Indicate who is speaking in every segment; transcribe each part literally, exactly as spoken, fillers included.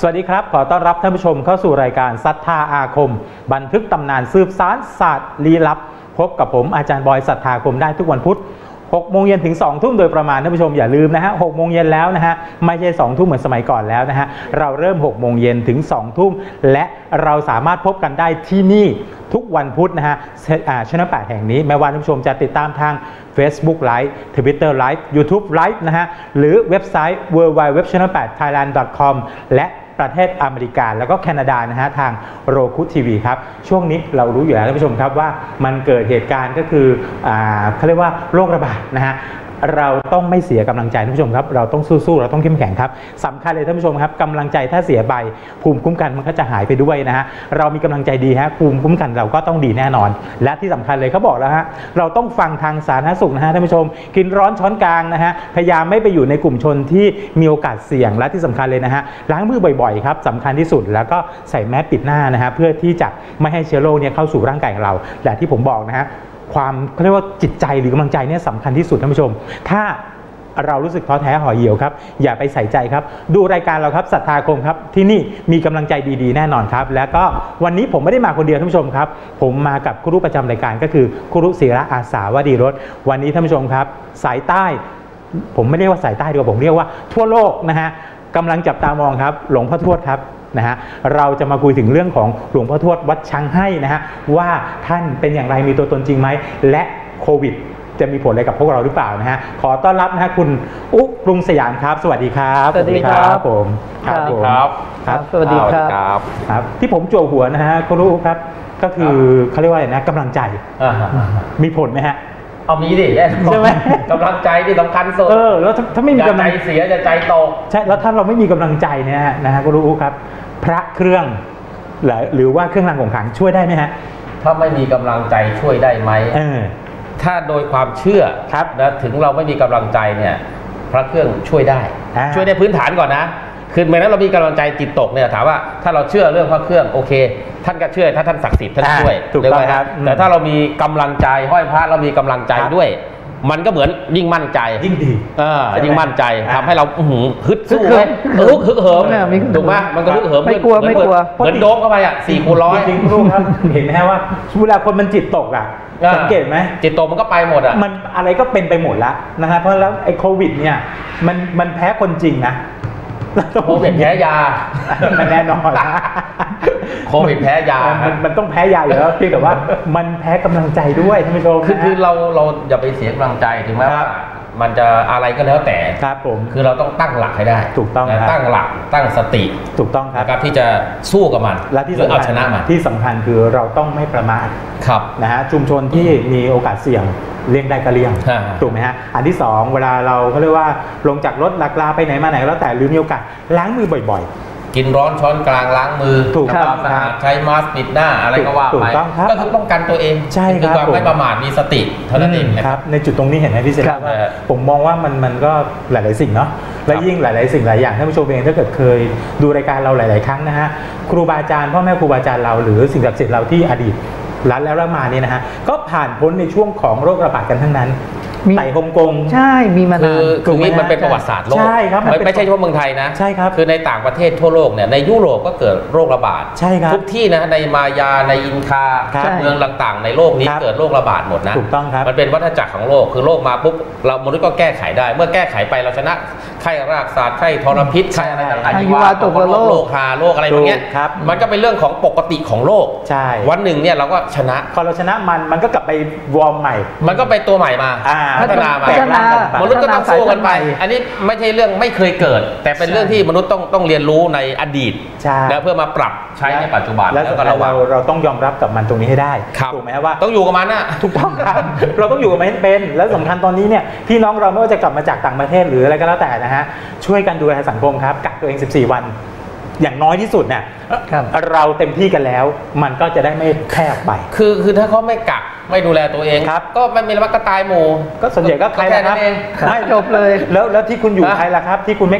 Speaker 1: วัสดีครับขอต้อนรับท่านผู้ชมเข้าสู่รายการศรัทธาอาคมบันทึกตำนานสืบสานศาสตร์ลี้ลับพบกับผมอาจารย์บอยศรัทธาคมได้ทุกวันพุธหกโมงเย็นถึงสองทุ่มโดยประมาณท่านผู้ชมอย่าลืมนะฮะหกโมงเย็นแล้วนะฮะไม่ใช่สองทุ่มเหมือนสมัยก่อนแล้วนะฮะเราเริ่มหกโมงเย็นถึงสองทุ่มและเราสามารถพบกันได้ที่นี่ทุกวันพุธนะฮะช่องแปดแห่งนี้แม้ว่าท่านผู้ชมจะติดตามทาง Facebook Live Twitter Live YouTube Live นะฮะหรือเว็บไซต์ ดับเบิลยู ดับเบิลยู ดับเบิลยู ดอท ช่องแปด ไทยแลนด์ ดอท คอม และประเทศอเมริกาแล้วก็แคนาดานะฮะทางโรคุทีวีครับช่วงนี้เรารู้อยู่แล้วท่านผู้ชมครับว่ามันเกิดเหตุการณ์ก็คืออ่าเขาเรียกว่าโรคระบาดนะฮะเราต้องไม่เสียกำลังใจท่านผู้ชมครับเราต้องสู้ๆเราต้องเข้มแข็งครับสำคัญเลยท่านผู้ชมครับกำลังใจถ้าเสียไปภูมิคุ้มกันมันก็จะหายไปด้วยนะฮะเรามีกำลังใจดีฮะภูมิคุ้มกันเราก็ต้องดีแน่นอนและที่สำคัญเลยเขาบอกแล้วฮะเราต้องฟังทางสาธารณสุขนะฮะท่านผู้ชมกินร้อนช้อนกลางนะฮะพยายามไม่ไปอยู่ในกลุ่มชนที่มีโอกาสเสี่ยงและที่สำคัญเลยนะฮะล้างมือบ่อยๆครับสำคัญที่สุดแล้วก็ใส่แมสปิดหน้านะฮะเพื่อที่จะไม่ให้เชื้อโรคเนี่ยเข้าสู่ร่างกายของเราและที่ผมบอกนะฮะความเขาเรียกว่าจิตใจหรือกำลังใจเนี่ยสำคัญที่สุดท่านผู้ชมถ้าเรารู้สึกท้อแท้ห่อเหี่ยวครับอย่าไปใส่ใจครับดูรายการเราครับศรัทธาคมครับที่นี่มีกำลังใจดีๆแน่นอนครับแล้วก็วันนี้ผมไม่ได้มาคนเดียวท่านผู้ชมครับผมมากับครูประจำรายการก็คือครูศิระอาสาวดีรสวันนี้ท่านผู้ชมครับสายใต้ผมไม่เรียกว่าสายใต้ดีกว่าผมเรียกว่าทั่วโลกนะฮะกำลังจับตามองครับหลวงพ่อทวดครับนะฮะเราจะมาคุยถึงเรื่องของหลวงพ่อทวดวัดช้างให้นะฮะว่าท่านเป็นอย่างไรมีตัวตนจริงไหมและโควิดจะมีผลอะไรกับพวกเราหรือเปล่านะฮะขอต้อนรับนะฮะคุณอุ๊กรุงสยามครับสวัสดีครับ
Speaker 2: สวัสดีครับ
Speaker 1: ผม
Speaker 2: ครับ
Speaker 1: ครับ
Speaker 2: ครับสวัสดีครับ
Speaker 1: ครับที่ผมจั่วหัวนะฮะคุณอุ๊กครับก็คือเขาเรียกว่าอะไรนะกำลังใจมีผลไหมฮะ
Speaker 2: เอามีดิใช่ไหมกำลังใจที่สำคัญสุด
Speaker 1: เออแล้วถ้าไม่มีกำลัง
Speaker 2: ใจเสียจะใจตก
Speaker 1: ใช่แล้วถ้าเราไม่มีกำลังใจเนี่ยนะฮะคุณอุ๊กครับพระเครื่องหรือว่าเครื่องรางของขลังช่วยได้ไหมฮะ
Speaker 2: ถ้าไม่มีกำลังใจช่วยได้ไหมถ้าโดยความเชื่อนะถึงเราไม่มีกำลังใจเนี่ยพระเครื่องช่วยได้ช่วยในพื้นฐานก่อนนะคือแม้นั้นเรามีกำลังใจจิตตกเนี่ยถามว่าถ้าเราเชื่อเรื่องพระเครื่องโอเคท่านก็เชื่อถ้าท่านศักดิ์สิทธิ์ท่านช่วย
Speaker 1: ถูกต้องครับ
Speaker 2: แต่ถ้าเรามีกำลังใจห้อยพระเรามีกำลังใจด้วยมันก็เหมือนยิ่งมั่นใจ
Speaker 1: ยิ่งดี
Speaker 2: อ่ายิ่งมั่นใจทำให้เราฮึดสู้ไหมฮึกฮึกเหิมถูกไหมมันก็ฮึกเหิม
Speaker 3: ไม่กลัวไม่กลัว
Speaker 2: เหมือนโดมเข้าไปอ่ะสี่คูณร้อย
Speaker 1: จริงๆรู้ครับเห็นไหมว่าเวลาคนมันจิตตกอ่ะสังเกตไหม
Speaker 2: จิตตกมันก็ไปหมดอ่ะ
Speaker 1: มันอะไรก็เป็นไปหมดแล้วนะฮะเพราะแล้วไอ้โควิดเนี่ยมันมันแพ้คนจริงนะ
Speaker 2: โควิดแพ้ยา
Speaker 1: มันแน่นอน
Speaker 2: โควิดแพ้ยา
Speaker 1: มันต้องแพ้ยาอยู่แล้วเพียงแต่ว่ามันแพ้กำลังใจด้วยท่านผู้ชม
Speaker 2: คือคือเราเราอย่าไปเสียกำลังใจถึงแม้ว่ามันจะอะไรก็แล้วแต่
Speaker 1: ครับผม
Speaker 2: คือเราต้องตั้งหลักให้ได้
Speaker 1: ถูกต้อง
Speaker 2: ตั้งหลักตั้งสติ
Speaker 1: ถูกต้องครับ
Speaker 2: ที่จะสู้กับมัน
Speaker 1: และที่
Speaker 2: เอาชนะมัน
Speaker 1: ที่สำคัญคือเราต้องไม่ประมาท
Speaker 2: ครับ
Speaker 1: นะฮะชุมชนที่มีโอกาสเสี่ยงเลี่ยงได้ก็เลี่ยงถูกไหมฮะอันที่สองเวลาเราเขาเรียกว่าลงจากรถหลักลาไปไหนมาไหนแล้วแต่หรือมีโอกาสล้างมือบ่อย
Speaker 2: ๆกินร้อนช้อนกลางล้างมือ
Speaker 1: ถูกต้อง
Speaker 2: สะอาดใช้มาสก์ปิดหน้าอะไรก็ว่าไปก็คือป้องกันตัวเอง
Speaker 1: ใช่ครับ
Speaker 2: ความไม่ประมาทมีสติเท่านั้นเอง
Speaker 1: ครับในจุดตรงนี้เห็นไหมพี่เซนว่าผมมองว่ามันมันก็หลายๆสิ่งเนาะและยิ่งหลายๆสิ่งหลายอย่างท่านผู้ชมเองถ้าเกิดเคยดูรายการเราหลายๆครั้งนะฮะครูบาอาจารย์พ่อแม่ครูบาอาจารย์เราหรือสิ่งศักดิ์สิทธิ์เราที่อดีตรัฐแล้วมาเนี่ยนะฮะก็ผ่านพ้นในช่วงของโรคระบาดกันทั้งนั้นไต่ฮ่องกง
Speaker 3: ใช่มีมานาน
Speaker 2: คือมันเป็นประวัติศาสตร์โลก
Speaker 1: ใช่ครับ
Speaker 2: ไม่ใช่เฉพาะเมืองไทยนะ
Speaker 1: ใช่ครับ
Speaker 2: คือในต่างประเทศทั่วโลกเนี่ยในยุโรปก็เกิดโรคระบาด
Speaker 1: ใช่ครับ
Speaker 2: ทุกที่นะในมายาในอินคาเมืองต่างๆในโลกนี้เกิดโรคระบาดหมดนะ
Speaker 1: ถูกต้องครับ
Speaker 2: มันเป็นวัฏจักรของโลกคือโลกมาปุ๊บเรามนุษย์ก็แก้ไขได้เมื่อแก้ไขไปเราชนะไข้รากศาสตร์ไข้ทรพิษไข้อะไรต่างๆ
Speaker 3: ที่ว่าตกโลก
Speaker 2: โรคหาโรคอะไรอย่างเงี้ยมันก็เป็นเรื่องของปกติของโลก
Speaker 1: ใช่
Speaker 2: วันหนึ่งเนี่ยเราก็ชนะ
Speaker 1: พอเราชนะมันมันก็กลับไปวอร์มใหม่
Speaker 2: มันก็ไปตัวใหม่มาพัฒนาใหม่มนุษย์ก็ต้องสู้กันไปอันนี้ไม่ใช่เรื่องไม่เคยเกิดแต่เป็นเรื่องที่มนุษย์ต้องต้องเรียนรู้ในอดีตแล้วเพื่อมาปรับใช้ในปัจจุบัน
Speaker 1: แล้วเราเราต้องยอมรับกับมันตรงนี้ให้ได้ถูกไหมว่า
Speaker 2: ต้องอยู่กับมันน่ะ
Speaker 1: ถูกต้องครับเราต้องอยู่กับมันให้เป็นแล้วสำคัญตอนนี้เนี่ยพี่น้องเราไม่ว่าจะกลับมาจากต่างประเทศหรืออะไรก็แล้วแต่นะฮะช่วยกันดูแลสังคมครับกักตัวเองสิบสี่วันอย่างน้อยที่สุดเนี่ยเราเต็มที่กันแล้วมันก็จะได้ไม่แพร่ไป
Speaker 2: คือคือถ้าเขาไม่กักไม่ดูแลตัวเอง
Speaker 1: ครับ
Speaker 2: ก็ไม่มีแล้วก็ตายหมู่
Speaker 1: ก็ส่วนใหญ่ก็ใครล่ะครับ
Speaker 3: ไม่จบเลย
Speaker 1: แล้วแล้วที่คุณอยู่ใครล่ะครับที่คุณไม่กัก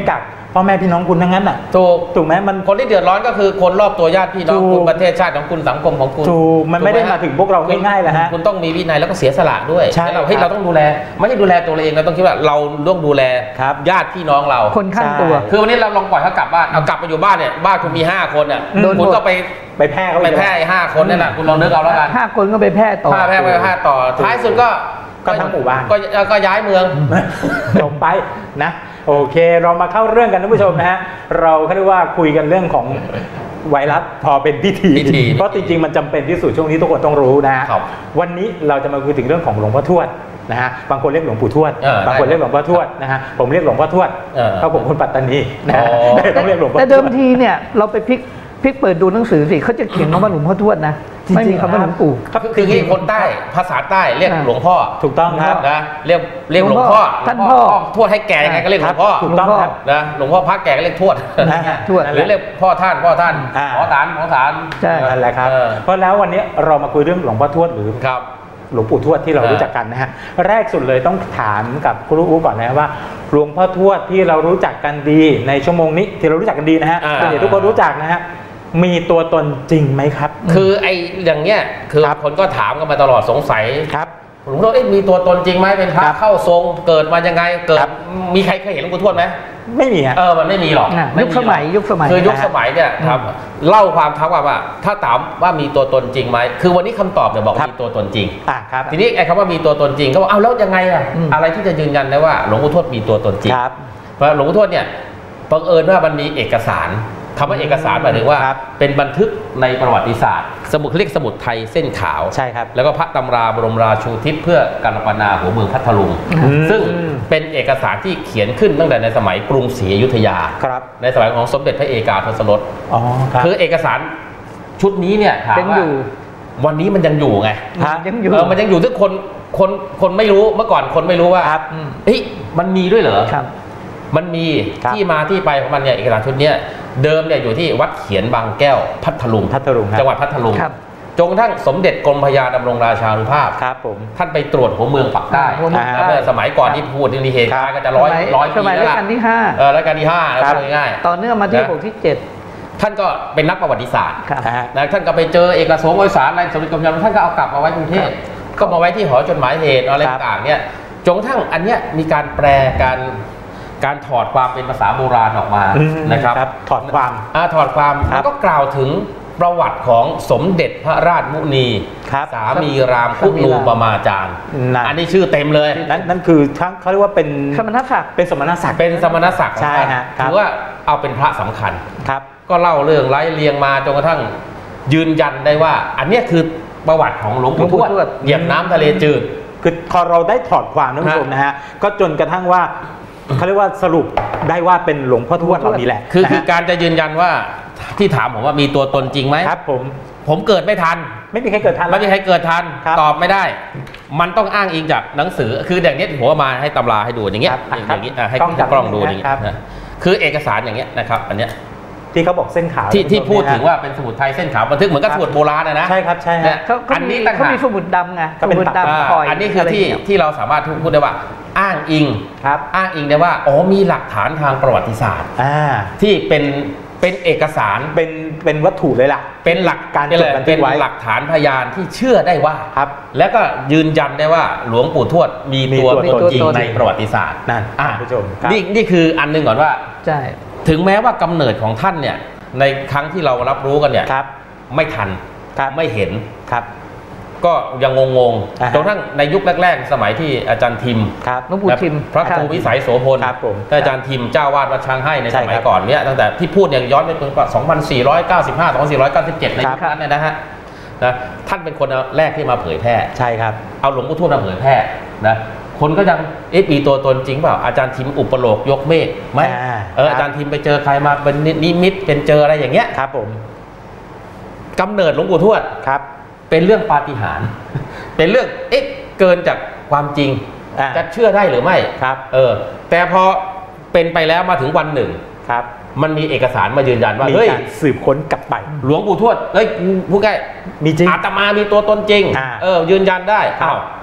Speaker 1: พ่อแม่พี่น้องคุณทั้งนั้นอ่ะ
Speaker 2: ถูก
Speaker 1: ถูกไหมมัน
Speaker 2: คนที่เดือดร้อนก็คือคนรอบตัวญาติพี่น้องคุณประเทศชาติของคุณสังคมของคุณ
Speaker 1: ถูกมันไม่ได้มาถึงพวกเราง่ายๆแหละฮะ
Speaker 2: คุณต้องมีวินัยแล้วก็เสียสละด้วย
Speaker 1: ใช่
Speaker 2: เราเฮ้ยเราต้องดูแลไม่ใช่ดูแลตัวเองเราต้องคิดว่าเราต้องดูแลญาติพี่น้องเรา
Speaker 3: คนข้างตัว
Speaker 2: คือวันนี้เราลองปล่อยเขากลับบ้านเอากลับไปอยู่บ้านเนี่ยบ้านคุณมีห้าคนอ่ะคุณก็ไป
Speaker 1: ไปแพร่เขา
Speaker 2: ไปแพร่ห้าคนนั่นแหละคุณลองนึกเอาแล้วกัน
Speaker 3: ห้าคนก็ไปแพร่ต่อ
Speaker 2: ห้าแพร่ไปห้าต่อท้ายสุดก็
Speaker 1: ก็ทั้งหมู่บ้าน
Speaker 2: ก็ก็ย้ายเมือง
Speaker 1: จบไปนะโอเคเรามาเข้าเรื่องกันท่านผู้ชมนะฮะเราเขาเรียกว่าคุยกันเรื่องของไวรัสพอเป็นพิธีเพราะจริงๆมันจำเป็นที่สุดช่วงนี้ทุกคนต้องรู้นะฮะวันนี้เราจะมาคุยถึงเรื่องของหลวงพ่อทวดนะฮะบางคนเรียกหลวงปู่ทวดบางคนเรียกหลวงพ่อทวดนะฮะผมเรียกหลวงพ่อทวดเพราะผมคนปัตตานีนะต้องเรียกหลวงพ่อ
Speaker 3: แต่เดิมทีเนี่ยเราไปพลิกพลิกเปิดดูหนังสือสิเขาจะเขียนว่าหลวงพ่อทวดนะไม่มีคำว่าหลวงปู่
Speaker 2: คือที่คนใต้ภาษาใต้เรียกหลวงพ่อ
Speaker 1: ถูกต้องครับ
Speaker 2: นะเรียกเรียกหลวงพ่อ
Speaker 3: ท่านพ่อ
Speaker 2: ทวดให้แก่ยังไงก็เรียกหลวงพ่อ
Speaker 1: ถูกต้องครับ
Speaker 2: นะหลวงพ่อพระแก่ก็เรียกทวด
Speaker 3: ทวด
Speaker 2: หรือเรียกพ่อท่านพ่อท่านขอฐานขอฐาน
Speaker 3: ใช่
Speaker 1: นั่นแหละครับเพราะแล้ววันนี้เรามาคุยเรื่องหลวงพ่อทวดหรือหลวงปู่ทวดที่เรารู้จักกันนะฮะแรกสุดเลยต้องถามกับครูอู๋ก่อนนะว่าหลวงพ่อทวดที่เรารู้จักกันดีในชั่วโมงนี้ที่เรารู้จักกันดีนะฮะส่วนใหญ่ทุกคนรู้จักนะฮะมีตัวตนจริงไหมครับ
Speaker 2: คือไอ้อย่างเงี้ยคือคนก็ถามกันมาตลอดสงสัย
Speaker 1: ครับ
Speaker 2: หลวงพ่อเอ๊ะมีตัวตนจริงไหมเป็นพระเข้าทรงเกิดมายังไงเกิดมีใครเคยเห็นหลวงปู่ทวดไหม
Speaker 1: ไม่มีฮะ
Speaker 2: เออมันไม่มีหรอก
Speaker 3: ยุคสมัยยุคสมัย
Speaker 2: คือยุคสมัยเนี่ยครับเล่าความท้าว่าว่าถ้าถามว่ามีตัวตนจริงไหมคือวันนี้คำตอบเนี่ยบอกมีตัวตนจริง
Speaker 1: อ่าครับ
Speaker 2: ทีนี้ไอ้คำว่ามีตัวตนจริงเขาบอกเอาแล้วยังไงอะอะไรที่จะยืนยันได้ว่าหลวงปู่ทวดมีตัวตนจริงเพราะหลวงปู่ทวดเนี่ยบังเอิญว่ามันมีเอกสารคำว่าเอกสารหมายถึงว่าเป็นบันทึกในประวัติศาสตร์สมุดเรียกสมุดไทยเส้นขาว
Speaker 1: ใช่ครับ
Speaker 2: แล้วก็พระตำราบรมราชูทิศเพื่อการปนาหัวเมืองพัทลุงซึ่งเป็นเอกสารที่เขียนขึ้นตั้งแต่ในสมัยกรุงศรีอยุธยาในสมัยของสมเด็จพระเอกาทศรสคือเอกสารชุดนี้เนี่ยถามว่าวันนี้มันยังอยู่ไง
Speaker 3: ยังอยู่
Speaker 2: เออมันยังอยู่ซึ่งคนคนคนไม่รู้เมื่อก่อนคนไม่รู้ว่าเฮ้ยมันมีด้วยเหรอมันมีที่มาที่ไปของมันเนี่ยเอกสารชุดนี้เดิมเนี่ยอยู่ที่วัดเขียนบางแก้วพัทลุง
Speaker 1: พัทลุง
Speaker 2: จังหวัดพัทลุงจนกระทั่งสมเด็จกรมพระยาดำรงราชานุภาพ
Speaker 1: ครับผม
Speaker 2: ท่านไปตรวจหัวเมืองปักใต้เมื่อสมัยก่อนที่พูดในเหตุการณ์ก็จะร้อยร้อยปีแล้ว
Speaker 3: รัชกาลที่ห้า
Speaker 2: เออรัชกาลที่ห้าง่าย
Speaker 3: ๆต่อเนื่องมาที่หกที่เจ็ด
Speaker 2: ท่านก็เป็นนักประวัติศาสตร์นะท่านก็ไปเจอเอกสารเอกสารอะไรสมเด็จกรมพระยาท่านก็เอากลับมาไว้กรุงเทพก็มาไว้ที่หอจดหมายเหตุอะไรต่างๆเนี่ยจนกระทั่งอันเนี้ยมีการแปลการการถอดความเป็นภาษาโบราณออกมานะครับ
Speaker 1: ถอดความ
Speaker 2: ถอดความแล้วก็กล่าวถึงประวัติของสมเด็จพระราชมุนีสามีรามคุณูปมาจารย์อันนี้ชื่อเต็มเลย
Speaker 1: นั่นนั่นคือเขาเรียกว่าเป็น
Speaker 3: สมณศักดิ์
Speaker 1: เป็นสมณศักดิ์
Speaker 2: เป็นสมณศักดิ์
Speaker 1: ใช่ฮะ
Speaker 2: ถือว่าเอาเป็นพระสำคัญ
Speaker 1: ครับ
Speaker 2: ก็เล่าเรื่องไล่เรียงมาจนกระทั่งยืนยันได้ว่าอันนี้คือประวัติของหลวงปู่ทวดเหยียบน้ำทะเลจืด
Speaker 1: คือพอเราได้ถอดความท่านผู้ชมนะฮะก็จนกระทั่งว่าเขาเรียกว่าสรุปได้ว่าเป็นหลวงพ่อทวดเรานี่แหละ
Speaker 2: คือคือการจะยืนยันว่าที่ถามผมว่ามีตัวตนจริงไหม
Speaker 1: ครับผม
Speaker 2: ผมเกิดไม่ทัน
Speaker 1: ไม่มีใครเกิดทัน
Speaker 2: ไม่มีใครเกิดทันตอบไม่ได้มันต้องอ้างอิงจากหนังสือคืออย่างนี้ผมมาให้ตำราให้ดูอย่างเงี้ยอย่างนี้ให้กล้องดูอย่างนี้คือเอกสารอย่างเงี้ยนะครับอันเนี้ย
Speaker 1: ที่เขาบอกเส้นขาว
Speaker 2: ที่ที่พูดถึงว่าเป็นสมุดไทยเส้นขาวบันทึกเหมือนกับสมุดโบราณนะนะ
Speaker 1: ใช่ครับใช่ฮะ
Speaker 3: อันนี้เขามีสมุดดำไง
Speaker 1: สมุด
Speaker 3: ดำคอย
Speaker 2: อันนี้คือที่ที่เราสามารถพูดได้ว่าอ้างอิง
Speaker 1: ครับ
Speaker 2: อ้างอิงได้ว่าอ๋อมีหลักฐานทางประวัติศาสตร์ที่เป็นเป็นเอกสาร
Speaker 1: เป็นเป็นวัตถุเลยล่ะ
Speaker 2: เป็นหลักการจดบันทึกไว้หลักฐานพยานที่เชื่อได้ว่า
Speaker 1: ครับ
Speaker 2: แล้วก็ยืนยันได้ว่าหลวงปู่ทวดมีตัวตนจริงในประวัติศาสตร์
Speaker 1: นั่นผู้ชม
Speaker 2: นี่นี่คืออันนึงก่อนว่า
Speaker 3: ใช่
Speaker 2: ถึงแม้ว่ากำเนิดของท่านเนี่ยในครั้งที่เรารับรู้กันเนี่ยไม่ทันไม่เห็น
Speaker 1: ครับ
Speaker 2: ก็ยังงงๆจนทั้งในยุคแรกๆสมัยที่อาจารย์ทิม
Speaker 3: หลวงปู่ทิม
Speaker 2: พระครูวิสัยโสพลอาจารย์ทิมเจ้าวาดวัดช้างให้ในสมัยก่อนเนี่ยตั้งแต่ที่พูดอย่างย้อนไปถึงสองพันสี่ร้อยเก้าสิบห้า สองพันสี่ร้อยเก้าสิบเจ็ดในยุคนั้นเนี่ยนะฮะนะท่านเป็นคนแรกที่มาเผยแพร่
Speaker 1: ใช่ครับ
Speaker 2: เอาหลวงปู่ทวดมาเผยแพร่นะคนก็ยังเอ๊ะมีตัวตนจริงเปล่าอาจารย์ทิมอุปโลกยกเมฆไหมเอออาจารย์ทิมไปเจอใครมาเป็นนิมิตเป็นเจออะไรอย่างเงี้ย
Speaker 1: ครับผม
Speaker 2: กำเนิดหลวงปู่ทวด
Speaker 1: ครับ
Speaker 2: เป็นเรื่องปาฏิหาริย์เป็นเรื่องเอ๊ะเกินจากความจริงจะเชื่อได้หรือไม่
Speaker 1: ครับ
Speaker 2: เออแต่พอเป็นไปแล้วมาถึงวันหนึ่ง
Speaker 1: ครับ
Speaker 2: มันมีเอกสารมายืนยันว่า
Speaker 1: เฮ้ยสืบค้นกลับไป
Speaker 2: หลวงปู่ทวดเฮ้ยพูดง่าย
Speaker 1: มีจริง
Speaker 2: อาตมามีตัวตนจริงเออยืนยันได้อ้าว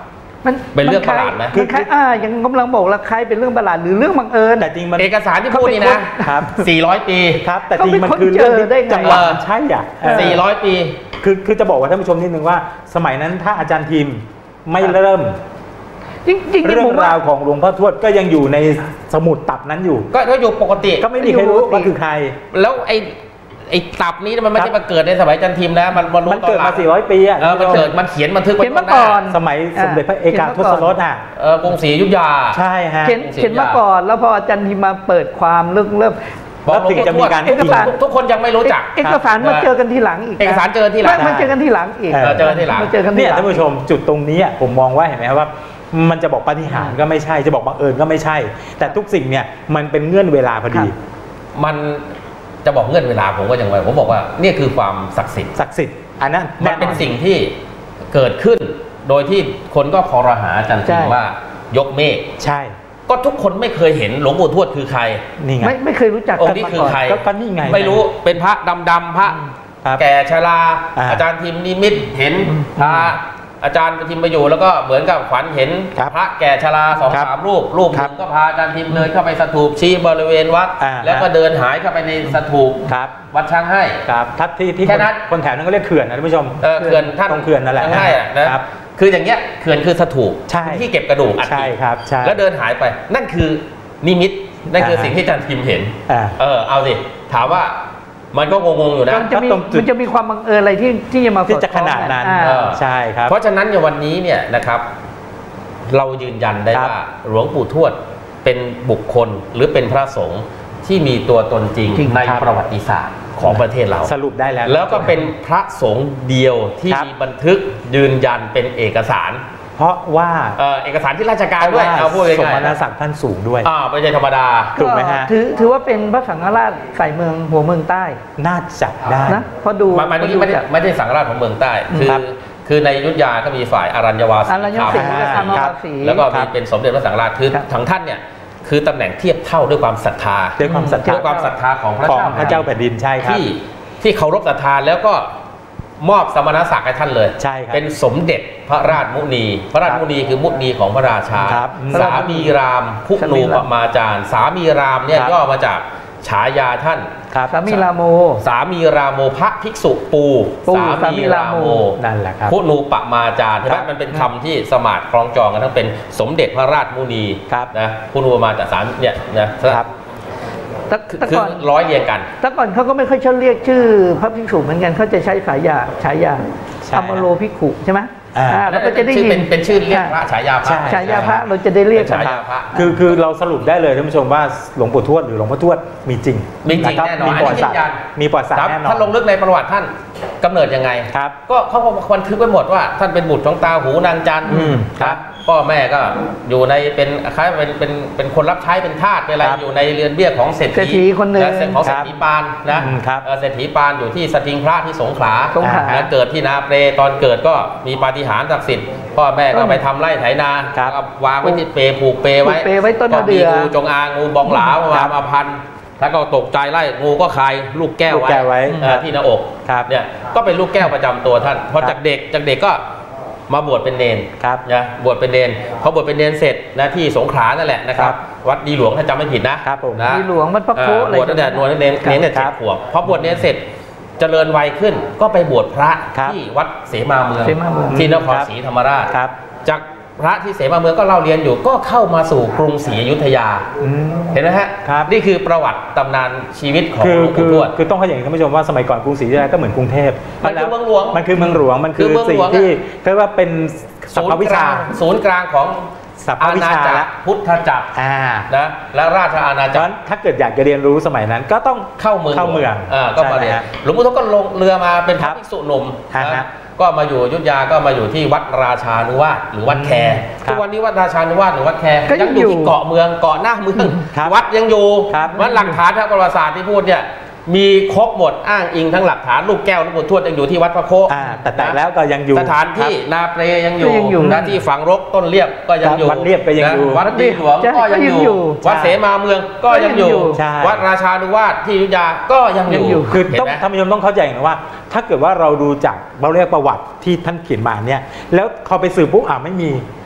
Speaker 3: มัน
Speaker 2: เป็นเรื่องประหลาดไหม
Speaker 3: คือคล้ายอ่ายังกำลังบอกละใครเป็นเรื่องประหลาดหรือเรื่องบังเอิญ
Speaker 1: แต่จริงมัน
Speaker 2: เอกสารที่พูดนี่นะครับ สี่ร้อยปี
Speaker 1: ครับแต่จริงมันคือเรื่องที่จังหวะมันใช่อ่ะ
Speaker 2: สี่ร้อยปี
Speaker 1: คือคือจะบอกว่าท่านผู้ชมนิดนึงว่า สมัยนั้นถ้าอาจารย์ทีมไม่เริ่ม
Speaker 3: จริงจริง
Speaker 1: เรื่องราวของหลวงพ่อทวดก็ยังอยู่ในสมุดตับนั้นอยู่
Speaker 2: ก็ก็อยู่ปกติ
Speaker 1: ก็ไม่มีใครรู้ว่าคือใคร
Speaker 2: แล้วไอ้ไอ้ตับนี้มันไม่ใช่มาเกิดในสมัยจันทิมนะมันมันรู้
Speaker 1: มัน
Speaker 2: ตอน
Speaker 1: เกิด
Speaker 2: หลั
Speaker 1: มาง สี่ร้อยปีอ่ะ
Speaker 2: เออมันเกิดมันเขียนบันทึกไว้
Speaker 3: เขียนมาก่อน
Speaker 1: สมัยสมเด็จพระเอกาทศรสอ่ะ
Speaker 2: เออกรุงศรีอยุธยา
Speaker 1: ใช่ฮะ
Speaker 3: เขียนเขียนมาก่อนแล้วพออาจารย์ทีมาเปิดความเริ่มเริ่ม
Speaker 1: แล้วถึงจะมีการ
Speaker 3: เอกสาร
Speaker 2: ทุกคนยังไม่รู้จัก
Speaker 3: เอกสารมาเจอกันทีหลังอีกนะ
Speaker 2: เอกสารเจอทีหลัง
Speaker 3: ไม่มาเจอกันทีหลังอีก
Speaker 1: เออ
Speaker 2: เจอทีหลัง
Speaker 3: มาเจอกันที
Speaker 1: เนี่ย
Speaker 3: หลัง
Speaker 1: ท่านผู้ชมจุดตรงนี้อ่ะผมมองว่าเห็นไหมครับว่า มันจะบอกปาฏิหาริย์ก็ไม่ใช่จะบอกบังเอิญก็ไม่ใช่ แต่ทุกสิ่งเนี่ยมันเป็นเงื่อนเวลาพอดี
Speaker 2: มันจะบอกเงื่อนเวลาผมก็ยังไงผมบอกว่านี่คือความศักดิ์สิทธิ์
Speaker 1: ศักดิ์สิทธิ์อันนั้น
Speaker 2: มันเป็นสิ่งที่เกิดขึ้น โดยที่คนก็คอรหาอาจารย์ทิมว่ายกเมฆ
Speaker 1: ใช่
Speaker 2: ก็ทุกคนไม่เคยเห็นหลวงปู่ทวดคือใคร
Speaker 1: นี่ไง
Speaker 3: ไม่ไม่เคยรู้จัก
Speaker 2: อง
Speaker 3: กัน
Speaker 2: ค์นี้
Speaker 3: มา
Speaker 2: คือ
Speaker 3: ก่อน
Speaker 2: ใคร
Speaker 1: ก็ก็นี่ไง
Speaker 2: ไม่รู้เป็นพระดำๆพระ
Speaker 1: ครับ
Speaker 2: แก่ชรา
Speaker 1: อ่า
Speaker 2: อาจารย์ทิมนิมิตเห็นพาอาจารย์ทิมไปอยู่แล้วก็เหมือนกับขวัญเห็น
Speaker 1: ครับ
Speaker 2: พระแก่ชราสอง
Speaker 1: ครับ
Speaker 2: สามรูปรูปห
Speaker 1: ครั
Speaker 2: นึ่
Speaker 1: บ
Speaker 2: งก็พาอาจารย์ทิมเดินเข้าไปสถูปชี้บริเวณวัด
Speaker 1: อ่า
Speaker 2: แล้วก็เดินหายเข้าไปในสถูป
Speaker 1: ครับ
Speaker 2: วัดช้างให้
Speaker 1: ครับทัดที่ที่
Speaker 2: แค่นั้น
Speaker 1: คนแถวนั้นก็เรียกเขื่อนนะท่านผู้ชม
Speaker 2: เออเขื่อนท่าน
Speaker 1: ตรงเขื่อนนั่นแหละ
Speaker 2: ช้างให้อะนะครับ คืออย่างเงี้ยเขื่อนคือสถูป
Speaker 1: ใช่
Speaker 2: ที่เก็บกระดูกอัฐิ
Speaker 1: ใช่ครับใช่
Speaker 2: แล้วเดินหายไป นั่นคือนิมิตนั่นคือสิ่งที่อาจารย์ทิมเห็น
Speaker 1: อ่า
Speaker 2: เออเอาสิถามว่ามันก็งงๆอยู่นะ
Speaker 3: มันจะมี
Speaker 1: ตรงจุด
Speaker 3: มันจะมีความบังเอิญอะไรที่ที่จะมา
Speaker 1: ที่จะ
Speaker 3: สอดคล้อง
Speaker 1: ขนาดนั้น
Speaker 3: อ่
Speaker 2: เออ
Speaker 1: ใช่ครับ
Speaker 2: เพราะฉะนั้นในวันนี้เนี่ยนะครับ เรายืนยันได้
Speaker 1: ครับ
Speaker 2: ว่าหลวงปู่ทวดเป็นบุคคลหรือเป็นพระสงฆ์ที่มีตัวตนจริง
Speaker 3: จริง
Speaker 2: ใน
Speaker 1: ครับ
Speaker 2: ประวัติศาสตร์ของประเทศเรา
Speaker 1: สรุปได้แล้ว
Speaker 2: แล้วก็เป็นพระสงฆ์เดียวที่
Speaker 1: ครับ
Speaker 2: มีบันทึกยืนยันเป็นเอกสาร
Speaker 1: เพราะว่า
Speaker 2: เอ่อเอกสารที่ราชการด้วยเอาพูด
Speaker 1: ส
Speaker 2: ง่าย
Speaker 1: มณ
Speaker 2: ๆ
Speaker 1: ศักดิ์ท่านสูงด้วย
Speaker 2: อ่าไม่ใช่ธรรมดา
Speaker 1: ถูกไหมฮะ
Speaker 3: ถือถือว่าเป็นพระสังฆราชใส่เมืองหัวเมืองใต้
Speaker 1: น่าจะได้
Speaker 3: นะเพราะดู
Speaker 2: มันมัน
Speaker 3: เพราะดู
Speaker 2: ไม่ได้
Speaker 3: จาก
Speaker 2: ไม่ได้สังฆราชของเมืองใต้ คือ
Speaker 1: ครับ
Speaker 2: คือในอยุธยาก็มีฝ่ายอารัญญวาสี
Speaker 3: อารัญญวาสี
Speaker 2: ครับ
Speaker 3: และธรรมวาสี
Speaker 2: แล้วก็
Speaker 1: ครั
Speaker 2: มี
Speaker 1: บ
Speaker 2: เป็นสมเด็จพระสังฆราชคือ
Speaker 3: ครับ
Speaker 2: ทั้งท่านเนี่ยคือตำแหน่งเทียบเท่าด้วยความศรัทธา
Speaker 1: ด้วยความศรัทธา
Speaker 2: ด้วยความศรัทธาของพระ
Speaker 1: ของ
Speaker 2: เจ้า
Speaker 1: พระเจ้าแผ่นดินใช่ครับ
Speaker 2: ที่ที่เคารพศรัทธาแล้วก็มอบสมณศักดิ์ให้ท่านเลย
Speaker 1: ใช่ครับ
Speaker 2: เป็นสมเด็จพระราชมุนี พระราชมุนีคือมุนีของพระราชา
Speaker 1: ครับ
Speaker 2: สามีรามคุนูปมาจารย์ สามีรามเนี่ย
Speaker 1: ครับ
Speaker 2: ย่อมาจากฉายาท่าน
Speaker 1: ครับ
Speaker 3: สามีราโม
Speaker 2: สามีรามโมพระภิกษุปู
Speaker 3: ปู
Speaker 2: สา
Speaker 3: สามี
Speaker 2: มี
Speaker 3: รา
Speaker 2: รา
Speaker 3: โม
Speaker 2: โม
Speaker 1: นั่นแหละครับ
Speaker 2: คุนูปมาจารย์ใช่ไห
Speaker 1: ค
Speaker 2: ม
Speaker 1: รับ
Speaker 2: มันเป็นคำที่สมาร์ทคล้องจองกันทั้งเป็นสมเด็จพระราชมุนี
Speaker 1: ครับ
Speaker 2: นะคุนูปมาจารย์สามเนี่ยนะครับ
Speaker 3: แต่
Speaker 2: คือ
Speaker 3: แต่
Speaker 2: คือ
Speaker 3: ก่อน
Speaker 2: ร้อยเรียงกัน
Speaker 3: แต่ก่อนเขาก็ไม่ค่อยชอบเรียกชื่อพระภิกษุเหมือนกันเขาจะใช้ฉายาฉายา
Speaker 1: ใช่
Speaker 3: อมโลภิกขุใช่ไหม
Speaker 1: อ่า
Speaker 3: อ่าเราก็จะได้
Speaker 2: ชื่อ
Speaker 3: ยิ
Speaker 2: เป็น
Speaker 3: น
Speaker 2: เป็นชื่อเรียกพระฉายาพระ
Speaker 1: ใช่
Speaker 3: ฉายาพระเราจะได้เรียก
Speaker 2: เป็นฉายาพระ
Speaker 1: คือคือเราสรุปได้เลยท่านผู้ชมว่าหลวงปู่ทวดหรือหลวงพ่อทวดมีจริง
Speaker 2: มีจริง
Speaker 1: ะคบ
Speaker 2: แน่นอน
Speaker 1: มีประวัติศาสต
Speaker 2: อันนี้ยืนยัน
Speaker 1: ร์มีประวัติศาสต
Speaker 2: ครั
Speaker 1: ร์
Speaker 2: บ
Speaker 1: แน่นอน
Speaker 2: ท่านลงลึกในประวัติท่านกำเนิดยังไง
Speaker 1: ครับ
Speaker 2: ก็เขาบันทึกไว้หมดว่าท่านเป็นบุตรของตาหูนางจันทร์
Speaker 1: อืมครับ
Speaker 2: พ่อแม่ก็อยู่ในเป็นคล้ายเป็นเป็นเป็นคนรับใช้เป็นทาสเป็นอะไร
Speaker 1: ครับ
Speaker 2: อยู่ในเรือนเบี้ยของเศรษ
Speaker 3: เศรษ
Speaker 2: ฐี
Speaker 3: ฐีคนหนึ่ง
Speaker 2: และเศรษฐของเศรษฐีปานนะ
Speaker 1: อืมครับ
Speaker 2: เออเศรษฐีปานอยู่ที่สติงพระที่สงขลา
Speaker 3: สงขลา
Speaker 2: แล้วเกิดที่นาเปรตอนเกิดก็มีปาฏิหาริย์ศักดิ์สิทธิ์พ่อแม่ก็ไปทำไร่ไถนา
Speaker 1: ครับ
Speaker 2: ก็วางไว้ที่เปรผูกเปรไว้
Speaker 3: ผูกเปไว้ต้น
Speaker 2: ก็
Speaker 3: มะเดื่
Speaker 2: มี
Speaker 3: อ
Speaker 2: งูจงอางงูบองหลามา
Speaker 1: ครับ
Speaker 2: มาพันแล้วก็ตกใจไล่งูก็คายลูกแก้ว
Speaker 1: ลูกแก้วไว้
Speaker 2: เออที่หน้าอก
Speaker 1: ครับ
Speaker 2: เนี่ยก็เป็นลูกแก้วประจำตัวท่านพอ
Speaker 1: ครับ
Speaker 2: จากเด็กจากเด็กก็มาบวชเป็นเนน
Speaker 1: ครับ
Speaker 2: นะบวชเป็นเนนพอบวชเป็นเนนเสร็จนะที่สงขลานั่นแหละนะครับ
Speaker 1: ครับ
Speaker 2: วัดดีหลวงถ้าจำไม่ผิดนะครับ
Speaker 1: ผม
Speaker 2: นะ
Speaker 3: ดีหลวงวัดพระโค
Speaker 2: เอ่อ
Speaker 3: อะไร
Speaker 2: บวชตั้งแต่นวลเนน
Speaker 3: ครับ
Speaker 2: เนนเนี่ย
Speaker 1: ครั
Speaker 2: เจ็ด
Speaker 1: บ
Speaker 2: ขวบพอบวชเนนเสร็จเจริญวัยขึ้นก็ไปบวชพระ
Speaker 1: ครับ
Speaker 2: ที่วัดเสมาเมือง
Speaker 3: เสมาเมือง
Speaker 2: ที่นคร
Speaker 1: ครับ
Speaker 2: ศรีธรรมราช
Speaker 1: ครับ
Speaker 2: จากพระที่เสมาเมืองก็เล่าเรียนอยู่ก็เข้ามาสู่กรุงศรีอยุธยา
Speaker 1: อืม
Speaker 2: เห็นไหมฮะ
Speaker 1: ครับ
Speaker 2: นี่คือประวัติตำนานชีวิตของ
Speaker 1: คือ
Speaker 2: หลวง
Speaker 1: คื
Speaker 2: ปู่
Speaker 1: อ
Speaker 2: ทวด
Speaker 1: คือต้องเข้าใจอย่างนี้ท่านผู้ชมว่าสมัยก่อนกรุงศรีอยุธยาก็เหมือนกรุงเทพ
Speaker 2: มันคือเมืองหลวง
Speaker 1: มันคือเมืองหลวงมันคือ
Speaker 2: คือเมือง
Speaker 1: สิ่
Speaker 2: หล
Speaker 1: ง
Speaker 2: วง
Speaker 1: ที่เรียกว่าเป็นสัพพวิชา
Speaker 2: ศูนย์กลางของ
Speaker 1: สัพพ
Speaker 2: อา
Speaker 1: วิ
Speaker 2: ณา
Speaker 1: ชา
Speaker 2: จักร
Speaker 1: ละ
Speaker 2: พุทธจักร
Speaker 1: อ่า
Speaker 2: นะและราชอาณา
Speaker 1: เพ
Speaker 2: จั
Speaker 1: ราะฉะ
Speaker 2: ก
Speaker 1: นั้
Speaker 2: ร
Speaker 1: นถ้าเกิดอยากจะเรียนรู้สมัยนั้นก็ต้อง
Speaker 2: เข้าเมือง
Speaker 1: เข้าเมือง
Speaker 2: อ่าก็มา
Speaker 1: ใช่
Speaker 2: เรียน
Speaker 1: ไหฮะ
Speaker 2: หลวงปู่ทวดก็ลงเรือมาเป็นพ
Speaker 1: ครั
Speaker 2: ระ
Speaker 1: บ
Speaker 2: ภิกษุหนุ่ม
Speaker 1: ฮะ
Speaker 2: นะ
Speaker 1: ฮะ
Speaker 2: ก็มาอยู่อยุธยาก็มาอยู่ที่วัดราชานุวาสหรือวัดแค
Speaker 1: ครับ
Speaker 2: ทุกวันนี้วัดราชานุวาสหรือวัดแค
Speaker 3: ก็ยัง
Speaker 2: อยู่
Speaker 3: อยู่
Speaker 2: ที่เกาะเมืองเกาะหน้าเมือง
Speaker 1: ครับ
Speaker 2: วัดยังอยู่
Speaker 1: ครับ
Speaker 2: วัดหลักฐานทางประวัติศาสตร์ที่พูดเนี่ยมีครบหมดอ้างอิงทั้งหลักฐานลูกแก้วหลวงปู่ทวดยังอยู่ที่วัดพระโค
Speaker 1: อ่าแต่แต่แล้วก็ยังอยู่
Speaker 2: สถานที่นาเปรยังอยู่
Speaker 3: ก็ยังอยู่
Speaker 2: หน้าที่ฝังรกต้นเรียบก็ยังอยู่
Speaker 1: วัดเรียบก็ยังอยู่
Speaker 2: นะวัดดีหลวง
Speaker 3: ใช่
Speaker 2: ก็ยัง
Speaker 3: ก็ยัง
Speaker 2: อ
Speaker 3: อยู่
Speaker 2: ยู่ วัดเสมาเมืองก็ยังอยู่
Speaker 1: ใช่
Speaker 2: วัดราชานุวาสที่อยุธยาก็ยังอ
Speaker 3: ยังอยู่
Speaker 2: ยู่
Speaker 1: คือ
Speaker 2: เห็น
Speaker 1: ต้อง
Speaker 2: ไหม
Speaker 1: ท่านผู้ชมต้องเข้าใจอย่างนะว่า ถ้าเกิดว่าเราดูจากเราเรียกประวัติที่ท่านเขียนมาเนี่ยแล้วเขาไปสืบปุ๊บอ่าไม่มี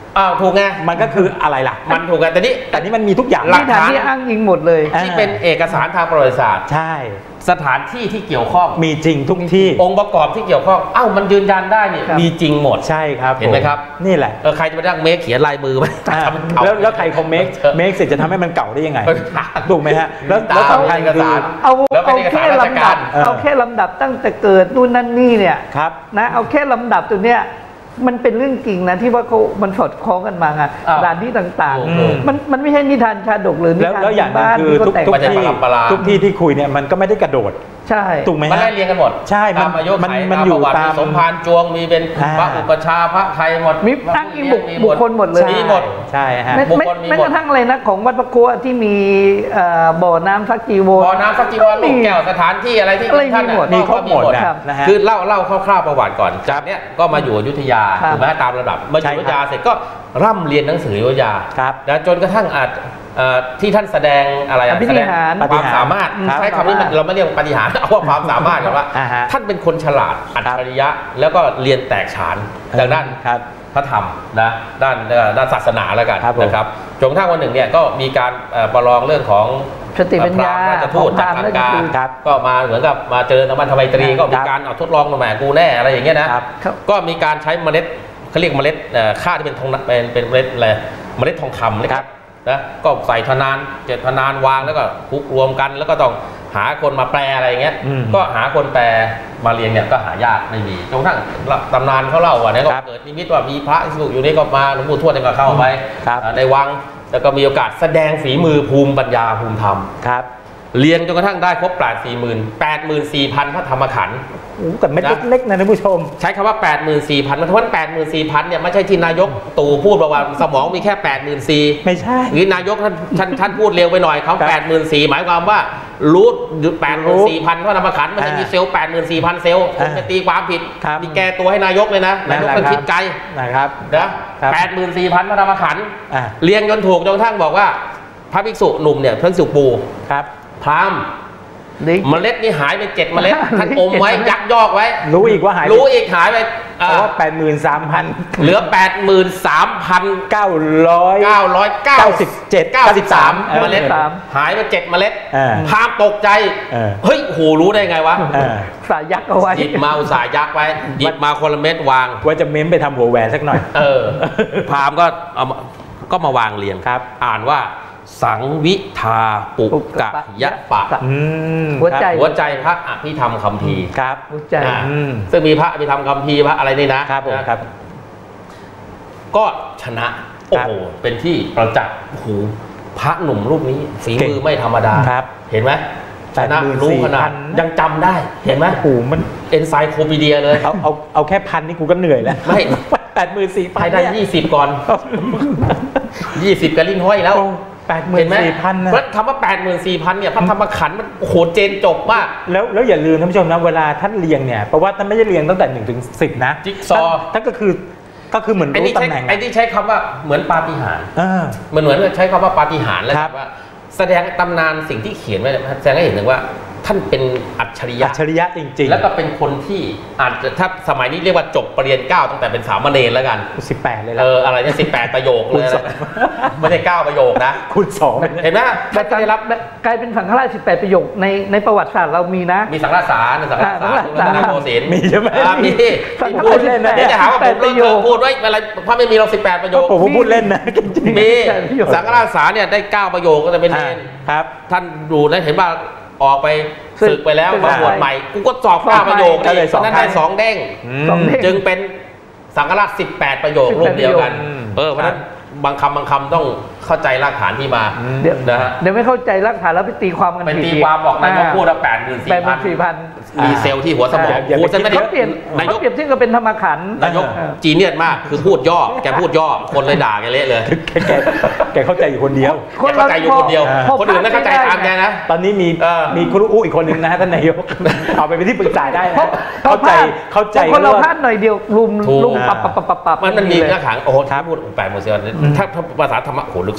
Speaker 2: อ้าวถูกไง
Speaker 1: มันก็คืออะไรล่ะ
Speaker 2: มันถูกไงแต่นี่
Speaker 1: แต่นี่มันมีทุกอย่าง
Speaker 3: หลักฐานที่อ้างอิงหมดเลย
Speaker 2: ที่เป็นเอกสารทางประวัติศาสตร์
Speaker 1: ใช่
Speaker 2: สถานที่ที่เกี่ยวข้อง
Speaker 1: มีจริงทุกที่
Speaker 2: องค์ประกอบที่เกี่ยวข้องเอ้ามันยืนยันได้เนี่ยมีจริงหมด
Speaker 1: ใช่ครับ
Speaker 2: เห็นไหมครับ
Speaker 1: นี่แหละ
Speaker 2: เออใครจะไปนั่งเมคเขียนลายมือไหม
Speaker 1: แล้วแล้วใครคอมเมกเมคเสร็จจะทำให้มันเก่าได้ยังไงถูกไหมฮะแล้ว
Speaker 2: แล้วสำคัญคือ
Speaker 3: เอาเอาแค่ลำดับเอาแค่ลำดับตั้งแต่เกิดนู่นนั่นนี่เนี่ยนะเอาแค่ลำดับตัวเนี้ยมันเป็นเรื่องจริงนะที่ว่าเขามันสอดคล้องกันมาไงสถานที่ต่างๆมันมันไม่ใช่นิทานชาดกหรือนิทาน
Speaker 1: แล้วอย่างนึงคือทุกทุกที่ทุกที่ที่คุยเนี่ยมันก็ไม่ได้กระโดด
Speaker 3: ใช่
Speaker 1: ถูกไหมฮะ
Speaker 2: มันไล่เรียงกันหมด
Speaker 1: ใช่มัน
Speaker 2: มันมันอยู่ตามสมภารจวงมีเป็นพระอุปชาพระไทยหมด
Speaker 3: มีทั้งอิบุบุคคลหมดเลย
Speaker 2: มีหมด
Speaker 1: ใช่ฮะ
Speaker 3: ไม่กระทั่งอะไรนะของวัดพระโคที่มีบ่อน้ำซักจีวร
Speaker 2: บ่อน้ำซักจีวรลูกแก้วสถานที่อะไรที่ท่าน
Speaker 1: มีครบหมด
Speaker 2: นะฮะคือเล่าเล่าคร่าวๆประวัติก่อนจากเนี้ยก็มาอยู่อยุธยาถูกไหมตามระดับมาอยู่อยุธยาเสร็จก็ร่ำเรียนหนังสืออยุธยาแล้วจนกระทั่งอาจที่ท่านแสดงอะไรแสดงความสามารถใช้คำนี้เราไม่เรียกปฏิหารเอาว่าความสามารถกันว่าท่านเป็นคนฉลาดอัจฉริยะแล้วก็เรียนแตกฉานจากด้านพระธรรมนะด้านด้านศาสนาแล้วกันนะครับจนกระทั่งวันหนึ่งเนี่ยก็มีการประลองเรื่องของ
Speaker 3: สติปัญญา
Speaker 2: ราชทูตจากทางการก็มาเหมือนกับมาเจอธรรมธรรมไมตรีก็มีการเอาทดลองมาแหมกูแน่อะไรอย่างเงี้ยนะก็มีการใช้เมล็ดเขาเรียกเมล็ดข้าวที่เป็นทองเป็นเป็นเมล็ดอะไรเมล็ดทองคำนะครับนะก็ใส่ธนานเจ็ดธนานวางแล้วก็คลุกรวมกันแล้วก็ต้องหาคนมาแปลอะไรอย่างเงี้ยก็หาคนแปลมาเรียนเนี่ยก็หายากไม่มีจนกระทั่งตำนานเขาเล่าว่าเนี่ยก็เกิดนิมิตว่ามีพระอยู่นี่ก็มาหลวงปู่ทวดก็เข้าไปในวังแล้วก็มีโอกาสแสดงฝีมือภูมิปัญญาภูมิธรรมเรียนจนกระทั่งได้ครบแปดสี่หมื่นแปดหมื่นสี่พันพระธรรมขันธ์
Speaker 1: โอ้แต่เม็ดเล็กๆนะท่านผู้ชม
Speaker 2: ใช้คำว่าแปดหมื่นสี่พันมันทวนแปดหมื่นสี่พันเนี่ยไม่ใช่ที่นายกตู่พูดบอกว่าสมองมีแค่แปดหมื่นสี่
Speaker 1: ไม่ใช่
Speaker 2: หรือนายกท่านท่านท่านพูดเร็วไปหน่อยเขาแปดหมื่นสี่หมายความว่ารูทแปดหมื่นสี่พันพระธรรมขันธ์มันจะมีเซลล์แปดหมื่นสี่พันเซลล์ผมจะตีความผิดมีแก้ตัวให้นายกเลยนะนายกต้องคิดไกล
Speaker 1: นะครับ
Speaker 2: นะแปดหมื่นสี่พันพระธรรมขันธ์เรียงจนถูกจนกระทั่งบอกว่าพระภิกษุหนุ่มเนี่ยเพิ่งสุปู
Speaker 1: ครับ
Speaker 2: พราหมณ์เมล็ดนี่หายไปเจ็ดเมล็ดท่านอมไว้ยักยอกไว้
Speaker 1: รู้อีกว่าหาย
Speaker 2: รู้อีกหายไป
Speaker 1: เพราะว่าแปดหมื่นสามพัน
Speaker 2: เหลือแปดหมื่นสามพัน
Speaker 1: เก้าร้อย
Speaker 2: เก้าร้อยเก้าสิบเจ็ดเก้าสิบสามเมล็ดหายไปเจ็ดเมล็ดพราหมณ์ตกใจเฮ้ยโหรู้ได้ไงวะ
Speaker 3: สายยักเอาไว้
Speaker 2: หยิบมาอุตส่าห์ยักไว้หยิบมาคนละเม็ดวาง
Speaker 1: ว่าจะเม้มไปทำหัวแหวนสักหน่อย
Speaker 2: เออพราหมณ์ก็เอาก็มาวางเรียงครับอ่านว่าสังวิทาปุกกะยะปะ
Speaker 3: หัวใจ
Speaker 2: หัวใจพระอภิธรรมคัมภีร์
Speaker 1: ครับ
Speaker 3: หัวใจ
Speaker 2: ซึ่งมีพระอภิธรรมคัมภีร์พระอะไรนี่นะครับ
Speaker 1: ผมครับ
Speaker 2: ก็ชนะโอ้โหเป็นที่ประจักษ์โอ้โหพระหนุ่มรูปนี้ฝีมือไม่ธรรมดาเห็นไหมชนะรู้ขนาดยังจำได้เห็นไหม
Speaker 1: โอ้โหมัน
Speaker 2: เอนไซโคปีเดียเลย
Speaker 1: เอาเอาเอาแค่พันนี่กูก็เหนื่อยแล้ว
Speaker 2: ไม่
Speaker 1: แปดหมื่นสี่พัน
Speaker 2: ได้ยี่สิบก่อนยี่สิบกระลิ่นห้อยแล้ว
Speaker 1: แปดหมื่นสี่พันนะ
Speaker 2: เพราะคำว่าแปดหมื่นสี่พันเนี่ยพระธรรมขันธ์มันโหเจนจบมาก
Speaker 1: แล้วแล้วอย่าลืมท่านผู้ชมนะเวลาท่านเรียงเนี่ยเพราะว่าท่านไม่ได้เรียงตั้งแต่หนึ่งถึงสิบนะ
Speaker 2: จิ๊กซอ
Speaker 1: ท่านก็คือก็คือเหมือนรู้ตำแหน่ง
Speaker 2: ไอ้ที่ใช้คำว่าเหมือนปาฏิหาริย์เหมือนเหมือนใช้คำว่าปาฏิหาริย์แล้วว่าแสดงตำนานสิ่งที่เขียนไว้แสดงให้เห็นถึงว่าท่านเป็นอัจฉริยะ
Speaker 1: อัจฉริยะจริงๆ
Speaker 2: แล้วก็เป็นคนที่อาจจะถ้าสมัยนี้เรียกว่าจบปริญญาเก้าตั้งแต่เป็นสามเณรแล้วกัน
Speaker 1: สิบแปดเลย
Speaker 2: ละเอออะไรเนี่ยสิบแปดประโยคเลยไม่ใช่เก้าประโยคนะ
Speaker 1: คูณสอง
Speaker 2: เห็นไหมท่านได้รับ
Speaker 3: กลายเป็นสังฆราชสิบแปดประโยคในในประวัติศาสตร์เรามีนะ
Speaker 2: มีสังฆราชสารสังฆราชสารในโมศิล
Speaker 1: มีใช่ไหม
Speaker 2: มี
Speaker 3: ที่พูดเล่นนะ
Speaker 2: เดี๋ยวจะหาว่าผมเลิกพูดไว้อะไรเพราะไม่มีเราสิบแปดประโยค
Speaker 1: ผมพูดเล่นนะ
Speaker 2: มีสังฆราชสารเนี่ยได้เก้าประโยคก็จะเป็นเน
Speaker 1: ครับ
Speaker 2: ท่านดูได้เห็นว่าออกไปศึกไปแล้วมาบวชใหม่กูก็สอบเก้าประโยคเลยนั้นได้สองเด้งจึงเป็นสังฆราชสิบแปดประโยครูปเดียวกันเออเพราะนั้นบางคำบางคำต้องเข้าใจรากฐานที่มานะฮะ
Speaker 3: เดี๋ยวไม่เข้าใจรากฐานแล้วไปตีความกัน
Speaker 2: ไปตีความบอกนายกพูดว่าแปดหมื่นสี่พันมีเซลล์ที่หัวสมองพูดจะไม่ได้
Speaker 3: เปลี่ยนนายกเปรียบเทียบกับเป็นธรรมขันธ์
Speaker 2: นายกจีเนียสมากคือพูดย่อแกพูดย่อคนเลยด่าแกเละเลย
Speaker 1: แกแกเข้าใจอยู่คนเดียว
Speaker 2: เข้าใจอยู่คนเดียวคนอื่นไม่เข้าใจตามแกนะ
Speaker 1: ตอนนี้มีมีครูอู้อีกคนนึงนะฮะท่านนายกเอาไปเป็นที่ปรึกษาได้นะเข้าใจเข้าใจ
Speaker 3: คนเราพลาดหน่อยเดียวลุมลุมปับปับปับปับ
Speaker 2: มันมันมีหน้าขังโอ้โหถ้าพูดแปดหมื่นสี่พันถ้าภาษาธรรมะโหลึก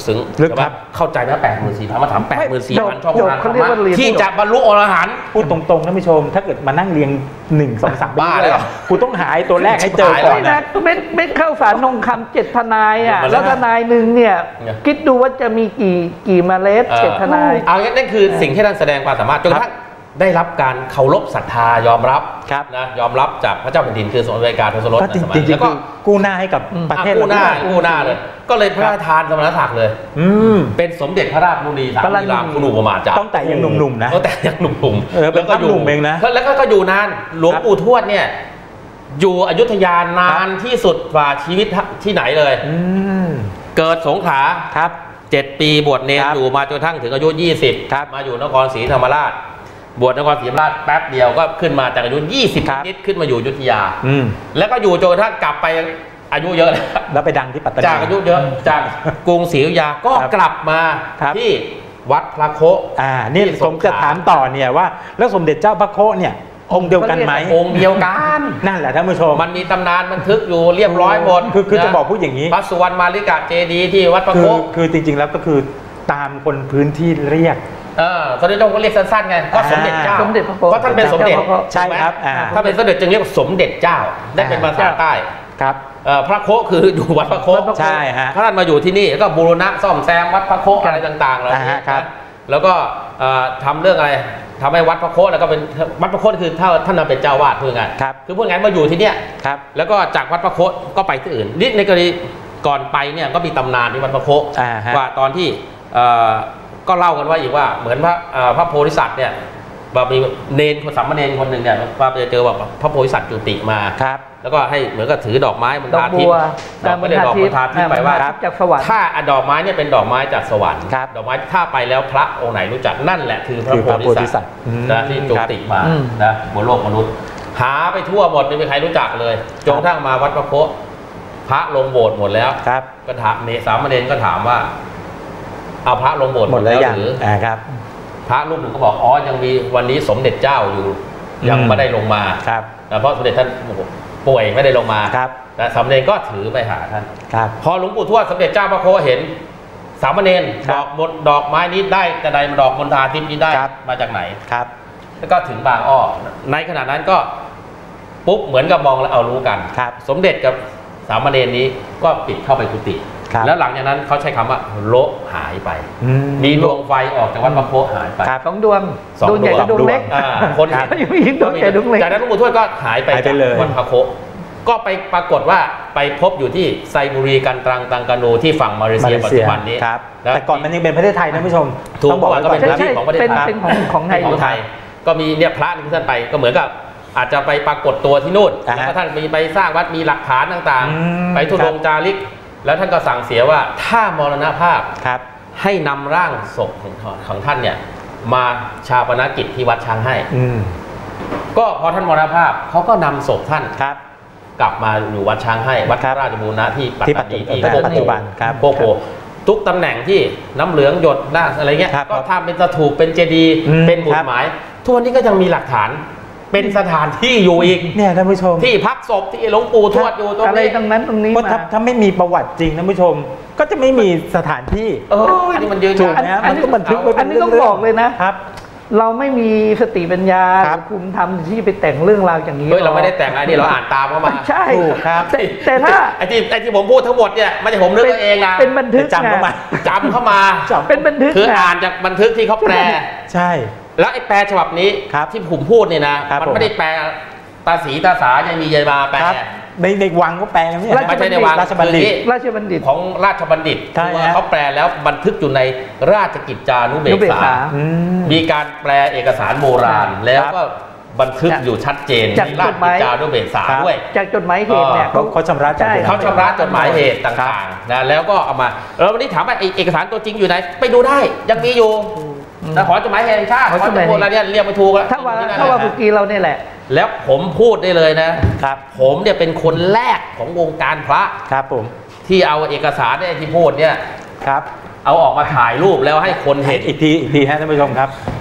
Speaker 2: ซึ้ง
Speaker 1: ลึกครับ
Speaker 2: เข้าใจนะแปดหมื่นสี่พันมาถามแปดหมื่นสี่พันช่องทางธรรมะ
Speaker 3: ที่
Speaker 2: ที่จะบรรลุอรหันต์
Speaker 1: พูดตรงๆท่านผู้ชมถ้าเกิดมานั่งเรียงหนึ่งสองสาม
Speaker 2: บ้าเลยเหรอ
Speaker 1: กูต้องหาไอ้ตัวแรกให้เจอก่อน
Speaker 3: ไม่นะ
Speaker 1: นะ
Speaker 3: เม็ดเม็ดข้าวสารนงคำเจ็ดทนายอ่ะ
Speaker 2: มัน
Speaker 3: แล้วทนายหนึ่งเนี่ย
Speaker 2: เนี่ย
Speaker 3: คิดดูว่าจะมีกี่กี่เมล็ด
Speaker 2: เออ
Speaker 3: เจ็ดทนาย
Speaker 2: เอางั้นนั่นคือสิ่งที่ท่านแสดงความสามารถจนกระทั่งได้รับการเคารพศรัทธายอมรับ
Speaker 1: ครับ
Speaker 2: นะยอมรับจากพระเจ้าแผ่นดินคือสมเด็จพระการทศรถ
Speaker 1: ก็จ
Speaker 2: ในสมัย
Speaker 1: ริงๆ
Speaker 2: แล้วก็
Speaker 1: คือกู้หน้าให้กับประเทศ
Speaker 2: กู้หน้า
Speaker 1: เราด้วย
Speaker 2: กู้หน้าเลย ก็เลยพระราชทานสมณศักดิ์เลย
Speaker 1: อืม
Speaker 2: เป็นสมเด็จพระราชมุนีสามีรามคุณอุปมาจารย์
Speaker 1: ตั้งแต่ยังหนุ่มๆนะ
Speaker 2: ตั้งแต่ยังหนุ่ม
Speaker 1: เออเป็น
Speaker 2: แล้วก็อยู่
Speaker 1: หนุ่มเองนะ
Speaker 2: แล้วก็ก็อยู่นานหลวงปู่ทวดเนี่ยอยู่อยุธยานานที่สุดกว่าชีวิตที่ไหนเลย
Speaker 1: อืม
Speaker 2: เกิดสงขลา
Speaker 1: ครับ
Speaker 2: เจ็ดปีบวชเนร
Speaker 1: ครับ
Speaker 2: อยู่มาจนกระทั่งถึงอายุยี่สิบ
Speaker 1: ครับ
Speaker 2: มาอยู่นครศรีธรรมราช บวชนครศรีธรรมราชแป๊บเดียวก็ขึ้นมาจากอายุยี่สิบ
Speaker 1: ครับ
Speaker 2: นิดขึ้นมาอยู่อยุธยา
Speaker 1: อืม
Speaker 2: แล้วก็อยู่จนกระทั่งกลับไปอายุเยอะแล้ว
Speaker 1: แล้วไปดังที่ปัตตานี
Speaker 2: จากอายุเยอะจากกรุงศรีอยุธยาก็
Speaker 1: ครับ
Speaker 2: กลับมา
Speaker 1: ครับ
Speaker 2: ที่วัดพระโค
Speaker 1: อ่านี่
Speaker 2: ที่
Speaker 1: ผม
Speaker 2: งขล
Speaker 1: จะถามต่อเนี่ยว่า แล้วสมเด็จเจ้าพระโคเนี่ยองค์เดียวกันไหม
Speaker 2: องค์เดียวกัน
Speaker 1: นั่นแหละท่านผู้ชม
Speaker 2: มันมีตำนานบันทึกอยู่เรียบร้อยหมด
Speaker 1: คือคือ
Speaker 2: นะ
Speaker 1: จะบอกพูดอย่างนี้
Speaker 2: พระสุวรรณมาริกาเจดีย์ที่วัดพระ
Speaker 1: คื
Speaker 2: โค
Speaker 1: อคือจริงๆแล้วก็คือตามคนพื้นที่เรียก
Speaker 2: เออตอนนี้ต้องก็เรียกสั้นๆไงก็สมเด็จเจ้า
Speaker 3: สมเด็จพระโค
Speaker 2: เพราะท่านเป็นสมเด็จ
Speaker 1: ใช่ครับอ่า
Speaker 2: ถ้าเป็นสมเด็จจึงเรียกว่าสมเด็จเจ้า ได้เป็นภาษาใต้
Speaker 1: ครับ
Speaker 2: เอ่อพระโคคืออยู่วัดพระโค
Speaker 1: ใช่ฮะ
Speaker 2: ท่านมาอยู่ที่นี่แล้วก็บูรณะซ่อมแซมวัดพระโคอะไรต่างๆเหล่า
Speaker 1: อ่า
Speaker 2: นี้
Speaker 1: ฮะครับ
Speaker 2: นะแล้วก็เอ่อทำเรื่องอะไรทำให้วัดพระโคแล้วก็เป็นวัดพระโคคือถ้าท่านมาเป็นเจ้าวาดพูดง่าย
Speaker 1: ครับ
Speaker 2: คือพูดง่ายมาอยู่ที่เนี่ย
Speaker 1: ครับ
Speaker 2: แล้วก็จากวัดพระโคก็ไปที่อื่นนี่ในกรณีก่อนไปเนี่ยก็มีตำนานที่วัดพระโค
Speaker 1: อ่าฮะ
Speaker 2: ว่าตอนที่เอ่อก็เล่ากันว่าอีกว่าเหมือนพระเอ่อพระโพธิสัตว์เนี่ยว่ามีเนนคนสามเณรคนหนึ่งเนี่ยว่าไปเจอว่าพระโพธิสัตว์จุติมา
Speaker 1: ครับ
Speaker 2: แล้วก็ให้เหมือนกับถือดอกไม้บน
Speaker 3: ดอก
Speaker 2: ทา
Speaker 3: บั
Speaker 2: ทิพ
Speaker 3: ว
Speaker 2: ย์ดอกไม่ได้ดอกบนทาทิพย์ไปว่า
Speaker 3: ครับจากสวรรค์
Speaker 2: ถ้าอะดอกไม้เนี่ยเป็นดอกไม้จากสวรรค์
Speaker 1: ครับ
Speaker 2: ดอกไม้ถ้าไปแล้วพระองค์ไหนรู้จักนั่นแหละคือพระ
Speaker 1: คือ
Speaker 2: โพ
Speaker 1: พระโพธิ
Speaker 2: ธิ
Speaker 1: สั
Speaker 2: สั
Speaker 1: ต
Speaker 2: ต
Speaker 1: ว์
Speaker 2: ว์
Speaker 1: อืม
Speaker 2: นะที่จุติมา
Speaker 3: อืม
Speaker 2: นะบนโลกมนุษย์ หาไปทั่วหมดไม่มีใครรู้จักเลยจนกระทั่งมาวัดพระโคพระลงโบสถ์หมดแล้ว
Speaker 1: ครับ
Speaker 2: ก็ถามเนสามเณรก็ถามว่าเอาพระลงโบสถ์
Speaker 1: หมดแล้วยัง
Speaker 2: หรือ
Speaker 1: อ่าครับ
Speaker 2: พระรูปหนึ่งก็บอกอ๋อยังมีวันนี้สมเด็จเจ้าอยู่ ยัง
Speaker 1: อืม
Speaker 2: ไม่ได้ลงมา
Speaker 1: ครับ
Speaker 2: นะเพราะสมเด็จท่านป่วยไม่ได้ลงมา
Speaker 1: ครับ
Speaker 2: นะสามเณรก็ถือไปหาท่าน
Speaker 1: ครับ
Speaker 2: พอหลวงปู่ทวดสมเด็จเจ้าพระโคเห็นสามเณร
Speaker 1: ค
Speaker 2: ด
Speaker 1: รั
Speaker 2: อบ กบนดอกไม้นี้ได้แต่ใดมาดอกมณฑาทิพย์นี้ได้
Speaker 1: ครับ
Speaker 2: มาจากไหน
Speaker 1: ครับ
Speaker 2: แล้วก็ถึงบางอ้อในขณะนั้นก็ปุ๊บเหมือนกับมองแล้วเอารู้กัน
Speaker 1: ครับ
Speaker 2: สมเด็จกับสามเณรนี้ก็ปิดเข้าไปกุฏิ
Speaker 1: ครับ
Speaker 2: แล้วหลังจากนั้นเขาใช้คำว่าโละหายไป
Speaker 1: อื
Speaker 2: มีดวงไฟออกจากวัดพระโคหายไป
Speaker 1: ครับ
Speaker 3: สองดวง
Speaker 2: สอง
Speaker 3: ดวงใหญ่
Speaker 2: ดวง
Speaker 3: กับดวงเล็ก
Speaker 2: อ่าคน
Speaker 1: ครับ
Speaker 2: เห็น
Speaker 3: อยู่ยิงดวงใหญ่ดวงเล็ก
Speaker 2: จากนั้นหลวงปู่ทวดก็หายไป
Speaker 1: หายไป
Speaker 2: จาก
Speaker 1: เลย
Speaker 2: วัดพระโคก็ไปปรากฏว่าไปพบอยู่ที่ไซบุรีกันตรังตังกานูที่ฝั่งมาเลเซียปัจจุบันนี้
Speaker 1: ครับ
Speaker 2: แล้ว
Speaker 1: แต่ก่อนมันยังเป็นประเทศไทยนะผู้ชม
Speaker 2: ถูก
Speaker 1: ต้องบอกไว้ก่อน
Speaker 2: เป็น
Speaker 1: นะ
Speaker 2: พื้นที่ของประเทศ
Speaker 3: เป็น
Speaker 2: ไทย
Speaker 3: เป็นของของไทย
Speaker 2: ของไทย ก็มีเนี่ยพระที่ท่านไปก็เหมือนกับอาจจะไปปรากฏตัวที่นู่น
Speaker 1: อ่าฮะ
Speaker 2: แล้วก็ท่านมีไปสร้างวัดมีหลักฐานต่าง
Speaker 1: อืม
Speaker 2: ๆ ไปทุดงค์จาริก แล้วท่านก็สั่งเสียว่าถ้ามรณภาพ
Speaker 1: ครับ
Speaker 2: ให้นำร่างศพของของท่านเนี่ยมาชาปนกิจที่วัดช้างให้
Speaker 1: อืม
Speaker 2: ก็พอท่านมรณภาพเขาก็นำศพท่าน
Speaker 1: ครับ
Speaker 2: กลับมาอยู่วัดช้างให้วัด
Speaker 1: ครับ
Speaker 2: ราชบูรณะที่ปัต
Speaker 1: ที่
Speaker 2: ตา
Speaker 1: ปัจจุ
Speaker 2: นี
Speaker 1: บัน
Speaker 2: ที่โค
Speaker 1: ปัจจุบันครับ
Speaker 2: โคโคทุกตำแหน่งที่น้ำเหลืองหยดหน้าอะไรเงี้ย
Speaker 1: ครับ
Speaker 2: ก็ทำเป็นสถูปเป็นเจดีย์
Speaker 1: อืม
Speaker 2: เป็นหมุ
Speaker 1: ครั
Speaker 2: ด
Speaker 1: บ
Speaker 2: หมายทุกวันนี้ก็ยังมีหลักฐานเป็นสถานที่อยู่อีก
Speaker 1: เนี่ยท่านผู้ชม
Speaker 2: ที่พักศพที่หลวงปู่ทวดอยู่ตรง
Speaker 3: อะไร
Speaker 2: นี้
Speaker 3: ตรงนั้นตรงนี้
Speaker 1: เพราะ
Speaker 3: มา
Speaker 1: ถ้าถ้าไม่มีประวัติจริงท่านผู้ชม ก็จะไม่มีสถานที่
Speaker 2: เอออันนี้มันยืน
Speaker 1: ถูก
Speaker 2: ยัน
Speaker 1: นะ
Speaker 3: อั
Speaker 1: มัน
Speaker 3: นนี้
Speaker 1: ก็บันทึกไว้
Speaker 3: อั
Speaker 1: เป็น น
Speaker 3: นี้
Speaker 1: เรื่
Speaker 3: ต้องบอกเลยนะ
Speaker 1: ครับ
Speaker 3: เราไม่มีสติปัญญา
Speaker 1: ครับ
Speaker 3: ภูมิธรรมที่ไปแต่งเรื่องราวอย่างนี้
Speaker 2: เฮ้ยเราไม่ได้แต่งอันนี้เราอ่านตามเข้ามา
Speaker 3: ใช่
Speaker 1: ถูกครับ
Speaker 3: แต่แต่ถ้า
Speaker 2: ไอ้ที่ไอ้ที่ผมพูดทั้งหมดเนี่ยไม่ใช่ผมนึกเองนะ
Speaker 3: เป็นบันทึก
Speaker 1: จำเข้ามา
Speaker 2: จำเข้ามา
Speaker 3: เป็นบันทึก
Speaker 2: คือ
Speaker 3: นะ
Speaker 2: อ่านจากบันทึกที่เขาแปล
Speaker 1: ใช่
Speaker 2: แล้วไอ้แปลฉบับนี้
Speaker 1: ครับ
Speaker 2: ที่ผมพูดเนี่ยนะครับ มัน
Speaker 1: ผม
Speaker 2: ไม่ได้แปลตาสีตาสายังมียายมาแปล
Speaker 1: ครับในในวังก็แปลกันเนี่ย
Speaker 2: ไม่ใช่ในวัง
Speaker 1: ราชบัณฑิต
Speaker 2: คือ
Speaker 3: ราชบัณฑิต
Speaker 2: ของราชบัณฑิต
Speaker 1: ใช่
Speaker 2: คือว่า
Speaker 1: ฮะ
Speaker 2: เขาแปลแล้วบันทึกอยู่ในราชกิจจานุเบ
Speaker 3: นุ
Speaker 2: ก
Speaker 3: เบก
Speaker 2: ษา
Speaker 3: ษา
Speaker 1: อืม
Speaker 2: มีการแปลเอกสารโบราณ
Speaker 3: ครับ
Speaker 2: แล้วก็บันทึกอยู่ชัดเจน
Speaker 3: จาก
Speaker 2: ในราช
Speaker 3: จดห
Speaker 2: กิ
Speaker 3: มาย
Speaker 2: จจานุเบกษา
Speaker 1: ครับ
Speaker 2: ด้วย
Speaker 3: จากจดหมายเหตุเนี่ย
Speaker 1: เขาเขาชำระจดหมาย
Speaker 3: ใช่
Speaker 2: เขาชำระจดหมายเหตุต่างๆนะแล้วก็เอามาแล้ววันนี้ถามว่าไอ้เอกสารตัวจริงอยู่ไหนไปดูได้ยังมีอยู่นะขอจดหมายเหตุแห่งชาติขอจดหมายเหตุอะไรเนี่ยเรียกไม่ถูกอะ
Speaker 3: ถ้าว่า
Speaker 2: อยู่ที่นั่น
Speaker 3: ถ้าว่า
Speaker 2: แหละ
Speaker 3: สุกีเราเนี่ยแหละ
Speaker 2: แล้วผมพูดได้เลยนะครับ ผมเนี่ยเป็นคนแรกของวงการพระ
Speaker 1: ครับผม
Speaker 2: ที่เอาเอกสารเนี่ยที่พูดเนี่ย
Speaker 1: ครับ
Speaker 2: เอาออกมาถ่ายรูปแล้วให้คนเห็น
Speaker 1: อีกทีอีกทีฮะท่านผู้ชมครับ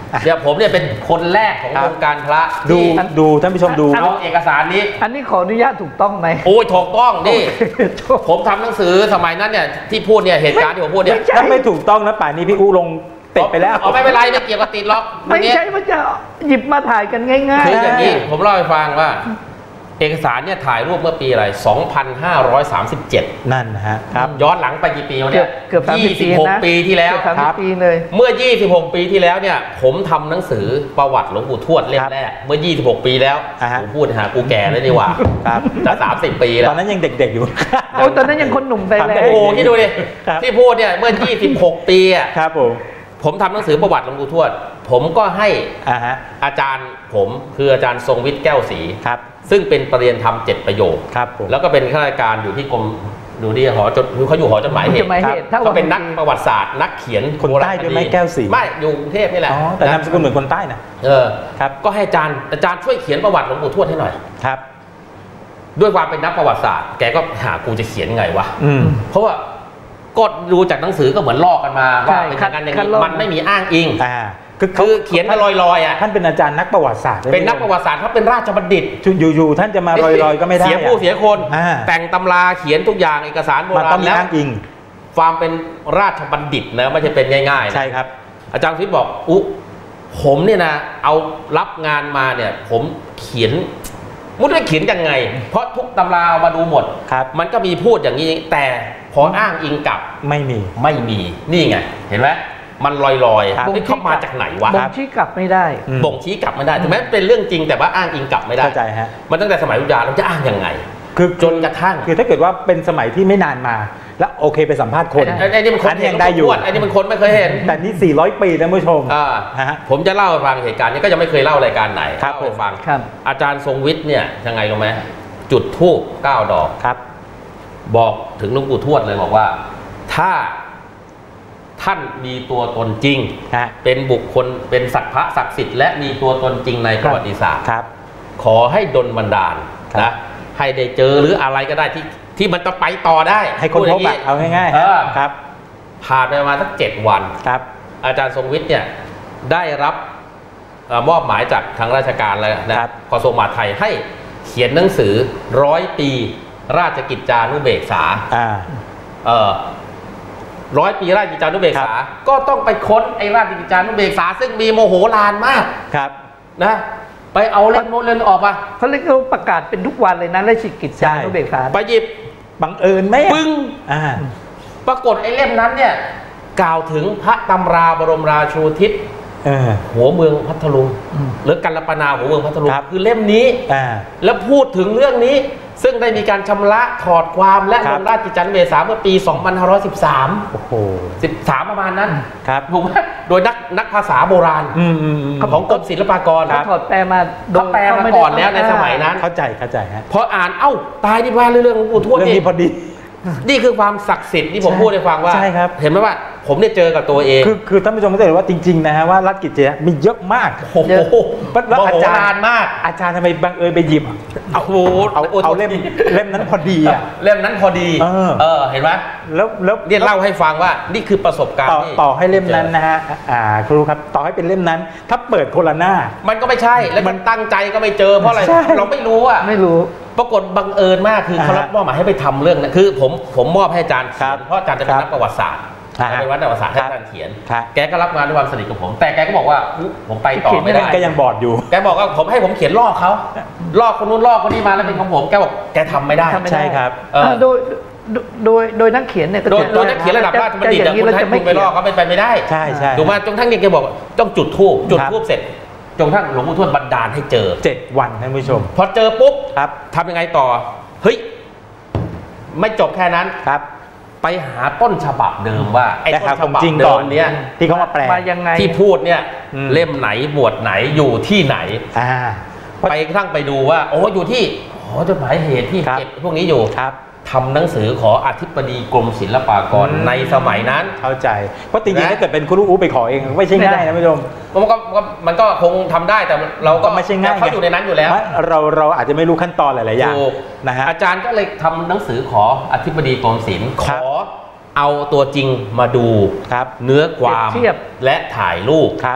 Speaker 2: เดี๋ยวผมเนี่ยเป็นคนแรกของวงการพระ
Speaker 1: ดูดูท่านผู้ชมดู
Speaker 2: เอาเอกสารนี้
Speaker 3: อันนี้ขออนุญาตถูกต้องไหม
Speaker 2: โอ้ยถูกต้องนี่ผมทำหนังสือสมัยนั้นเนี่ยที่พูดเนี่ยเหตุการณ์ที่ผมพูดเนี่ย
Speaker 1: ถ้าไม่ถูกต้องนะป่านนี้พี่อู้ลงติดไปแล้ว
Speaker 2: เอาไม่เป็นไรไม่เกี่ยวกับติดหรอก
Speaker 3: ไม่ใช่ว่าจะหยิบมาถ่ายกันง่ายๆ
Speaker 2: คืออย่างนี้ผมเล่าให้ฟังว่าเอกสารเนี่ยถ่ายรูปเมื่อปีอะไรสองพันห้าร้อยสามสิบเจ็ด
Speaker 1: นั่นนะฮะครับ
Speaker 2: ย้อนหลังไปกี่ปีเนี่ย
Speaker 3: เกือบ
Speaker 2: ยี่สิบหกปีที่แล้ว
Speaker 3: ครับ
Speaker 2: เมื่อยี่สิบหกปีที่แล้วเนี่ยผมทำหนังสือประวัติหลวงปู่ทวดเล่มแรกเมื่อยี่สิบหกปีแล้วผมพูดหากูแก่เลยดีกว่าจะสามสิบปีแล้ว
Speaker 1: ตอนนั้นยังเด็กๆอยู่
Speaker 3: โอ้ตอนนั้นยังคนหนุ่มไปเลย
Speaker 2: โอ้โหที่ดูดิที่พูดเนี่ยเมื่อยี่สิบหกปีอ่ะ
Speaker 1: ครับผม
Speaker 2: ผมทำหนังสือประวัติหลวงปู่ทวดผมก็ให้อาจารย์ผมคืออาจารย์ทรงวิทย์แก้วศรีซึ่งเป็นปรริญญาธรรมเจ็ดประโยคแล้วก็เป็นข้าราชการอยู่ที่กรมดูที่หอจดเขาอยู่หอจดหมายเหตุเขาเป็นนักประวัติศาสตร์นักเขียน
Speaker 1: คนใต้ด้วยไหมแก้วศรี
Speaker 2: ไม่อยู่กรุงเทพนี่แหละ
Speaker 1: แต่นามสกุลเหมือนคนใต้นะ
Speaker 2: เออครับก็ให้อาจารย์อาจารย์ช่วยเขียนประวัติหลวงปู่ทวดให้หน่อย
Speaker 1: ครับ
Speaker 2: ด้วยความเป็นนักประวัติศาสตร์แกก็หากูจะเขียนไงวะเพราะว่าก็ดูจากหนังสือก็เหมือนลอกกันมาว่าเป็นอย่างนั้นอย่างนี้มันไม่มีอ้างอิงคือเขียนลอยๆอ่ะ
Speaker 1: ท่านเป็นอาจารย์นักประวัติศาสตร์
Speaker 2: เป็นนักประวัติศาสตร์เขาเป็นราชบัณฑิต
Speaker 1: อยู่ๆท่านจะมาลอยๆก็ไม่ได้
Speaker 2: เสียผู้เสียคนแต่งตำราเขียนทุกอย่างเอกสารโบราณแล้วความเป็นราชบัณฑิตนะไม่ใช่เป็นง่ายๆ
Speaker 1: ใช่ครับ
Speaker 2: อาจารย์ฟิตบอกอุ๊ผมเนี่ยนะเอารับงานมาเนี่ยผมเขียนมุดได้เขียนยังไงเพราะทุกตำรามาดูหมดมันก็มีพูดอย่างนี้แต่พออ้างอิงกับ
Speaker 1: ไม่มี
Speaker 2: ไม่มีนี่ไงเห็นไหมมันลอยๆนี่เข้ามาจากไหนวะ
Speaker 3: บ่งชี้กลับไม่ได้
Speaker 2: บ่งชี้กลับไม่ได้ถึงแม้เป็นเรื่องจริงแต่ว่าอ้างอิงกลับไม่ได้
Speaker 1: เข้าใจฮะ
Speaker 2: มันตั้งแต่สมัยอยุธยาเราจะอ้างยังไงคือจนกระทั่ง
Speaker 1: คือถ้าเกิดว่าเป็นสมัยที่ไม่นานมาแล้วโอเคไปสัมภาษณ์คน
Speaker 2: ไอ้นี่มันคน
Speaker 1: ยังได้อยู่
Speaker 2: ไอ้นี่มันคนไม่เคยเห็น
Speaker 1: แต่นี่สี่ร้อยปีนะผู้ชม
Speaker 2: ผมจะเล่าให้ฟังเหตุการณ์นี้ก็ยังไม่เคยเล่ารายการไหนเล่าให้ฟังอาจารย์ทรงวิทย์เนี่ยยังไงรู้ไหมจุดธูปเก้าดอก
Speaker 1: ครับ
Speaker 2: บอกถึงหลวงปู่ทวดเลยบอกว่าถ้าท่านมีตัวตนจริงเป็นบุคคลเป็นสัตว์พระศักดิ์สิทธิ์และมีตัวตนจริงในประวัติศาสตร์ขอให้ดลบันดาลนะให้ได้เจอหรืออะไรก็ได้ที่ที่มันจะไปต่อได้
Speaker 1: ให้คนพบแบบเอาง่ายๆครับ
Speaker 2: ผ่านไปประมาณสักเจ็ดวัน
Speaker 1: ครับ
Speaker 2: อาจารย์ทรงวิทย์เนี่ยได้รับมอบหมายจากทางราชการแล้วนะกระทรวงมหาดไทยให้เขียนหนังสือร้อยปีราชกิจจานุเบกษาเอ่อร้อยปีราชกิจจานุเบกษาก็ต้องไปค้นไอ้ราชกิจจานุเบกษาซึ่งมีโมโหลานมาก
Speaker 1: ครับ
Speaker 2: นะไปเอาเล่มโน้นเล่มออกมา
Speaker 3: เขาเรียกเขาประกาศเป็นทุกวันเลยนะราชกิจจานุเบกษา
Speaker 2: ไปหยิบ
Speaker 1: บังเอิญไหม
Speaker 2: ปึ้งปรากฏไอ้เล่มนั้นเนี่ยกล่าวถึงพระตำราบรมราชูทิศหัวเมืองพัทลุงหรือกัลปนาหัวเมืองพัทลุงคือเล่มนี้แล้วพูดถึงเรื่องนี้ซึ่งได้มีการชำระถอดความและลงราชกิจจานุเบกษาเมื่อปีสองพันห้าร้อยสิบสาม
Speaker 1: โอ้โห
Speaker 2: สิบสามประมาณนั้น
Speaker 1: ครับ
Speaker 2: ถูกไหมโดยนักนักภาษาโบราณของกรมศิลปากร
Speaker 3: ถอดแปลมา
Speaker 2: เขาแปลมาก่อนแล้วในสมัยนั้น
Speaker 1: เข้าใจเข้าใจฮะ
Speaker 2: พออ่านเอ้าตายที่ว่าเรื่องหลวงปู่ทวด
Speaker 1: นี่พอดี
Speaker 2: นี่คือความศักดิ์สิทธิ์ที่ผมพูดให้ฟังว่าเห็นไหมว่าผมได้เจอกับตัวเอง
Speaker 1: คือคือท่านผู้ชมก็จะเห็นว่าจริงๆนะฮะว่ารัฐกิจจามีเยอะมาก
Speaker 2: โอ้โห
Speaker 1: แล้วอาจารย์
Speaker 2: มาก
Speaker 1: อาจารย์ทำไมบังเอิญไปหยิบ
Speaker 2: เอาโห
Speaker 1: เอาเอาเล่มเล่มนั้นพอดีอ่ะ
Speaker 2: เล่มนั้นพอดีเออเห็นไหม
Speaker 1: แล้วแล้ว
Speaker 2: เรียนเล่าให้ฟังว่านี่คือประสบการณ์
Speaker 1: ต่อให้เล่มนั้นนะฮะอ่าครูครับต่อให้เป็นเล่มนั้นถ้าเปิดโคลาหน้า
Speaker 2: มันก็ไม่ใช่แล้วมันตั้งใจก็ไม่เจอเพราะอะไรเราไม่รู้อ่ะ
Speaker 3: ไม่รู้
Speaker 2: ปรากฏบังเอิญมากคือเขารับมอบหมายให้ไปทำเรื่องนะคือผมผมมอบให้อาจารย์เขียนเพราะอาจารย์จะเป็นนักประวัติศาสตร์เป็นวัดประวัติศาสตร์ให้อาจารย์เขียนแกก็รับงานด้วยความสนิทกับผมแต่แกก็บอกว่าผมไปต่อไม่ได้
Speaker 1: แกยังบอดอยู่
Speaker 2: แกบอกว่าผมให้ผมเขียนลอกเขาลอกคนนู้นลอกคนนี้มาแล้วเป็นของผมแกบอกแกทำไม่ได้
Speaker 1: ใช่ครับ
Speaker 3: โดยโดยโดยนักเขียนเนี่ย
Speaker 2: โดยนักเขียนระดับราชบัณฑิตคุณให้คุณไปลอกเขาเป็นไปไม่ได้
Speaker 1: ใช่ใช่
Speaker 2: ถูกไหมจนทั้งนี้แกบอกต้องจุดธูปจุดธูปเสร็จจนทั้งหลวงปู่ทวดบันดาลให้เจอ
Speaker 1: เจ็ดวันท่านผู้ชม
Speaker 2: พอเจอปุ๊บครับทำยังไงต่อเฮ้ยไม่จบแค่นั้น
Speaker 1: ครับ
Speaker 2: ไปหาต้นฉบับเดิมว่าไอ้ต้นฉบับเดิมเนี้ย
Speaker 1: ที่เขามาแปล
Speaker 2: ที่พูดเนี่ยเล่มไหนบวชไหนอยู่ที่ไหนไปกระทั่งไปดูว่าโอ้อยู่ที่หอจดหมายเหตุที่เก็บพวกนี้อยู่ทำหนังสือขออธิบดีกรมศิลปากรในสมัยนั้น
Speaker 1: เข้าใจเพราะจริงๆถ้าเกิดเป็นครูอูไปขอเองไม่ใช่ง่ายนะผู้ชม
Speaker 2: มันก็มันก็คงทำได้แต่เราก็ไม่ใช่ง่ายเขาอยู่ในนั้นอยู่แล้ว
Speaker 1: เราเราอาจจะไม่รู้ขั้นตอนหลายๆอย่างนะฮะ
Speaker 2: อาจารย์ก็เลยทำหนังสือขออธิบดีกรมศิลป์ขอเอาตัวจริงมาดูเนื้อความและถ่ายรูป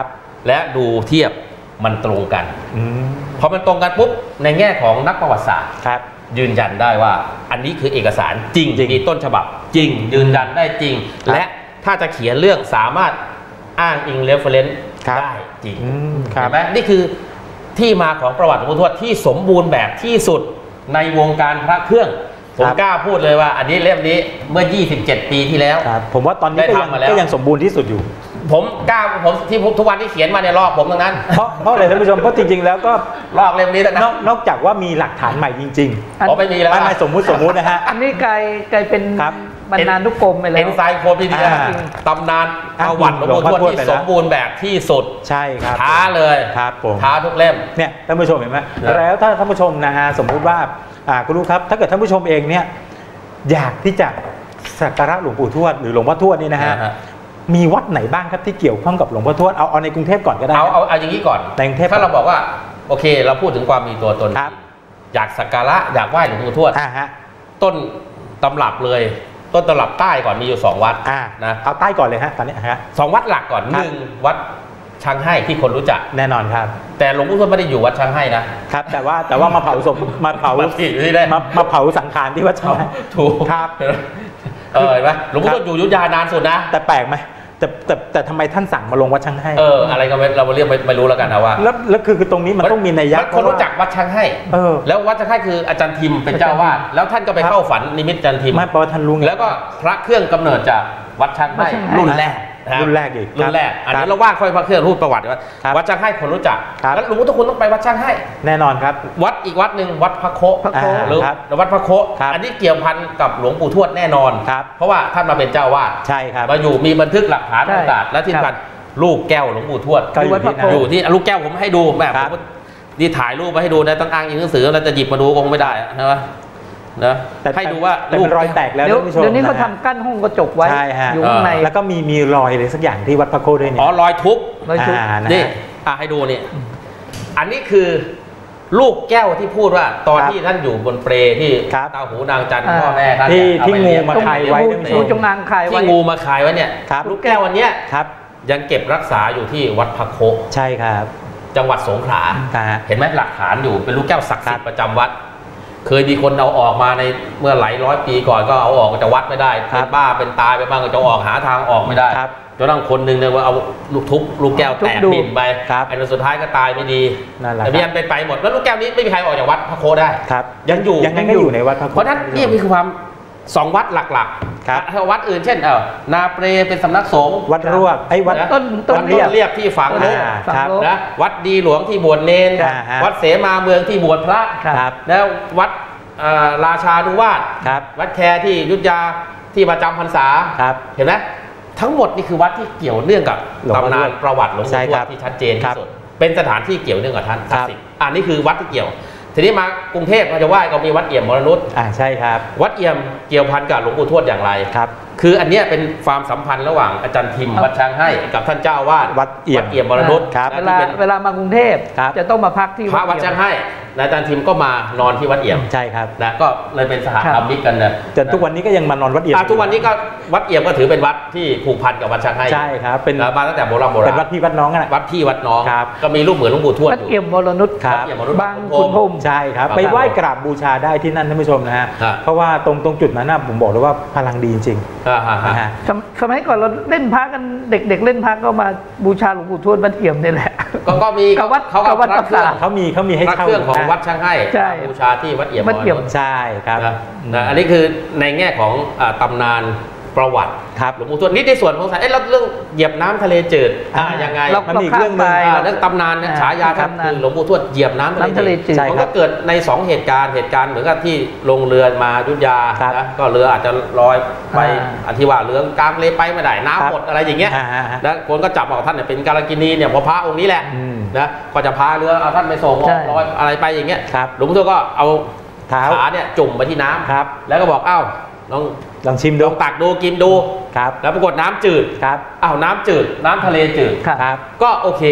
Speaker 2: และดูเทียบมันตรงกันพอมันตรงกันปุ๊บในแง่ของนักประวัติศาสตร์ยืนยันได้ว่าอันนี้คือเอกสารจริงมีต้นฉบับจริงยืนยันได้จริงและถ้าจะเขียนเรื่องสามารถอ้างอิง reference ได้จริงเห็นไหมนี่คือที่มาของประวัติหลวงปู่ทวดที่สมบูรณ์แบบที่สุดในวงการพระเครื่องผมกล้าพูดเลยว่าอันนี้เล่มนี้เมื่อยี่สิบเจ็ดปีที่แล้ว
Speaker 1: ผมว่าตอนนี้ก็ยังก็ยังสมบูรณ์ที่สุดอยู่
Speaker 2: ผมกล้าผมที่ทุกวันที่เขียนมาในรอบผมตรงนั้น
Speaker 1: เพราะเพราะอะไรท่านผู้ชมเพราะจริงๆแล้วก็
Speaker 2: รอบเล่มนี้นอก
Speaker 1: นอกจากว่ามีหลักฐานใหม่จริง
Speaker 2: ๆผมไม่มีแล้ว
Speaker 1: ไม่สมมุติสมมุตินะฮะ
Speaker 3: อันนี้กลายกลายเป็นบรรณานุกรมไปแล้ว
Speaker 2: เอ็นไซโคปีเดียตำนานประวัติหลวงปู่ทวดที่สมบูรณ์แบบที่สุด
Speaker 1: ใช่ครับ
Speaker 2: ท้าเลย
Speaker 1: ครับผม
Speaker 2: ท้าทุกเล่ม
Speaker 1: เนี่ยท่านผู้ชมเห็นไหมแล้วถ้าท่านผู้ชมนะฮะสมมุติว่าคุณรู้ครับถ้าเกิดท่านผู้ชมเองเนี่ยอยากที่จะสักการะหลวงปู่ทวดหรือหลวงพ่อทวดนี่นะฮะมีวัดไหนบ้างครับที่เกี่ยวข้องกับหลวงพ่อทวดเอาเอาในกรุงเทพก่อนก็ได้
Speaker 2: เอาเอาเอาอย่างนี้ก่อน
Speaker 1: ในกรุงเทพ
Speaker 2: ถ้าเราบอกว่าโอเคเราพูดถึงความมีตัวตนอยากสักการะอยากไหว้หลวงปู่ทวดต้นตำรับเลยต้นตำรับใต้ก่อนมีอยู่สองวัด
Speaker 1: นะเอาใต้ก่อนเลยฮะตอนนี้ฮะ
Speaker 2: สองวัดหลักก่อนหนึ่งวัดช้างให้ที่คนรู้จัก
Speaker 1: แน่นอนครับ
Speaker 2: แต่หลวงปู่ทวดไม่ได้อยู่วัดช้างให้นะครับ
Speaker 1: แต่ว่าแต่ว่ามาเผาศพมาเผามามาเผาสังขารที่วัดช้าง
Speaker 2: ถูก
Speaker 1: ครับ
Speaker 2: เออเห็นไหมหลวงปู่ทวดอยู่อยุธยานานสุดนะ
Speaker 1: แต่แปลกไหมแต่แต่แต่ทำไมท่านสั่งมาลงวัดช้างให้
Speaker 2: เอออะไรก็ไม่เราเรียกไม่รู้แล้วกันนะว่า
Speaker 1: แล้วแล้วคือคือตรงนี้มันต้องมีนัยยะ
Speaker 2: คนรู้จักวัดช้างให้แล้ววัดช้างให้คืออาจารย์ทิมเป็นเจ้าวาดแล้วท่านก็ไปเข้าฝันนิมิตอาจารย์ทิม
Speaker 1: ไม่เพราะท่านรู้
Speaker 2: แล้วก็พระเครื่องกำเนิดจากวัดช้างให้รุ่นแรก
Speaker 1: รุ่นแรกอีก
Speaker 2: รุ่นแรกอันนี้เราว่าค่อยพระเครื่องรูปประวัติว่าวัดช้างให้คนรู้จักแล้วหลวงปู่ทุกคนต้องไปวัดช้างให้
Speaker 1: แน่นอนครับ
Speaker 2: วัดอีกวัดหนึ่งวัดพระโคหรือวัดพระโคอันนี้เกี่ยวพันกับหลวงปู่ทวดแน่นอนเพราะว่าท่านมาเป็นเจ้าวาด
Speaker 1: ใช่ครับ
Speaker 2: มาอยู่มีบันทึกหลักฐานต่างๆและที่สำคัญลูกแก้วหลวงปู่ทวดอยู่ที่ลูกแก้วผมให้ดูแบบนี่ถ่ายรูปมาให้ดูนะต้องอ้างอิงหนังสือแล้วจะหยิบมาดูคงไม่ได้นะวะนะให้ดูว่า
Speaker 1: ลูกรอยแตกแล้ว
Speaker 3: เดี๋ยวนี้เขาทำกั้นห้องกระจกไว้อยู่ข้างใน
Speaker 1: แล้วก็มีมีรอยอะไรสักอย่างที่วัดพระโคด้วยเนี่ย
Speaker 2: อ๋อรอยทุบรอยทุบนี่อ่ะให้ดูนี่อันนี้คือลูกแก้วที่พูดว่าตอนที่ท่านอยู่บนเปลที่ตาหูนางจันทร์พ่อแม่ท่าน
Speaker 1: ที่ที่งูมาคายไว้
Speaker 3: งูจงอางคายไว้
Speaker 2: ที่งูมาคายไว้เนี่ยลูกแก้ววันนี้ยังเก็บรักษาอยู่ที่วัดพระโค
Speaker 1: ใช่ครับ
Speaker 2: จังหวัดสงขลาเห็นไหมหลักฐานอยู่เป็นลูกแก้วศักดิ์สิทธิ์ประจำวัดเคยมีคนเอาออกมาในเมื่อหลายร้อยปีก่อนก็เอาออกจากวัดไม่ได้เป็นบ้าเป็นตายไปบ้างก็จะออกหาทางออกไม่ได้จนทั้งคนหนึ่งเนี่ยว่าเอาลูกทุบลูกแก้วแตกบิ่นไปไอ้สุดท้ายก็ตายไม่ดีแต่ยังเป็นไปหมดแล้วลูกแก้วนี้ไม่มีใครออกจากวัดพระโคได้ยังอยู่
Speaker 1: ยังก็อยู่ในวัดพระโค
Speaker 2: เพราะนั้นนี่มีความสองวัดหลักๆครับวัดอื่นเช่นเออนาเปรเป็นสำนักสงฆ์
Speaker 1: วัดรวบไอ้วัด
Speaker 2: ต้นต้นเรียบที่ฝังลกนะวัดดีหลวงที่บวชเนรวัดเสมาเมืองที่บวชพระแล้ววัดราชานุวาสวัดแคที่ยุทธยาที่ประจำพรรษาเห็นไหมทั้งหมดนี่คือวัดที่เกี่ยวเนื่องกับตำนานประวัติหลวงปู่ทวดที่ชัดเจนที่สุดเป็นสถานที่เกี่ยวเนื่องกับท่านศักดิ์สิทธิ์อันนี้คือวัดที่เกี่ยวทีนี้มากรุงเทพเราจะไหว้ก็มีวัดเอี่ยมมรนุช
Speaker 1: อ่าใช่ครับ
Speaker 2: วัดเอี่ยมเกี่ยวพันกับหลวงปู่ทวดอย่างไร
Speaker 1: ครับ
Speaker 2: คืออันนี้เป็นความสัมพันธ์ระหว่างอาจารย์ทิมวัดช้างให้กับท่านเจ้าวาด
Speaker 1: วัดเอี่ยม
Speaker 2: มรนุช
Speaker 3: เวลาเวลามากรุงเทพจะต้องมาพักที่
Speaker 2: พระวัดช้างให้อาจารย์ทิมก็มานอนที่วัดเอี่ยม
Speaker 1: ใช่ครับ
Speaker 2: นะก็เลยเป็นสหธรรมิกกันนะ
Speaker 1: จนทุกวันนี้ก็ยังมานอนวัดเอี่ยม
Speaker 2: ทุกวันนี้ก็วัดเอี่ยมก็ถือเป็นวัดที่ผูกพันกับวัดช้างให้
Speaker 1: ใช่ครับเป็น
Speaker 2: มาตั้งแต่โบราณโบราณ
Speaker 1: เป็นวัดพี่วัดน้องนะ
Speaker 2: วัดพี่วัดน้องก็มีรูปเหมือนหลวงปู่ทวด
Speaker 3: วัดเอี่ยมมรนุช
Speaker 1: ครับ
Speaker 3: บางคุณพรม
Speaker 1: ใช่ครับไปไหว้กราบบูชาได้ที่นั่นท่านผู้ชมนะฮะเพราะว่าตรงตรงจุดนั้นนะผมบอกเลยว่าพลังดีจริง
Speaker 3: สมัยก่อนเราเล่นพระกันเด็กๆเล่นพระก็มาบูชาหลวงปู่ทวดวัดเอี่ยมนี่แหละ
Speaker 2: ก็มี
Speaker 3: เขาวัดเขา
Speaker 1: วัดเขามีเขามีให้เช่า
Speaker 2: เครื่องของวัดช้างให้บูชาที่วัดเอี่ยม
Speaker 3: วัดเอี่ยม
Speaker 1: ใช่ครับ
Speaker 2: อันนี้คือในแง่ของตำนานประวัติหลวงปู่ทวดนี่ในส่วนของสายเอ๊ะเราเรื่องเหยียบน้ำทะเลจืดยังไง
Speaker 1: มันมีเรื่องนึง
Speaker 2: เรื่องตำนานฉายาท่านคือหลวงปู่ทวดเหยียบน้ำทะเลจืดมันก็เกิดในสองเหตุการณ์เหตุการณ์เหมือนกับที่ลงเรือมายุธยานะก็เรืออาจจะลอยไปอธิว่าเรือกลางเลไปไม่ได้น้ำหมดอะไรอย่างเงี้ยแล้วคนก็จับบอกท่านเนี่ยเป็นกาลกินีเนี่ยพอพระองค์นี้แหละนะก็จะพาเรือเอาท่านไปส่งลอยอะไรไปอย่างเงี้ยหลวงปู่ทวดก็เอาขาเนี่ยจุ่มไปที่น้ำแล้วก็บอกอ้าวลอง
Speaker 1: ลองชิมดู
Speaker 2: ลองตักดูกินดูครับแล้วปรากฏน้ำจืด
Speaker 1: ครับ
Speaker 2: อ้าวน้ำจืดน้ำทะเลจืด
Speaker 1: ครับ
Speaker 2: ก็โอเค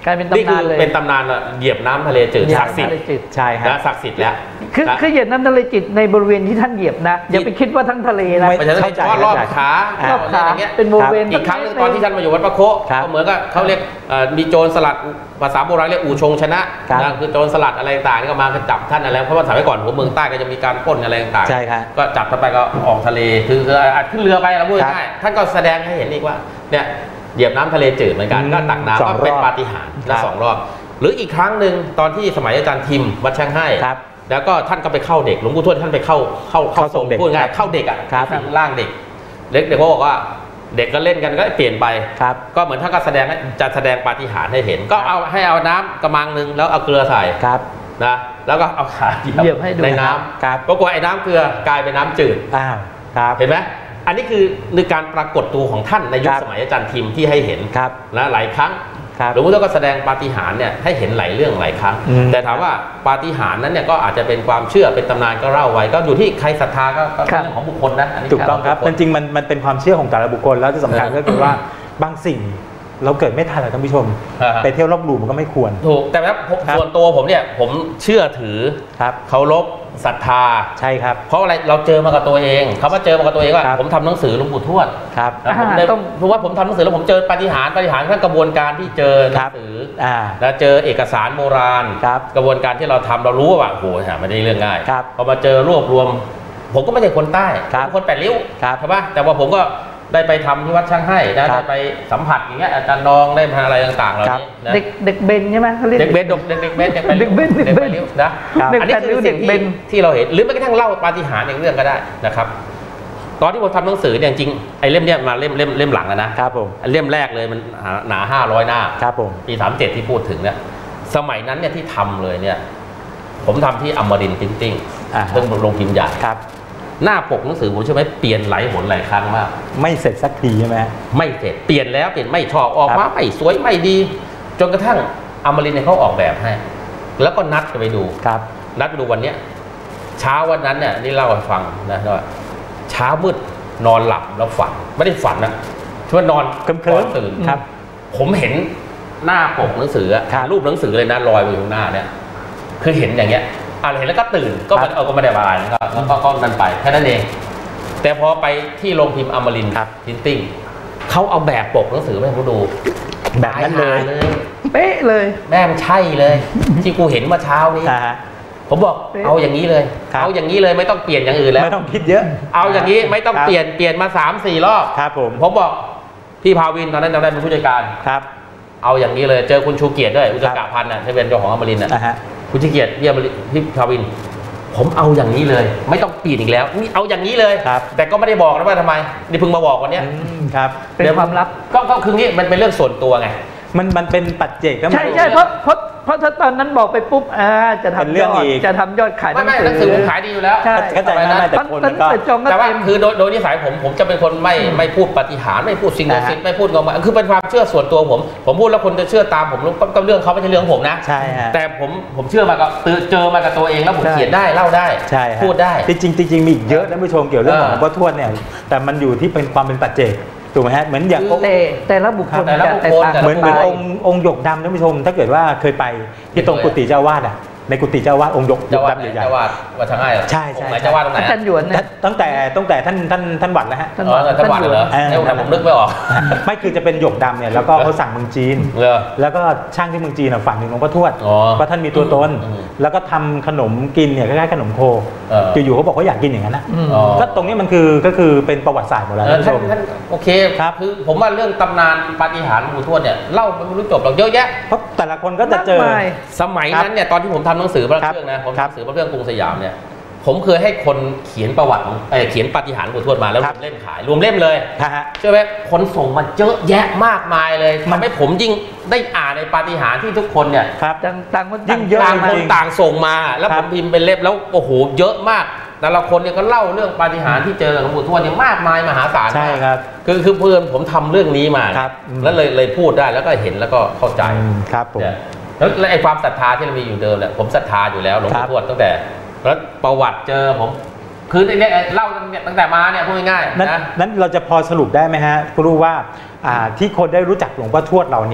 Speaker 3: กลายเป็นตำนานเลย
Speaker 2: เป็นตำนานเหยียบน้ำทะเลจืดศักดิ์สิทธิ์
Speaker 1: ใช่ครับ
Speaker 2: ศักดิ์สิทธิ์แล้ว
Speaker 3: คือคือเหยียบน้ำทะเลจืดในบริเวณที่ท่านเหยียบนะอย่าไปคิดว่าทั้งทะเลนะ
Speaker 2: ไม่ใช่เฉพาะรอบขาร
Speaker 3: อบขาเป็นบริเวณ
Speaker 2: อีกครั้งนึงตอนที่ท่านมาอยู่วัดพระโคก็เหมือนกับเขาเรียกมีโจรสลัดภาษาโบราณเรียกอู่ชงชนะคือโจรสลัดอะไรต่างๆก็มาจับท่านอะไรเพราะว่าสมัยก่อนหัวเมืองใต้ก็จะมีการปล้นอะไรต่างๆก็จับท่านไปก็ออกทะเลคืออาจขึ้นเรือไปแล้วพูดง่ายท่านก็แสดงให้เห็นอีกว่าเนี่ยเหยียบน้ำทะเลจืดเหมือนกันก็ตักน้ำก็เป็นปาฏิหาริย์และสองรอบหรืออีกครั้งหนึ่งตอนที่สมัยอาจารย์ทิมวัดช่างให้แล้วก็ท่านก็ไปเข้าเด็กหลวงปู่ทวดท่านไปเข้าเข้าเข้าส่งพูดง่ายเข้าเด็กอ่ะร่างเด็กเด็กเด็กก็บอกว่าเด็กก็เล่นกันก็เปลี่ยนไปก็เหมือนท่านก็แสดงจะแสดงปาฏิหาริย์ให้เห็นก็เอาให้เอาน้ำกระมังหนึ่งแล้วเอาเกลือใส่นะแล้วก็เอาขาเหยียบในน้ำปรากฏไอ้น้ำเกลือกลายเป็นน้ำจืดเห็นไหมอันนี้คือในการปรากฏตัวของท่านในยุคสมัยอาจารย์ทิมที่ให้เห็นนะหลายครั้งหลวงพ่อก็แสดงปาฏิหาริย์เนี่ยให้เห็นหลายเรื่องหลายครั้งแต่ถามว่าปาฏิหาริย์นั้นเนี่ยก็อาจจะเป็นความเชื่อเป็นตำนานก็เล่าไว้ก็อยู่ที่ใครศรัทธาก็เป็นเรื่องของบุคคลนะ
Speaker 1: ถูกต้องครับจริงๆมันมันเป็นความเชื่อของแต่ละบุคคลแล้วที่สำคัญก็คือว่าบางสิ่งเราเกิดไม่ทันเลยท่านผู้ชมไปเที่ยวรอบหลู่มันก็ไม่ควร
Speaker 2: ถูกแต่ว่าส่วนตัวผมเนี่ยผมเชื่อถือเคารพศรัทธา
Speaker 1: ใช่ครับ
Speaker 2: เพราะอะไรเราเจอมากับตัวเองเขามาเจอมากับตัวเองว่าผมทำหนังสือหลวงปู่ทวด
Speaker 1: ครับ
Speaker 2: ผมได้เพราะว่าผมทำหนังสือแล้วผมเจอปาฏิหาริย์ปาฏิหาริย์ทั้งกระบวนการที่เจอหนังสือแล้วเจอเอกสารโบราณกระบวนการที่เราทำเรารู้ว่าโอ้โหไม่ได้เรื่องง่ายพอมาเจอรวบรวมผมก็ไม่ใช่คนใต้ผมคนแปดริ้วใช่ปะแต่ว่าผมก็ได้ไปทำที่วัดช่างให้นะได้ไปสัมผัสอย่างเงี้ยอาจารย์นองได้มาอะไรต่างๆเหล่านี้
Speaker 3: เด็กเด็กเบนใช่ไหมเขาเรียก
Speaker 2: เด็กเบนเด็กเด็กเบนเด็กเบนเด็กเบนเด็กเบนนะอันนี้คือสิ่งที่ที่เราเห็นหรือแม้กระทั่งเล่าปาฏิหาริย์ในเรื่องก็ได้นะครับตอนที่ผมทำหนังสือเนี่ยจริงไอ้เล่มเนี้ยมาเล่มเล่มเล่มหลังแล้วนะครับ
Speaker 1: ผม
Speaker 2: เล่มแรกเลยมันหนาห้าร้อยหน้า
Speaker 1: ครับผม
Speaker 2: ปีสามเจ็ดที่พูดถึงเนี่ยสมัยนั้นเนี่ยที่ทำเลยเนี่ยผมทำที่อมรินทร์พิมพ์ติ้งเรื่องโรงพิมพ์ใหญ่หน้าปกหนังสือผมใช่ไหมเปลี่ยนหลายหนหลายครั้งมาก
Speaker 1: ไม่เสร็จสักทีใช่ไหม
Speaker 2: ไม่เสร็จเปลี่ยนแล้วเปลี่ยนไม่ชอบออกมาไม่สวยไม่ดีจนกระทั่งอมรินทร์เนี่ยเขาออกแบบให้แล้วก็นัดไปดู
Speaker 1: ครับ
Speaker 2: นัดไปดูวันเนี้ยเช้าวันนั้นเนี่ยนี่เล่าให้ฟังนะว่าเช้ามืดนอนหลับแล้วฝันไม่ได้ฝันนะช่วยนอน
Speaker 1: เคลิ้ม
Speaker 2: ตื่นครับผมเห็นหน้าปกหนังสือรูปหนังสือเลยนะลอยไปอยู่หน้าเนี่ยคือเห็นอย่างเงี้ยอ่านเห็นแล้วก็ตื่นก็มันเอาก็ไม่ได้บายนะครับแล้วก็ก็นั่นไปแค่นั้นเองแต่พอไปที่โรงพิมพ์อมรินทร์พิมพ์ติ้งเขาเอาแบบปกหนังสือมาให้ผมดู
Speaker 1: แบบนั้นเลย
Speaker 3: เป๊ะเลย
Speaker 2: แม่มันใช่เลยที่กูเห็นเมื่อเช้านี้ผมบอกเอาอย่างนี้เลยเอาอย่างนี้เลยไม่ต้องเปลี่ยนอย่างอื่นแล้ว
Speaker 1: ไม่ต้องคิดเยอะ
Speaker 2: เอาอย่างนี้ไม่ต้องเปลี่ยนเปลี่ยนมาสามสี่รอบ
Speaker 1: ครับผม
Speaker 2: ผมบอกพี่ภาวินตอนนั้นจำได้เป็นผู้จัดการ
Speaker 1: ครับ
Speaker 2: เอาอย่างนี้เลยเจอคุณชูเกียรติด้วยอุตสาหกรรมพันธ์น่ะที่เป็นเจ้าของอมรินทร์น่ะคุณชูเกียรติพี่พี่ภาวินผมเอาอย่างนี้เลยไม่ต้องเปลี่ยนอีกแล้วนี่เอาอย่างนี้เลยแต่ก็ไม่ได้บอกนะว่าทำไมนี่เพิ่งมาบอกวันนี้
Speaker 1: ครับ
Speaker 3: เป็นความลับ
Speaker 2: ก็ก็คืองี้มันเป็นเรื่องส่วนตัวไง
Speaker 1: มันมันเป็นปัจเจก
Speaker 3: ใช่ใช่เพราะเพราะเพราะถ้าตอนนั้นบอกไปปุ๊บอ่าจะทำยอดจะทำยอดขาย
Speaker 2: ไม่ไม่หนังสือผมขายดีอยู่แล้ว
Speaker 1: เข้าใจนะแต่คนก็
Speaker 2: แต่ว่าคือโดยโดยนิสัยผมผมจะเป็นคนไม่ไม่พูดปาฏิหาริย์ไม่พูดสิ่งศักดิ์สิทธิ์ไม่พูดงงคือเป็นความเชื่อส่วนตัวผมผมพูดแล้วคนจะเชื่อตามผมก็เรื่องเขาไม่ใช่เรื่องผมนะ
Speaker 1: ใช่
Speaker 2: แต่ผมผมเชื่อมาก็เจอมากับตัวเองแล้วผมเขียนได้เล่าได้พูดได้
Speaker 1: จริงจริงมีอีกเยอะท่านผู้ชมเกี่ยวเรื่องของหลวงพ่อทวดเนี่ยแต่มันอยู่ที่เป็นความเป็นปัจเจกถูกไหมฮะเหมือนอย่าง
Speaker 3: แต่แต่ละบุคคลแต่
Speaker 1: ต่างเหมือนเหมือนองค์องค์หยกดำท่านผู้ชมถ้าเกิดว่าเคยไปที่ตรงกุฏิเจ้าวาดอ่ะในกุฏิเจ้าวาดองค์หยกดำใหญ่ๆ
Speaker 2: เจ้าวาดวัดช่างให้
Speaker 1: ใช่ใช่
Speaker 2: เจ้าวาดตรงไหน
Speaker 3: ท่านหยวน
Speaker 1: ตั้งแต่ตั้งแต่ท่านท่านท่านวัดแล้วฮะ
Speaker 2: ท่านวัดท่านวัดเหรอแต่ผมนึกไม่ออก
Speaker 1: ไม่คือจะเป็นหยกดำเนี่ยแล้วก็เขาสั่งเมืองจีนแล้วก็ช่างที่เมืองจีนฝังถึงหลวงพ่อทวดเพราะท่านมีตัวตนแล้วก็ทำขนมกินเนี่ยคล้ายๆขนมโคอยู่ๆเขาบอกเขาอยากกินอย่างนั้นนะก็ตรงนี้มันคือก็คือเป็นประวัติศาสตร์หมดแล้วท่านผู้ชม
Speaker 2: โอเคครับคือผมว่าเรื่องตำนานปาฏิหาริย์หลวงปู่ทวดเนี่ยเล่าไม่รู้จบหรอกเยอะแยะ
Speaker 1: เพราะแต่ละคนก็จะเจอ
Speaker 2: สมัยนั้นเนี่ยตอนที่ผมทำหนังสือพระเครื่องนะผมทำหนังสือพระเครื่องกรุงสยามเนี่ยผมเคยให้คนเขียนประวัติเขียนปาฏิหาริย์หลวงปู่ทวดมาแล้วรวมเล่มขายรวมเล่มเลยใช่ไหมคนส่งมาเยอะแยะมากมายเลยทำให้ผมยิ่งได้อ่านในปาฏิหาริย์ที่ทุกคนเนี่ย
Speaker 3: ต่างคน
Speaker 2: ยิ่งเยอะต่างคนต่างส่งมาแล้วผมพิมพ์เป็นเล่มแล้วโอ้โหเยอะมากแต่ละคนเนี่ยก็เล่าเรื่องปาฏิหาริย์ที่เจอหลวงปู่ทวดเนี่ยมากมายมหาศาล
Speaker 1: ใช่ครับ
Speaker 2: คือคือเพื่อนผมทำเรื่องนี้มาแล้วเลยเลยพูดได้แล้วก็เห็นแล้วก็เข้าใจ
Speaker 1: ครับผม
Speaker 2: แล้วไอ้ความศรัทธาที่เรามีอยู่เดิมเนี่ยผมศรัทธาอยู่แล้วหลวงปู่ทวดตั้งแต่แล้วประวัติเจอผมคือเนี่ยเล่าตั้งแต่มาเนี่ยพูดง่ายๆนะ
Speaker 1: นั้นเราจะพอสรุปได้ไหมฮะครูว่าที่คนได้รู้จักหลวงพ่อทวดเราเนี่ย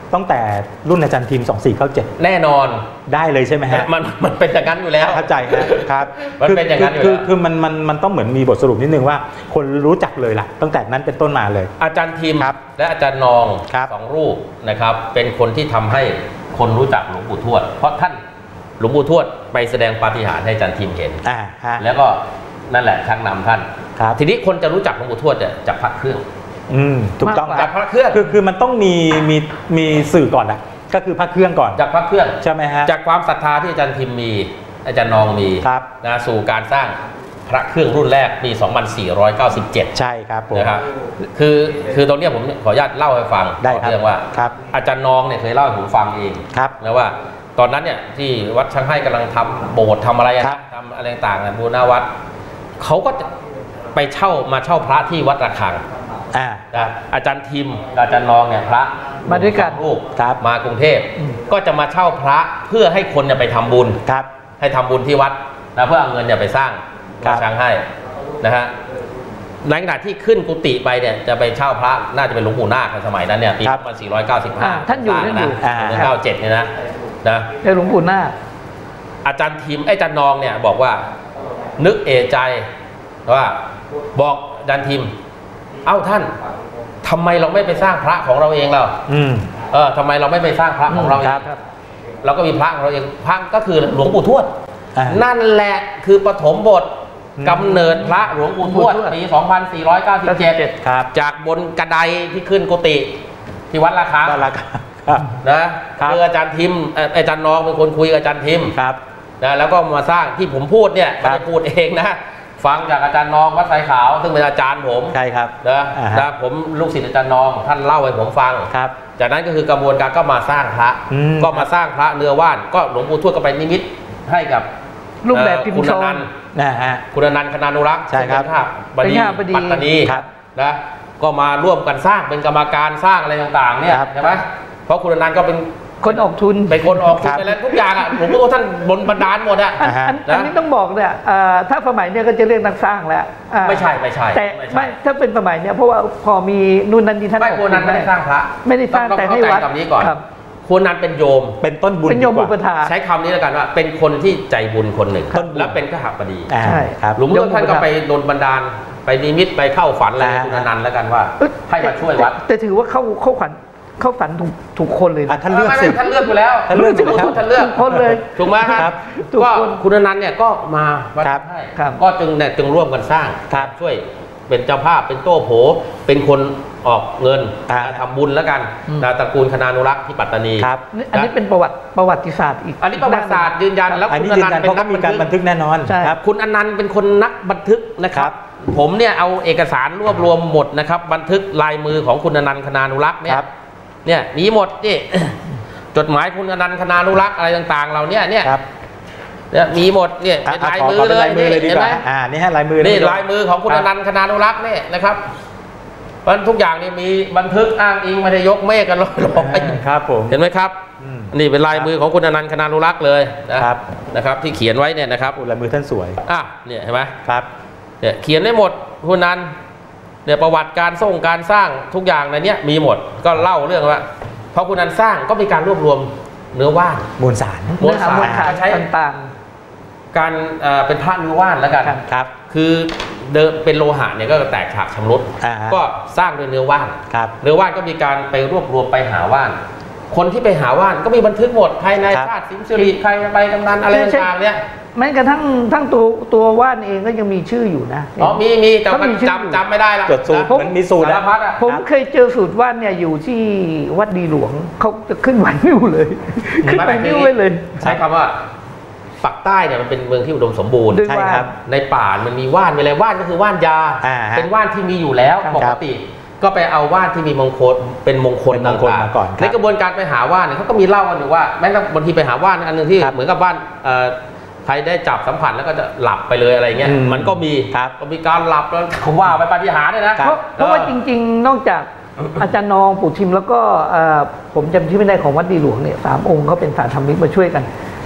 Speaker 1: ตั้งแต่รุ่นอาจารย์ทีมสองสี่เก้าเจ็ด
Speaker 2: แน่นอน
Speaker 1: ได้เลยใช่ไหมฮะ
Speaker 2: มันมันเป็นอย่างนั้นอยู่แล้ว
Speaker 1: เข้าใจครับ
Speaker 2: มันเป็นอย่างนั้นอยู่
Speaker 1: คือ
Speaker 2: แล้ว
Speaker 1: คือมันมันมันต้องเหมือนมีบทสรุปนิดนึงว่าคนรู้จักเลยล่ะตั้งแต่นั้นเป็นต้นมาเลย
Speaker 2: อาจารย์ทีมและอาจารย์นองสองรูปนะครับเป็นคนที่ทำให้คนรู้จักหลวงปู่ทวดเพราะท่านหลวงปู่ทวดไปแสดงปาฏิหาริย์ให้อาจารย์ทีมเห็นแล้วก็นั่นแหละชักนำท่านทีนี้คนจะรู้จักหลวงปู่ทวดเนี่ยจากพระเครื่อง
Speaker 1: อืมถูกต้อง
Speaker 2: จากพระเครื่อง
Speaker 1: คือคือมันต้องมีมีมีสื่อก่อนนะก็คือพระเครื่องก่อน
Speaker 2: จากพระเครื่อง
Speaker 1: ใช่ไหมฮะ
Speaker 2: จากความศรัทธาที่อาจารย์ทิมมีอาจารย์นองมีนะสู่การสร้างพระเครื่องรุ่นแรกปีสองพันสี่ร้อยเก้าสิบเจ็ด
Speaker 1: ใช่ครับผม
Speaker 2: นะครับคือคือตรงนี้ผมขออนุญาตเล่าให้ฟัง
Speaker 1: ได้ครับ
Speaker 2: เรื่องว่าอาจารย์นองเนี่ยเคยเล่าให้ผมฟังเองนะว่าตอนนั้นเนี่ยที่วัดช่างให้กำลังทำโบสถ์ทำอะไรนะทำอะไรต่างๆบูรณะวัดเขาก็ไปเช่ามาเช่าพระที่วัดระฆังอาจารย์ทิมอาจารย์นองเนี่ยพระ
Speaker 3: มาด้วยกัน
Speaker 2: รูปมากรุงเทพก็จะมาเช่าพระเพื่อให้คนเนี่ยไปทำบุญให้ทำบุญที่วัดนะเพื่อเอาเงินเนี่ยไปสร้างวัดช้างให้นะฮะในขณะที่ขึ้นกุฏิไปเนี่ยจะไปเช่าพระน่าจะเป็นหลวงปู่นาคในสมัยนั้นเนี่ยปีสองพันสี่ร้อยเก้าสิบห้า
Speaker 3: ท่านอยู่ท่านอยู่
Speaker 2: เก้าเจ็ดเนี่ยนะนะ
Speaker 3: เป็นหลวงปู่นาค
Speaker 2: อาจารย์ทิมอาจารย์นองเนี่ยบอกว่านึกเอะใจว่าบอกอาจารย์ทิมเอ้าท่านทำไมเราไม่ไปสร้างพระของเราเองเราเออทำไมเราไม่ไปสร้างพระของเราเองเราก็มีพระของเราเองพระก็คือหลวงปู่ทวดนั่นแหละคือปฐมบทกำเนิดพระหลวงปู่ทวดปีสองพันสี่ร้อยเก้าสิบเจ็ดจากบนกระไดที่ขึ้นกุฏิที่วัดระฆังนะคืออาจารย์ทิมอาจารย์น้องเป็นคนคุยกับอาจารย์ทิมนะแล้วก็มาสร้างที่ผมพูดเนี่ยไม่ได้พูดเองนะฟังจากอาจารย์นองวัดไซขาวซึ่งเป็นอาจารย์ผม
Speaker 1: ใช่ครับ
Speaker 2: นะนะผมลูกศิษย์อาจารย์นองท่านเล่าให้ผมฟัง
Speaker 1: ครับ
Speaker 2: จากนั้นก็คือกระบวนการก็มาสร้างพระก็มาสร้างพระเนื้อว่านก็หลวงปู่ทวดก็ไปนิมิตให้กับ
Speaker 3: รูปแบบพิมพ์
Speaker 2: ชง
Speaker 1: นะฮะ
Speaker 2: คุณอนันต์คณานุรักษ์
Speaker 1: ใช่ครับ
Speaker 2: บดีปัตตานีนะก็มาร่วมกันสร้างเป็นกรรมการสร้างอะไรต่างๆเนี่ยใช่ไหมเพราะคุณอนันต์ก็เป็น
Speaker 3: คนออกทุน
Speaker 2: เป็นคนออกทุนไปแล้วทุกอย่างอ่ะผมก็ท่านบนบันดาลหมดอ่ะ
Speaker 3: อันนี้ต้องบอกเนี่ยถ้าสมัยเนี้ยก็จะเรียกนักสร้างแล้ว
Speaker 2: ไม่ใช่ไม่ใช่
Speaker 3: แต่ไม่ถ้าเป็นสมัยเนี้ยเพราะว่าพอมีนู่นนั่นนี่ท่าน
Speaker 2: ไม่คนนั้นไม่ได้สร้างพระ
Speaker 3: ไม่ได้สร้างแต่ให้วัด
Speaker 2: คำนี้ก่อนคนนั้นเป็นโยม
Speaker 1: เป็นต้นบุญ
Speaker 3: เป็นโยมอุปถา
Speaker 2: ใช้คำนี้แล้วกันว่าเป็นคนที่ใจบุญคนหนึ่งและเป็นขหบดี
Speaker 1: ใช่ครับ
Speaker 2: หลวงพ่อท่านก็ไปโดนบันดาลไปนิมิตไปเข้าฝันอะไรคุณอนันต์แล้วกันว่าให้มาช่วยวัด
Speaker 3: แต่ถือว่าเข้าเข้าฝันเข้าฝันถูกถูกคนเลย
Speaker 1: ท่านเลือกสิ
Speaker 2: ท่านเลือกไปแล้ว
Speaker 1: ท่านเลือกถูก
Speaker 2: ท่านเลือก
Speaker 3: คนเลย
Speaker 2: ถูกไหมครับก็คุณอนันต์เนี่ยก็มาวัดให้ก็จึงเนี่ยจึงร่วมกันสร้างช่วยเป็นเจ้าภาพเป็นโต้โผเป็นคนออกเงินทำบุญแล้วกันตระกูลคณานุรักษ์ที่ปัตตานี
Speaker 1: ครับ
Speaker 3: อันนี้เป็นประวัติประวัติศาสตร์อีก
Speaker 2: อันนี้ประวัติศาสตร์ยืนยันแล้ว
Speaker 1: คุณอนันต์เป็นนักมีการบันทึกแน่นอน
Speaker 2: ครับคุณอนันต์เป็นคนนักบันทึกนะครับผมเนี่ยเอาเอกสารรวบรวมหมดนะครับบันทึกลายมือของคุณอนันต์คณานุรักษ์เนี่ยเนี่ยมีหมดนี่จดหมายคุณอนันต์คณานุรักษ์อะไรต่างๆเราเนี่ยเนี่ยเนี่ยมีหมดเนี่ยเป็นลายมือเลย
Speaker 1: เห็นไหมอ่านี่ฮะลายมือ
Speaker 2: นี่ลายมือของคุณอนันต์คณานุรักษ์เนี่ยนะครับมันทุกอย่างนี่มีบันทึกอ้างอิงไม่ได้ยกเมฆกันลอย
Speaker 1: ๆครับผม
Speaker 2: เห็นไหมครับนี่เป็นลายมือของคุณอนันต์คณานุรักษ์เลยนะครับนะครับที่เขียนไว้เนี่ยนะครับ
Speaker 1: ลายมือท่านสวย
Speaker 2: อ่ะเนี่ยเห็นไหม
Speaker 1: ครับ
Speaker 2: เนี่ยเขียนได้หมดคุณนันเนี่ยประวัติการส่งการสร้างทุกอย่างในนี้มีหมดก็เล่าเรื่องว่าพอคุณนันสร้างก็มีการรวบรวมเนื้อว่าน
Speaker 1: มวลสาร
Speaker 3: มวลสารใช้ต่าง
Speaker 2: ๆการเป็นพระเนื้อว่านแล้วกัน
Speaker 1: ครับ
Speaker 2: คือเดิมเป็นโลหะเนี่ยก็แตกฉากชำรุดก็สร้างด้วยเนื้อว่านเนื้อว่านก็มีการไปรวบรวมไปหาว่านคนที่ไปหาว่านก็มีบันทึกหมดภายในชาติสิงห์สิริใครไปกำนันอะไรต่างๆเนี่ย
Speaker 3: แม้กระทั่งทั้งตัวตัวว่านเองก็ยังมีชื่ออยู่นะ
Speaker 2: อ๋อมีมีแต่มันจำจำไม่ได้ละ
Speaker 1: จดสูตรมันมีสูตรนะ
Speaker 3: ผมเคยเจอสูตรว่านเนี่ยอยู่ที่วัดดีหลวงเขาจะขึ้นไหวนิ้วเลยขึ้นไหวนิ้วไว้เลย
Speaker 2: ใช้คำว่าปักใต้เนี่ยมันเป็นเมืองที่อุดมสมบูรณ์
Speaker 1: ใช่ครับ
Speaker 2: ในป่ามันมีว่านมีอะไรว่านก็คือว่านยาเป็นว่านที่มีอยู่แล้วปกติก็ไปเอาว่านที่มีมงคลเป็นมงคล
Speaker 1: มงคลมาก่อน
Speaker 2: ในกระบวนการไปหาว่านเนี่ยเขาก็มีเล่ากันอยู่ว่าแม้บางทีไปหาว่านอันนึงที่เหมือนกับว่านใครได้จับสัมผัสแล้วก็จะหลับไปเลยอะไรเงี้ยมันก็มีก็มีการหลับแล้วเขาว่าไปปาฏิหาริย์ด้วยนะ
Speaker 3: เพราะว่าจริงๆนอกจากอาจารย์นองปู่ทิมแล้วก็ผมจำชื่อไม่ได้ของวัดดีหลวงเนี่ยสามองค์เขาเป็นสาธรรมิกมาช่วยกัน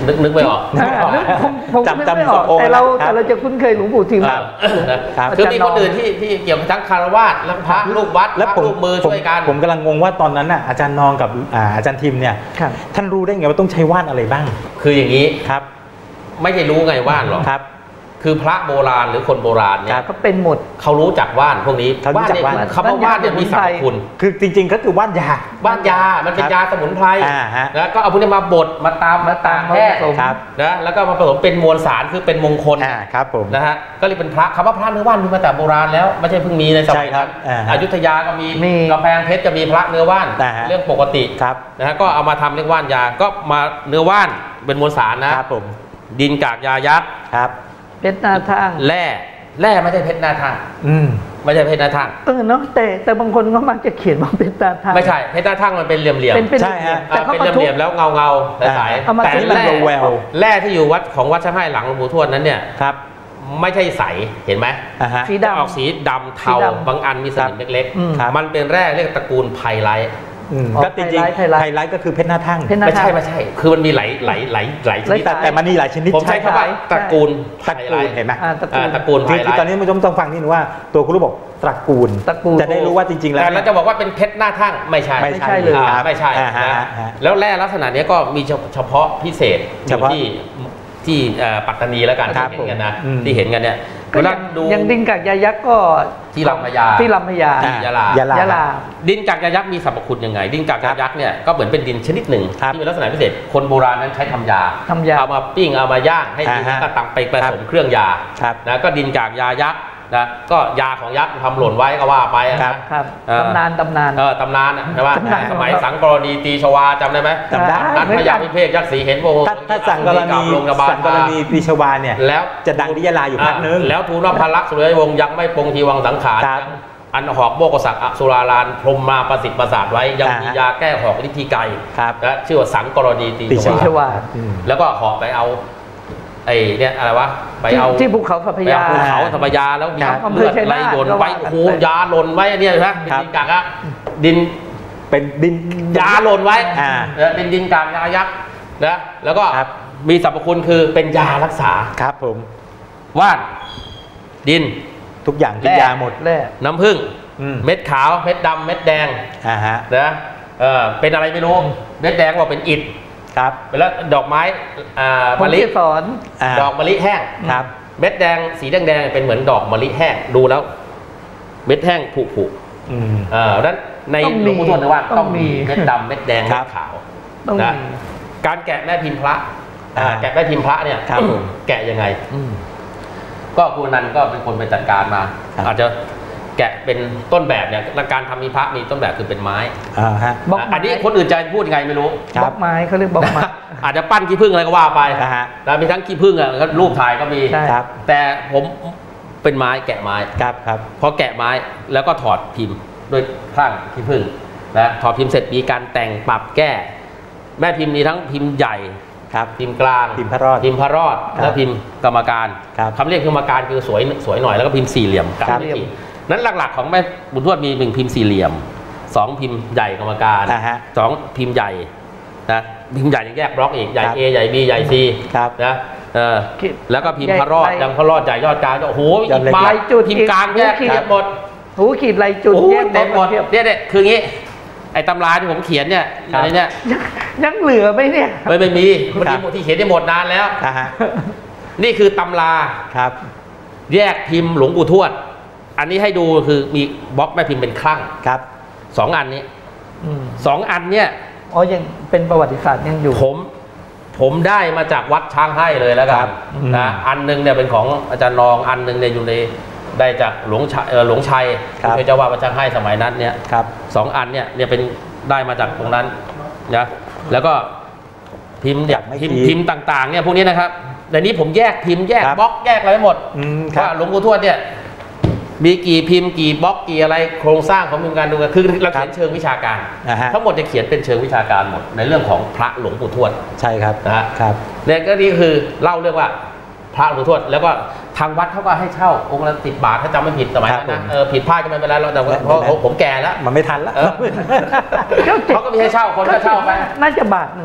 Speaker 2: นึกนึกไม่ออก
Speaker 3: ผมผมนึกไม่ออกแต่เราแต่เราจะคุ้นเคยหลวงปู่ทิม
Speaker 2: คือมีคนอื่นที่ที่เกี่ยวกับทั้งคารวาสและพระลูกวัดและลูกมือช่วยกัน
Speaker 1: ผมกำลังงงว่าตอนนั้นน่ะอาจารย์นองกับอาจารย์ทิมเนี่ยท่านรู้ได้ไงว่าต้องใช้ว่านอะไรบ้าง
Speaker 2: คืออย่างนี้
Speaker 1: ครับ
Speaker 2: ไม่ใช่รู้ไงว่านหรอก
Speaker 1: ครับ
Speaker 2: คือพระโบราณหรือคนโบราณเนี่ย
Speaker 3: เขาเป็นหมด
Speaker 2: เขารู้จักว่านพวกนี้ว่านเนี่ยคำว่าว่านเนี่ยมีสรรพคุณ
Speaker 1: คือจริงๆก็คือว่านยา
Speaker 2: ว่านยามันเป็นยาสมุนไพรแล้วก็เอาพวกนี้มาบดมาตามมาตามแห้งนะแล้วก็มาผสมเป็นมวลสารคือเป็นมงคล
Speaker 1: ครับผม
Speaker 2: นะฮะก็เลยเป็นพระคำว่าพระเนื้อว่านมีมาแต่โบราณแล้วไม่ใช่เพิ่งมีในสมัยนั้นอยุธยาก็มีกำแพงเพชรจะมีพระเนื้อว่านเรื่องปกตินะฮะก็เอามาทำเรื่องว่านยาก็มาเนื้อว่านเป็นมวลสารนะครับ
Speaker 1: ผม
Speaker 2: ดินกากยายักษ์
Speaker 1: ครับ
Speaker 3: เพชรนาทาง
Speaker 2: แร่แร่ไม่ใช่เพชรนาทาง
Speaker 1: อืม
Speaker 2: ไม่ใช่เพชรนาทาง
Speaker 3: เออเนาะแต่แต่บางคนก็มักจะเขียนว่าเพชรนาทาง
Speaker 2: ไม่ใช่เพชรนาทางมันเป็นเหลี่ยมเหลี่ยม
Speaker 1: ใช่ฮะ
Speaker 2: แต่เขาเป็นเหลี่ยมๆแล้วเงาเงาใสๆแต่แร่แร่ที่อยู่วัดของวัดช่างให้หลังหลวงปู่ทวดนั้นเนี่ย
Speaker 1: ครับ
Speaker 2: ไม่ใช่ใสเห็นไหม
Speaker 3: สีดำ
Speaker 2: ออกสีดำเทาบางอันมีสนิมเล็กๆมันเป็นแร่เรียกตระกูลไพไลท์
Speaker 1: ก็จริงๆไฮไลท์ก็คือเพชรหน้าทั่ง
Speaker 2: ไม่ใช่ไม่ใช่คือมันมีหลายหลายหลายหลายชนิด
Speaker 1: แต่มันมีหลายชนิด
Speaker 2: ผมใช้คำว่าตระกูล
Speaker 1: ตระกูลเห็นไหม
Speaker 2: ตระกูล
Speaker 1: คือตอนนี้มันต้องฟังนี่ว่าตัวคุณรู้บอกตระกูลจะได้รู้ว่าจริงๆแล้ว
Speaker 2: แล้วจะบอกว่าเป็นเพชรหน้าทั่งไม่ใช่
Speaker 1: ไม่ใช่เลย
Speaker 2: ไม่ใช่แล้วแร่ลักษณะนี้ก็มีเฉพาะพิเศษที่ที่ปัตตานีแล้วกันที่เห็นกันนะที่เห็นกันเนี่ย
Speaker 3: เวลาดูยังดินกากยายักษ์ก็
Speaker 2: ที่ลำพญา
Speaker 3: ที่ลำพญาย
Speaker 2: าลายาลาดินกากยายักษ์มีสรรพคุณยังไงดินกากยายักษ์เนี่ยก็เหมือนเป็นดินชนิดหนึ่งที่มีลักษณะพิเศษคนโบราณนั้นใช้ทำยาเอามาปิ้งเอามาย่างให้ดินก็ตังไปผสมเครื่องยานะก็ดินกากยายักษ์นะก็ยาของยักษ์ทำหล่นไว้ก็ว่าไป
Speaker 3: นะครับตำนานตำนาน
Speaker 2: เออตำนานใช่ป่ะสมัยสังกรณีตีชวาจำได้ไหม
Speaker 1: จำได้
Speaker 2: นัทพยาพิเภกยักษ์สีเห็นโบ
Speaker 1: ถ้าสังกรณีสังกรณีตีชวาเนี่ยแล้วจะดังที่ยะลาอยู่พักนึง
Speaker 2: แล้วทูลพระลักษณ์สุริยวงศ์ยังไม่ปรงทีวังสังขารอันหอกโมกศักดิ์อสุราลานพรมมาประสิทธิ์ประสาทไว้ยังมียาแก้หอกฤทธิไกรและชื่อว่าสังกรณีตี
Speaker 3: ชวา
Speaker 2: แล้วก็หอกไปเอาไอ้เนี่ยอะไรวะไปเอา
Speaker 3: ที่ภูเขาสัพยา
Speaker 2: ภูเขาสัพยาแล้วมีเลือดไหลหล่นไว้โอ้โหยาหล่นไว้เนี่ยนะเป็นดินกากอะดิน
Speaker 1: เป็นดิน
Speaker 2: ยาหล่นไว้เป็นดินกากยายักษ์นะแล้วก็มีสรรพคุณคือเป็นยารักษา
Speaker 1: ครับผม
Speaker 2: ว่านดิน
Speaker 1: ทุกอย่างเป็นยาหมด
Speaker 3: แร่
Speaker 2: น้ำผึ้งเม็ดขาวเม็ดดำเม็ดแดงนะเออเป็นอะไรไม่รู้เม็ดแดงบอกเป็นอิฐ
Speaker 1: ครับ
Speaker 2: แล้วดอกไม้มะลิ
Speaker 3: สอน
Speaker 2: ดอกมะลิแห้ง
Speaker 1: ครับ
Speaker 2: เม็ดแดงสีแดงๆเป็นเหมือนดอกมะลิแห้งดูแล้วเม็ดแห้งผุผุอ่าดังนั้นในหลวงปู่ทวดว่าต้องมีเม็ดดำเม็ดแดงเม็ดขาวนะการแกะแม่พิมพ์พระแกะแม่พิมพ์พระเนี่ยแกะยังไงก็ครูนันก็เป็นคนไปจัดการมาอาจจะแกะเป็นต้นแบบเนี่ยการทำมีพระมีต้นแบบคือเป็นไม้
Speaker 1: อ่าฮะ
Speaker 2: อันนี้คนอื่นจะพูดยังไงไม่รู้
Speaker 3: บล็อกไม้เขาเรียกบล็อกไม้
Speaker 2: อาจจะปั้นขี้ผึ้งอะไรก็ว่าไปแล้วมีทั้งขี้ผึ้งอ่ะรูปถ่ายก็มีแต่ผมเป็นไม้แกะไม้
Speaker 1: ครับครับ
Speaker 2: พอแกะไม้แล้วก็ถอดพิมพ์ด้วยข้างขี้ผึ้งนะถอดพิมพ์เสร็จมีการแต่งปรับแก้แม่พิมพ์มีทั้งพิมพ์ใหญ่
Speaker 1: ครับ
Speaker 2: พิมพ์กลาง
Speaker 1: พิมพ์พระรอด
Speaker 2: พิมพ์พระรอดและพิมพ์กรรมการคำเรียกกรรมการคือสวยสวยหน่อยแล้วก็พิมพ์สี่เหลี่ยมกับนั้นหลักๆของแม่บุญทวดมีหนึ่งพิมพ์สี่เหลี่ยมสองพิมพ์ใหญ่กรรมการสองพิมพ์ใหญ่นะพิมพ์ใหญ่แยกบล็อกอีกใหญ่ A ใหญ่ B ใหญ่ C นะเออแล้วก็พิมพ์พระรอดยังพระรอดใหญ่ยอดกลางโอ้โหอีกมาพิมพ์กลางแยกหมด
Speaker 3: หูขีดลายจุด
Speaker 2: แยกหมดเนี่ยเนี่ยคืองี้ไอ้ตำราที่ผมเขียนเนี่ยอะไรเนี่ย
Speaker 3: ยังเหลือไหมเนี่ย
Speaker 2: ไม่ไม่มีบางทีที่เขียนได้หมดนานแล้วนี่คือตำรา
Speaker 1: ครับ
Speaker 2: แยกพิมพ์หลวงปู่ทวดอันนี้ให้ดูคือมีบล็อกแม่พิมพ์เป็นคลั่ง
Speaker 1: ครับ
Speaker 2: สองอันนี้สองอันเนี่ย
Speaker 3: อ๋อยังเป็นประวัติศาสตร์ยังอยู่
Speaker 2: ผมผมได้มาจากวัดช้างให้เลยแล้วกันนะอันนึงเนี่ยเป็นของอาจารย์นองอันนึงเนี่ยอยู่ในได้จากหลวงชัยหลวงชัยเป็นเจ้าวาดวัดช้างให้สมัยนั้นเนี่ยสองอันเนี่ยเนี่ยเป็นได้มาจากตรงนั้นนะแล้วก็พิมพ์เนี่ยพิมพ์พิมพ์ต่างๆเนี่ยพวกนี้นะครับในนี้ผมแยกพิมพ์แยกบล็อกแยกอะไรหมดว่าหลวงปู่ทวดเนี่ยมีกี่พิมพ์กี่บล็อกกี่อะไรโครงสร้างของพิมพ์การดูคือเราเขียนเชิงวิชาการทั้งหมดจะเขียนเป็นเชิงวิชาการหมดในเรื่องของพระหลวงปู่ทวด
Speaker 1: ใช่ครับ
Speaker 2: นะครับเนี่ยก็นี่คือเล่าเรื่องว่าพระหลวงปู่ทวดแล้วก็ทางวัดเขาก็ให้เช่าองค์ละสิบบาทถ้าจำไม่ผิดสมัยนั้นนะเออผิดพลาดก็ไม่เป็นไรเราแต่เพราะผมแก่แล้ว
Speaker 1: มันไม่ทันแล้ว
Speaker 2: เขาก็มีให้เช่าคนก็เช่าไป
Speaker 3: น่าจะบาทหนึ่งไหม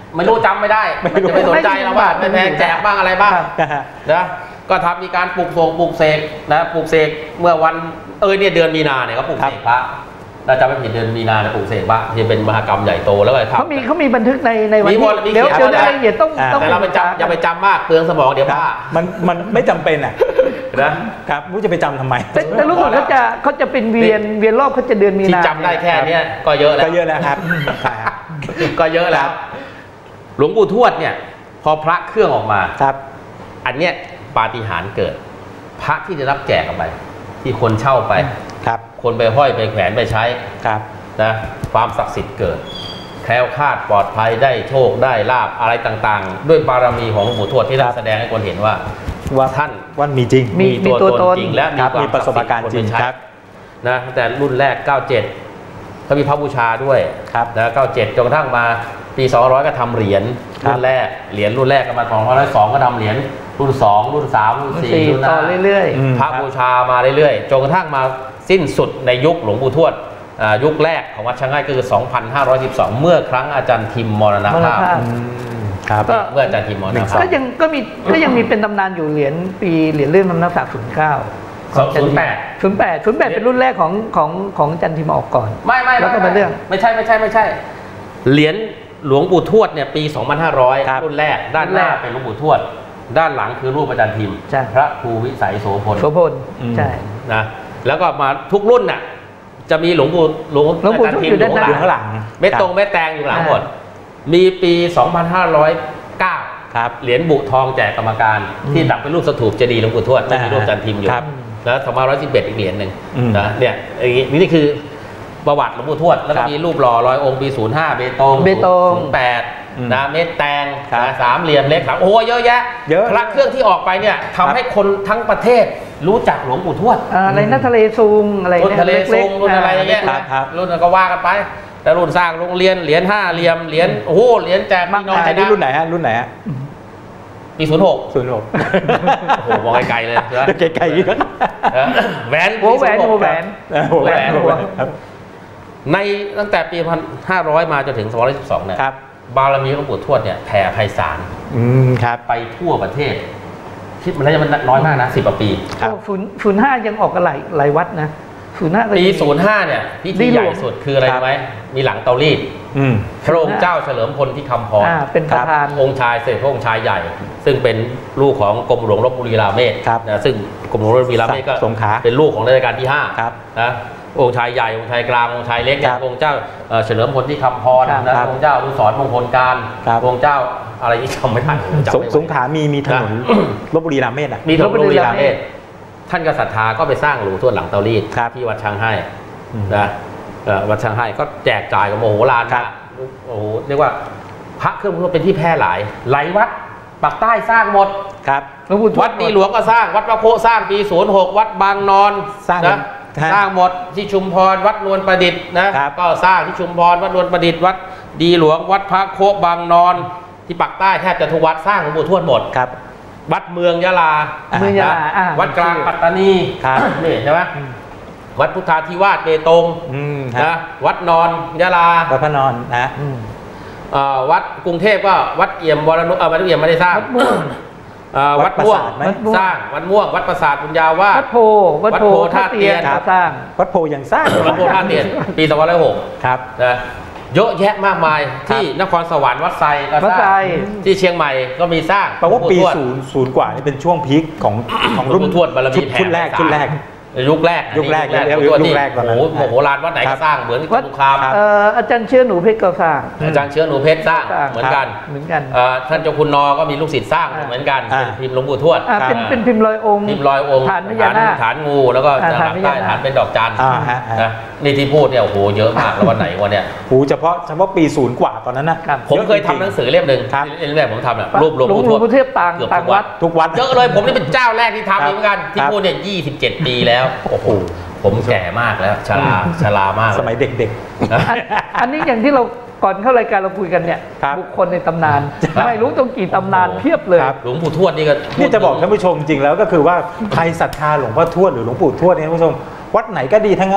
Speaker 2: ไม่รู้จำไม่ได้ไม่จะไปสนใจแล้วว่าแพงแจกบ้างอะไรบ้างนะก็ทำมีการปลูกส่งปลูกเสกนะปลูกเสกเมื่อวันเออเนี่ยเดือนมีนาเนี่ยเขาปลูกเสกพระเราจะไม่ผิดเดือนมีนาเนี่ยปลูกเสกพระที่เป็นมหกรรมใหญ่โตแล้วก็
Speaker 3: เขามีเขามีบันทึกในในวันที่เดี๋ยวเดี๋ยวได้ละเอียดต้องต้อง
Speaker 2: แต่เราไปจำอย่าไปจำมากเปลืองสมองเดี๋ยวพระ
Speaker 1: มันมันไม่จำเป็นอ่ะนะครับรู้จะไปจำทำไม
Speaker 3: แต่รู้สึกเขาจะเขาจะเป็นเวียนเวียนรอบเขาจะเดือนมีนา
Speaker 2: ที่จำได้แค่นี้ก็เยอะแล้ว
Speaker 1: ก็เยอะแล้วครับ
Speaker 2: ก็เยอะแล้วหลวงปู่ทวดเนี่ยพอพระเครื่องออกมา
Speaker 1: ครับ
Speaker 2: อันเนี้ยปาฏิหาริย์เกิดพระที่ได้รับแจกออกไปที่คนเช่าไป
Speaker 1: ครับ
Speaker 2: คนไปห้อยไปแขวนไปใช้
Speaker 1: ครับ
Speaker 2: นะความศักดิ์สิทธิ์เกิดแคล้วคลาดปลอดภัยได้โชคได้ลาภอะไรต่างๆด้วยบารมีของหลวงปู่ทวดที่ท่านแสดงให้คนเห็นว่า
Speaker 1: ว่า
Speaker 2: ท่าน
Speaker 1: ว่ามีจริง
Speaker 2: มีตัวตนจริงและ
Speaker 1: มีประสบการณ์จริงครับ
Speaker 2: นะแต่รุ่นแรกเก้าสิบเจ็ดเขามีพระบูชาด้วยนะเก้าสิบเจ็ดจนกระทั่งมาปีสองร้อยก็ทำเหรียญรุ่นแรกเหรียญรุ่นแรกก็มาสองร้อยสองก็ทำเหรียญรุ่นสองรุ่นสามรุ่นสี่รุ่น
Speaker 3: ต่อเรื่อย
Speaker 2: ๆพระบูชามาเรื่อยๆจนกระทั่งมาสิ้นสุดในยุคหลวงปู่ทวดยุคแรกของวัดช่างให้ก็คือสองพันห้าร้อยสิบสองเมื่อครั้งอาจารย์ทิมมรณภาพ
Speaker 1: ครับ
Speaker 2: เมื่ออาจารย์ทิมมรณภาพ
Speaker 3: ก็ยังก็มีก็ยังมีเป็นตำนานอยู่เหรียญปีเหรียญเลื่อนน้ำหนักศูนย์เก้า
Speaker 2: ศูนย์แปด
Speaker 3: ศูนย์แปดศูนย์แปดเป็นรุ่นแรกของของของอาจารย์ทิมออกก่อน
Speaker 2: ไม่ไม่
Speaker 3: แล้วก็มาเรื่อง
Speaker 2: ไม่ใช่ไม่ใช่ไม่ใช่เหรียญหลวงปู่ทวดเนี่ยปีสองพันห้าร้อยรุ่นแรกด้านหน้าเป็นหลวงปู่ทวดด้านหลังคือรูปอาจารย์ทิมพระครูวิสัยโสพล
Speaker 3: โสพลใช่
Speaker 2: นะแล้วก็มาทุกรุ่นน่ะจะมีหลวงปู่หลวงอาจารย์ทิมอยู่ข้างหลังเม็ดตรงเม็ดแตงอยู่หลังหมดมีปีสองพันห้าร้อยเก้าครับเหรียญบุทองแจกกรรมการที่ดักเป็นรูปสถูปเจดีย์หลวงปู่ทวดที่มีรูปอาจารย์ทิมอยู่แล้วสองพันห้าร้อยสิบเอ็ดอีกเหรียญหนึ่งนะเนี่ยนี่คือประวัติหลวงปู่ทวดแล้วก็มีรูปหล่อร้อยองค์ปีศูนย์ห้าเบตง
Speaker 3: เบตง
Speaker 2: ศูนย์แปดนะเม็ดแตงสามเหลี่ยมเล็กหลังโอ้เยอะแยะพระเครื่องที่ออกไปเนี่ยทำให้คนทั้งประเทศรู้จักหลวงปู่ทวด
Speaker 3: อะไรนะทะเลซุงอะไร
Speaker 2: รุ่นทะเลซุงรุ่นอะไรอย่างเงี้ยรุ่นก็ว่ากันไปแต่รุ่นสร้างโรงเรียนเหรียญห้าเหลี่ยมเหรียญโอ้โหเหรียญแจก
Speaker 1: พี่น้องนี่รุ่นไหนฮะรุ่นไหนฮะ
Speaker 2: ปีศูนย์หก
Speaker 1: ศูนย์หก
Speaker 2: โอ้โหมองไกลๆเลย
Speaker 1: ไกลๆเยอะ
Speaker 2: แหวน
Speaker 3: หัวแหวนหัวแหวน
Speaker 2: หัวแหวนในตั้งแต่ปีพันห้าร้อยมาจนถึงสองพันสิบสองเนี่ยบารมีหลวงปู่ทวดเนี่ยแผ่ไพศาลไปทั่วประเทศคิดมันแล้วมันน้อยมากนะสิบกว่าปี
Speaker 3: ศูนย์ศูนย์ห้ายังออกกันหลายหลายวัดนะศูนย์ห้า
Speaker 2: ปีศูนย์ห้าเนี่ยพิธีใหญ่สุดคืออะไรไหมมีหลังเตารีดพระองค์เจ้าเฉลิมพลที่คำพร
Speaker 3: เป็นประธาน
Speaker 2: องค์ชายเสด็จพระองค์ชายใหญ่ ซึ่งเป็นลูกของกรมหลวงลพบุรีราเมศนะซึ่งกรมหลวงลพบุรีราเมศก็เป็นลูกของรัชกาลที่ห้านะองค์ชายใหญ่องค์ชายกลางองค์ชายเล็กองค์เจ้าเฉลิมพลที่คำพรนะองค์เจ้าอนุสรณ์มงคลการองค์เจ้าอะไรที่จำไม่ได้
Speaker 1: สงขลามีมีถนนลพบุรีราเมศ
Speaker 2: มีลพบุรีราเมศท่านก็ศรัทธาก็ไปสร้างหลวงทวดหลังเตารีดที่วัดช้างให้นะวัดช้างให้ก็แจกจ่ายกับโมโหลานโอ้โหเรียกว่าพระเครื่องเป็นที่แพร่หลายหลายวัดปากใต้สร้างหมด
Speaker 1: ครับ
Speaker 2: วัดดีหลวงก็สร้างวัดพระโคสร้างปีศูนย์หกวัดบางนอน
Speaker 1: สร้าง
Speaker 2: นะสร้างหมดที่ชุมพรวัดนวลประดิษฐ์นะก็สร้างที่ชุมพรวัดนวลประดิษฐ์วัดดีหลวงวัดพระโคบางนอนที่ปากใต้แทบจะทุกวัดสร้างหลวงปู่ทวดหมด
Speaker 1: ครับ
Speaker 2: วัดเมืองยะลา
Speaker 3: เมืองยะลา
Speaker 2: วัดกลางปัตตานีนี่ใช่ไหมวัดพุทธาธิวาสเบตงนะวัดนอนยะลา
Speaker 1: วัดพระนอนนะ
Speaker 2: วัดกรุงเทพก็วัดเอี่ยมวรนุเออวัดเอี่ยมไม่ได้สร้างวัดม่วงสร้างวัดม่วงวัดปราสาทบุญญาวาส
Speaker 3: วัดโพวัดโพท่าเตียนสร้าง
Speaker 1: วัดโพยังสร้าง
Speaker 2: วัดโพท่าเตียนปีสองพันหก
Speaker 1: ครับ
Speaker 2: นะเยอะแยะมากมายที่นครสวรรค์วัดไซก็สร้างที่เชียงใหม่ก็มีสร้าง
Speaker 1: แปลว่าปีศูนย์ศูนย์กว่านี่เป็นช่วงพีคของของ
Speaker 2: รุ่นทวดบารมี
Speaker 1: ชุดแรกชุดแรก
Speaker 2: ยุคแรก
Speaker 1: ยุคแรกแล้วยุคแรก
Speaker 2: โอ้โหโมโหลานวัดไหนก็สร้างเหมือนกับสงคราม
Speaker 3: อาจารย์เชื้อหนูเพชรก็สร้าง
Speaker 2: อาจารย์เชื้อหนูเพชรสร้างเหมือนกัน
Speaker 3: เหมือนกัน
Speaker 2: ท่านเจ้าคุณนอก็มีลูกศิษย์สร้างเหมือนกันเป็นพิมพ์หลวงปู่ทวด
Speaker 3: เป็นเป็นพิมพ์ลอยองค์
Speaker 2: พิมพ์ลอยองค์
Speaker 3: ฐานพญานาค
Speaker 2: ฐานงูแล้วก็ฐานใต้ฐานเป็นดอกจันนะนี่ที่พูดเนี่ยโอ้โหเยอะมากแล้ววันไหนวันเนี้ย
Speaker 1: โอ้เฉพาะเฉพาะปีศูนย์กว่าตอนนั้นนะ
Speaker 2: ผมเคยทำหนังสือเล่มหนึ่งเล่มแรกผมทำเนี่ยรูปหลวง
Speaker 3: ปู่ทวดต่างต่างวัด
Speaker 1: ทุกวัด
Speaker 2: เยอะเลยผมนี่เป็นเจ้าแรกที่ทำเหมือนกันที่พูดเนี่ยยี่สิบเจ็ดปีแล้วโอ้โหผมแก่มากแล้วชราชรามาก
Speaker 1: สมัยเด็ก
Speaker 3: ๆอันนี้อย่างที่เราก่อนเข้ารายการเราคุยกันเนี่ยบุคคลในตำนานไม่รู้ต้องกี่ตำนานเพียบเลย
Speaker 2: หลวงปู่ทวดนี่ก็
Speaker 1: นี่จะบอกท่านผู้ชมจริงแล้วก็คือว่าใครศรัทธาหลวงพ่อทวดหรือหลวงปู่ทวดเนี่ยท่านผู้ชมวัดไหนก็ดีทั้งนั้นน่ะ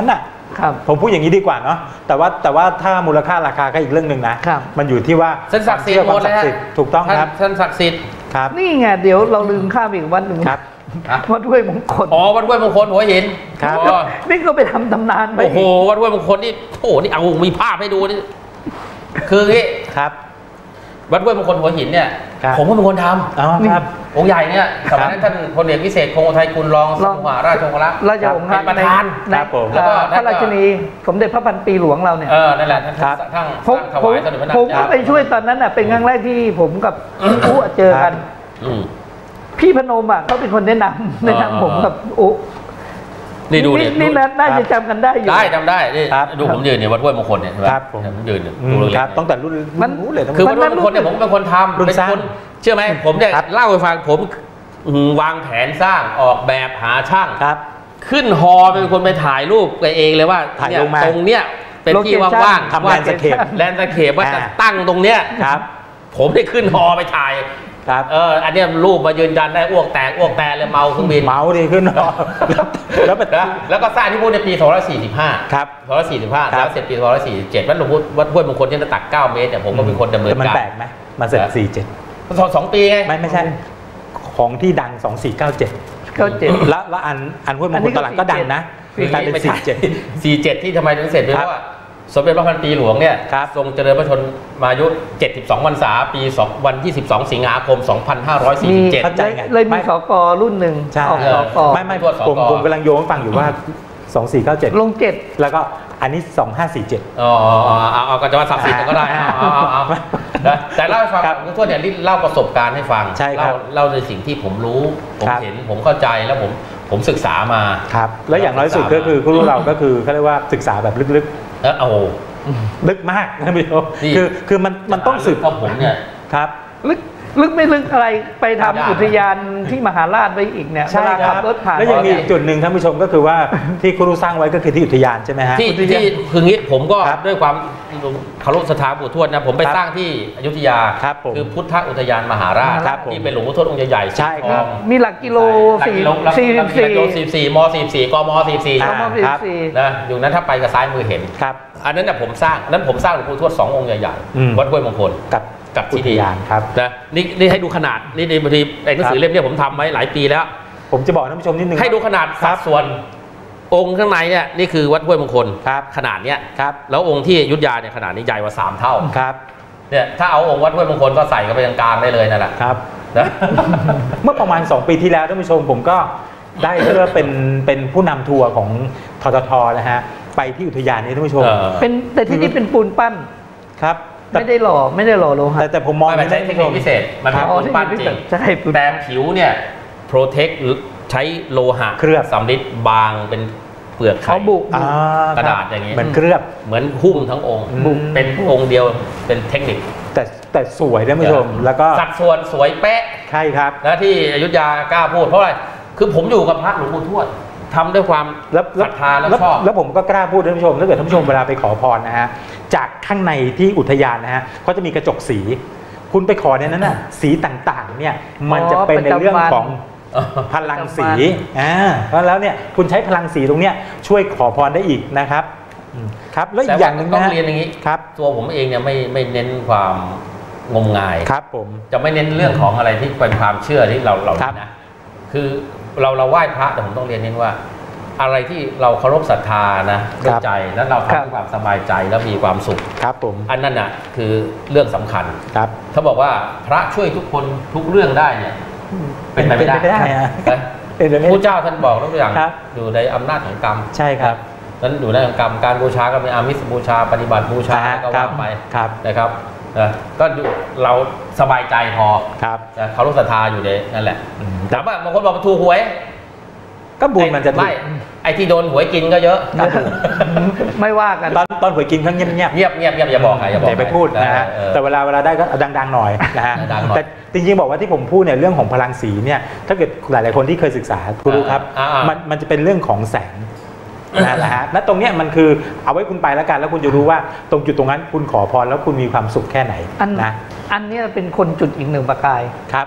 Speaker 1: ผมพูดอย่างนี้ดีกว่าเนาะแต่ว่าแต่ว่าถ้ามูลค่าราคาก็อีกเรื่องหนึ่งนะมันอยู่ที่ว่า
Speaker 2: ท่านศักดิ์สิทธิ์หมดแล้ว
Speaker 1: ถูกต้องครับ
Speaker 2: ท่านศักดิ์สิทธิ์
Speaker 1: ครับ
Speaker 3: นี่ไงเดี๋ยวเราลืมข้ามอีกวันหนึ่ง
Speaker 1: ครับ
Speaker 3: วัดห้วยมงคล
Speaker 2: อ๋อวัดห้วยมงคลหัวหิน
Speaker 1: ครับ
Speaker 3: นี่ก็ไปทำตำนานไป
Speaker 2: โอ้โหวัดห้วยมงคลนี่โอ้โหนี่เอามีภาพให้ดูนี่คืองี้
Speaker 1: ครับ
Speaker 2: วัดห้วยมงคลหัวหินเนี่ยผมก็เป็นคนทำ
Speaker 1: อ๋อครับ
Speaker 2: องค์ใหญ่เนี่ยสมัยนั้นท่านพลเอกวิเศษคงอุทัยกุลรองสมหาราชองครักษ์
Speaker 3: ราชองค์
Speaker 2: เป็นประธาน
Speaker 1: ครับผม
Speaker 3: แล้วก็พระราชินีสมเด็จพระพันปีหลวงเราเนี่ย
Speaker 2: เออนั่นแหละท่านทั้งถวายสมเด็จพระนาง
Speaker 3: ผมก็ไปช่วยตอนนั้นอ่ะเป็นครั้งแรกที่ผมกับอุ๊เจอกันพี่พนมอ่ะเขาเป็นคนแนะนำแนะนำผมกับอุ๊
Speaker 2: นี่ดูเนี่ย
Speaker 3: นี่น่าจะจำกันได้อยู่
Speaker 2: ได้จำได้นี่ดูผมยืนเนี่ยวัดห้วยมงคลเนี่ย
Speaker 1: ครับผม
Speaker 2: ยืนเนี่ย
Speaker 1: ครับตั้งแต่รุ่น
Speaker 3: มัน
Speaker 1: รู้เลย
Speaker 2: คือวัดห้วยมงคลเนี่ยผมเป็นคนทำเป็นคนเชื่อไหมผมเนี่ยเล่าให้ฟังผมวางแผนสร้างออกแบบหาช่าง
Speaker 1: ครับ
Speaker 2: ขึ้นฮอเป็นคนไปถ่ายรูปไปเองเลยว่าตรงเนี้ยเป็นที่ว่าง
Speaker 1: ๆทำแลนด์สเคป
Speaker 2: แลนด์สเคปว่าจะตั้งตรงเนี้ย
Speaker 1: ครับ
Speaker 2: ผมได้ขึ้นฮอไปถ่าย
Speaker 1: ครับ
Speaker 2: เอออันนี้รูปมายืนยันได้อ้วกแตกอ้วกแตกเลยเมาเครื่องบิน
Speaker 1: เมาดีขึ้น
Speaker 2: แล้วแล้วก็สร้างที่พูดในปีสองพันห้าร้อยสี่สิบห้า
Speaker 1: ครับ
Speaker 2: สองพันห้าร้อยสี่สิบห้าแล้วเสร็จปีสองพันห้าร้อยสี่สิบเจ็ดวัดหลวงพ่อวัดห้วยมงคลที่หน้าตักเก้าเมตรเนี่ยผมก็เป็นคนดำเนินการ
Speaker 1: มันแปลกไหมมาเสร็จสี่สิบเจ็ด
Speaker 2: สองสองปีไง
Speaker 1: ไม่ไม่ใช่ของที่ดังสองสี่เก้าเจ็ด
Speaker 3: เก้าเจ็ด
Speaker 1: แล้วแล้วอันอันห้วยมงคลตอนหลังก็ดังนะ
Speaker 2: กลายเป็นสี่เจ็ดสี่เจ็ดที่ทำไมถึงเสร็จเพราะว่าสมเด็จพระพันปีหลวงเนี่ยทรงเจริญพระชนมายุเจ็ดสิบสองพรรษาปีวันที่สิบสองสิงหาคมสองพันห้าร้อยสี่สิบเจ็ด
Speaker 3: เลยมีสกรุ่นหนึ่ง
Speaker 1: ออกสกไม่ไม่ผมผมกำลังโยงฟังอยู่ว่าสองสี่เก้าเจ็ด
Speaker 3: ลงเจ็ด
Speaker 1: แล้วก็อันนี้สองห้าสี่เจ็ด
Speaker 2: อ๋อเอาเอาก็จะว่าศักดิ์สิทธิ์ก็ได้เอาเอาเอาแต่เล่าให้ฟังคุณทวดเนี่ยเล่าประสบการณ์ให้ฟังเล่าเล่าในสิ่งที่ผมรู้ผมเห็นผมเข้าใจแล้วผมผมศึกษามา
Speaker 1: ครับแล้วอย่างน้อยสุดก็คือพวกเราก็คือเขาเรียกว่าศึกษาแบบลึก
Speaker 2: ๆเออโอ้
Speaker 1: ลึกมากนะพี่โอคือคือมันมันต้องสืบ
Speaker 2: กับผมเนี่ย
Speaker 1: ครับ
Speaker 3: ลึกลึกไม่ลึกอะไรไปทำอุทยานที่มหาราชไปอีกเนี่ย
Speaker 1: ใช่ครับรถผ่านแล้วยังมีจุดหนึ่งท่านผู้ชมก็คือว่าที่ครูสร้างไว้ก็คือที่อุทยานใช่ไหมฮะ
Speaker 2: ที่ที่คืองี้ผมก็ด้วยความเคารพศรัทธาปู่ทวดนะผมไปสร้างที่อยุธยาคือพุทธอุทยานมหาราชที่เป็นหลวงพ่อทวดองค์ใหญ่
Speaker 1: ๆใช่ครับ
Speaker 3: มีหลักกิโลสี่สี่
Speaker 2: สี่สี่มสี่สี่กมสี่สี่นะอยู่นั้นถ้าไปกับซ้ายมือเห็น
Speaker 1: ครับ
Speaker 2: อันนั้นน่ะผมสร้างนั้นผมสร้างหลวงพ่อทวดสององค์ใหญ่ๆวัดห้วยมงคล
Speaker 1: กับ
Speaker 2: กับ
Speaker 1: อุทยานครับ
Speaker 2: นะนี่นี่ให้ดูขนาดนี่ในบางทีในหนังสือเล่มนี้ผมทำไว้หลายปีแล้ว
Speaker 1: ผมจะบอกท่านผู้ชมนิดนึง
Speaker 2: ให้ดูขนาดสัดส่วนองค์ข้างในเนี่ยนี่คือวัดห้วยมงคลขนาดเนี้ย
Speaker 1: ครับ
Speaker 2: แล้วองค์ที่อยุธยาเนี่ยขนาดนี้ใหญ่กว่าสามเท่า
Speaker 1: ครับ
Speaker 2: เนี่ยถ้าเอาองค์วัดห้วยมงคลก็ใส่กันไปกลางๆได้เลยนั่นแหละ
Speaker 1: ครับนะเมื่อประมาณสองปีที่แล้วท่านผู้ชมผมก็ได้เรียกว่าเป็นเป็นผู้นำทัวร์ของทททนะฮะไปที่อุทยานนี้ท่านผู้ชม
Speaker 3: เป็นแต่ที่นี่เป็นปูนปั้น
Speaker 1: ครับ
Speaker 3: ไม่ได้หล่อไม่ได้หล่อโลหะ
Speaker 1: แต่แต่ผมมอง
Speaker 2: ไม่ใช่เทคนิคพิเศษมันเป็นปูนปั้นจริงแต่ผิวเนี่ยโปรเทคใช้โลหะ
Speaker 1: เคลือบ
Speaker 2: สำริดบางเป็นเปลือกไข่กระดาษอย่างนี้
Speaker 1: เหมือนเคลือบ
Speaker 2: เหมือนหุ้มทั้งองค์เป็นองค์เดียวเป็นเทคนิค
Speaker 1: แต่แต่สวยท่านผู้ชมแล้วก็
Speaker 2: สัดส่วนสวยเป๊ะ
Speaker 1: ใช่ครับ
Speaker 2: แล้วที่อยุธยากล้าพูดเพราะอะไรคือผมอยู่กับพระหลวงปู่ทวดทำด้วยความศรัทธาและชอบ
Speaker 1: แล้วผมก็กล้าพูดท่านผู้ชมถ้าเกิดท่านผู้ชมเวลาไปขอพรนะฮะจากข้างในที่อุทยานนะฮะเขาจะมีกระจกสีคุณไปขอในนั้นน่ะสีต่างๆเนี่ยมันจะเป็นในเรื่องของพลังสีอ่าเพราะแล้วเนี่ยคุณใช้พลังสีตรงเนี้ยช่วยขอพรได้อีกนะครับครับแล้วอีกอย่างหนึ่งนะ
Speaker 2: ต้องเรียนอย่างนี้
Speaker 1: ครับ
Speaker 2: ตัวผมเองเนี่ยไม่ไม่เน้นความงมงาย
Speaker 1: ครับผม
Speaker 2: จะไม่เน้นเรื่องของอะไรที่เป็นความเชื่อที่เราเรานะคือเราเราไหว้พระแต่ผมต้องเรียนนิดว่าอะไรที่เราเคารพศรัทธานะด้วยใจแล้วเราทำด้วยความสบายใจแล้วมีความสุข
Speaker 1: ครับผม
Speaker 2: อันนั้นน่ะคือเรื่องสำคัญ
Speaker 1: ครับ
Speaker 2: เขาบอกว่าพระช่วยทุกคนทุกเรื่องได้เนี่ยเป็นไปไม่ได้พระเจ้าท่านบอกทุกอย่างอยู่ในอำนาจของกรรม
Speaker 1: ใช่ครับ
Speaker 2: นั้นอยู่ในกรรมการบูชาก็เป็นอามิสบูชาปฏิบัติบูชาก็ว่าไปนะครับก็เราสบายใจพอ
Speaker 1: ครับ
Speaker 2: เขารู้ศรัทธาอยู่ในนั่นแหละแต่ว่าบางคนบอกถูกหวย
Speaker 1: ก็บุญมันจะ
Speaker 2: ไม่ไอ้ที่โดนหวยกินก็เยอะ
Speaker 3: ไม่ว่ากัน
Speaker 1: ตอนตอนหวยกินเขาเงียบเงียบ
Speaker 2: เงียบเงียบอย่าบอกใครอย่าบอก
Speaker 1: ไปพูดนะฮะแต่เวลาเวลาได้ก็ดังๆหน่อยนะฮะแต่จริงๆบอกว่าที่ผมพูดเนี่ยเรื่องของพลังสีเนี่ยถ้าเกิดหลายๆคนที่เคยศึกษาคุณรู้ครับมันมันจะเป็นเรื่องของแสงนั่นแหละฮะณตรงเนี้ยมันคือเอาไว้คุณไปแล้วกันแล้วคุณจะรู้ว่าตรงจุดตรงนั้นคุณขอพรแล้วคุณมีความสุขแค่ไหน
Speaker 3: นะอันนี้เป็นคนจุดอีกหนึ่งประกาย
Speaker 1: ครับ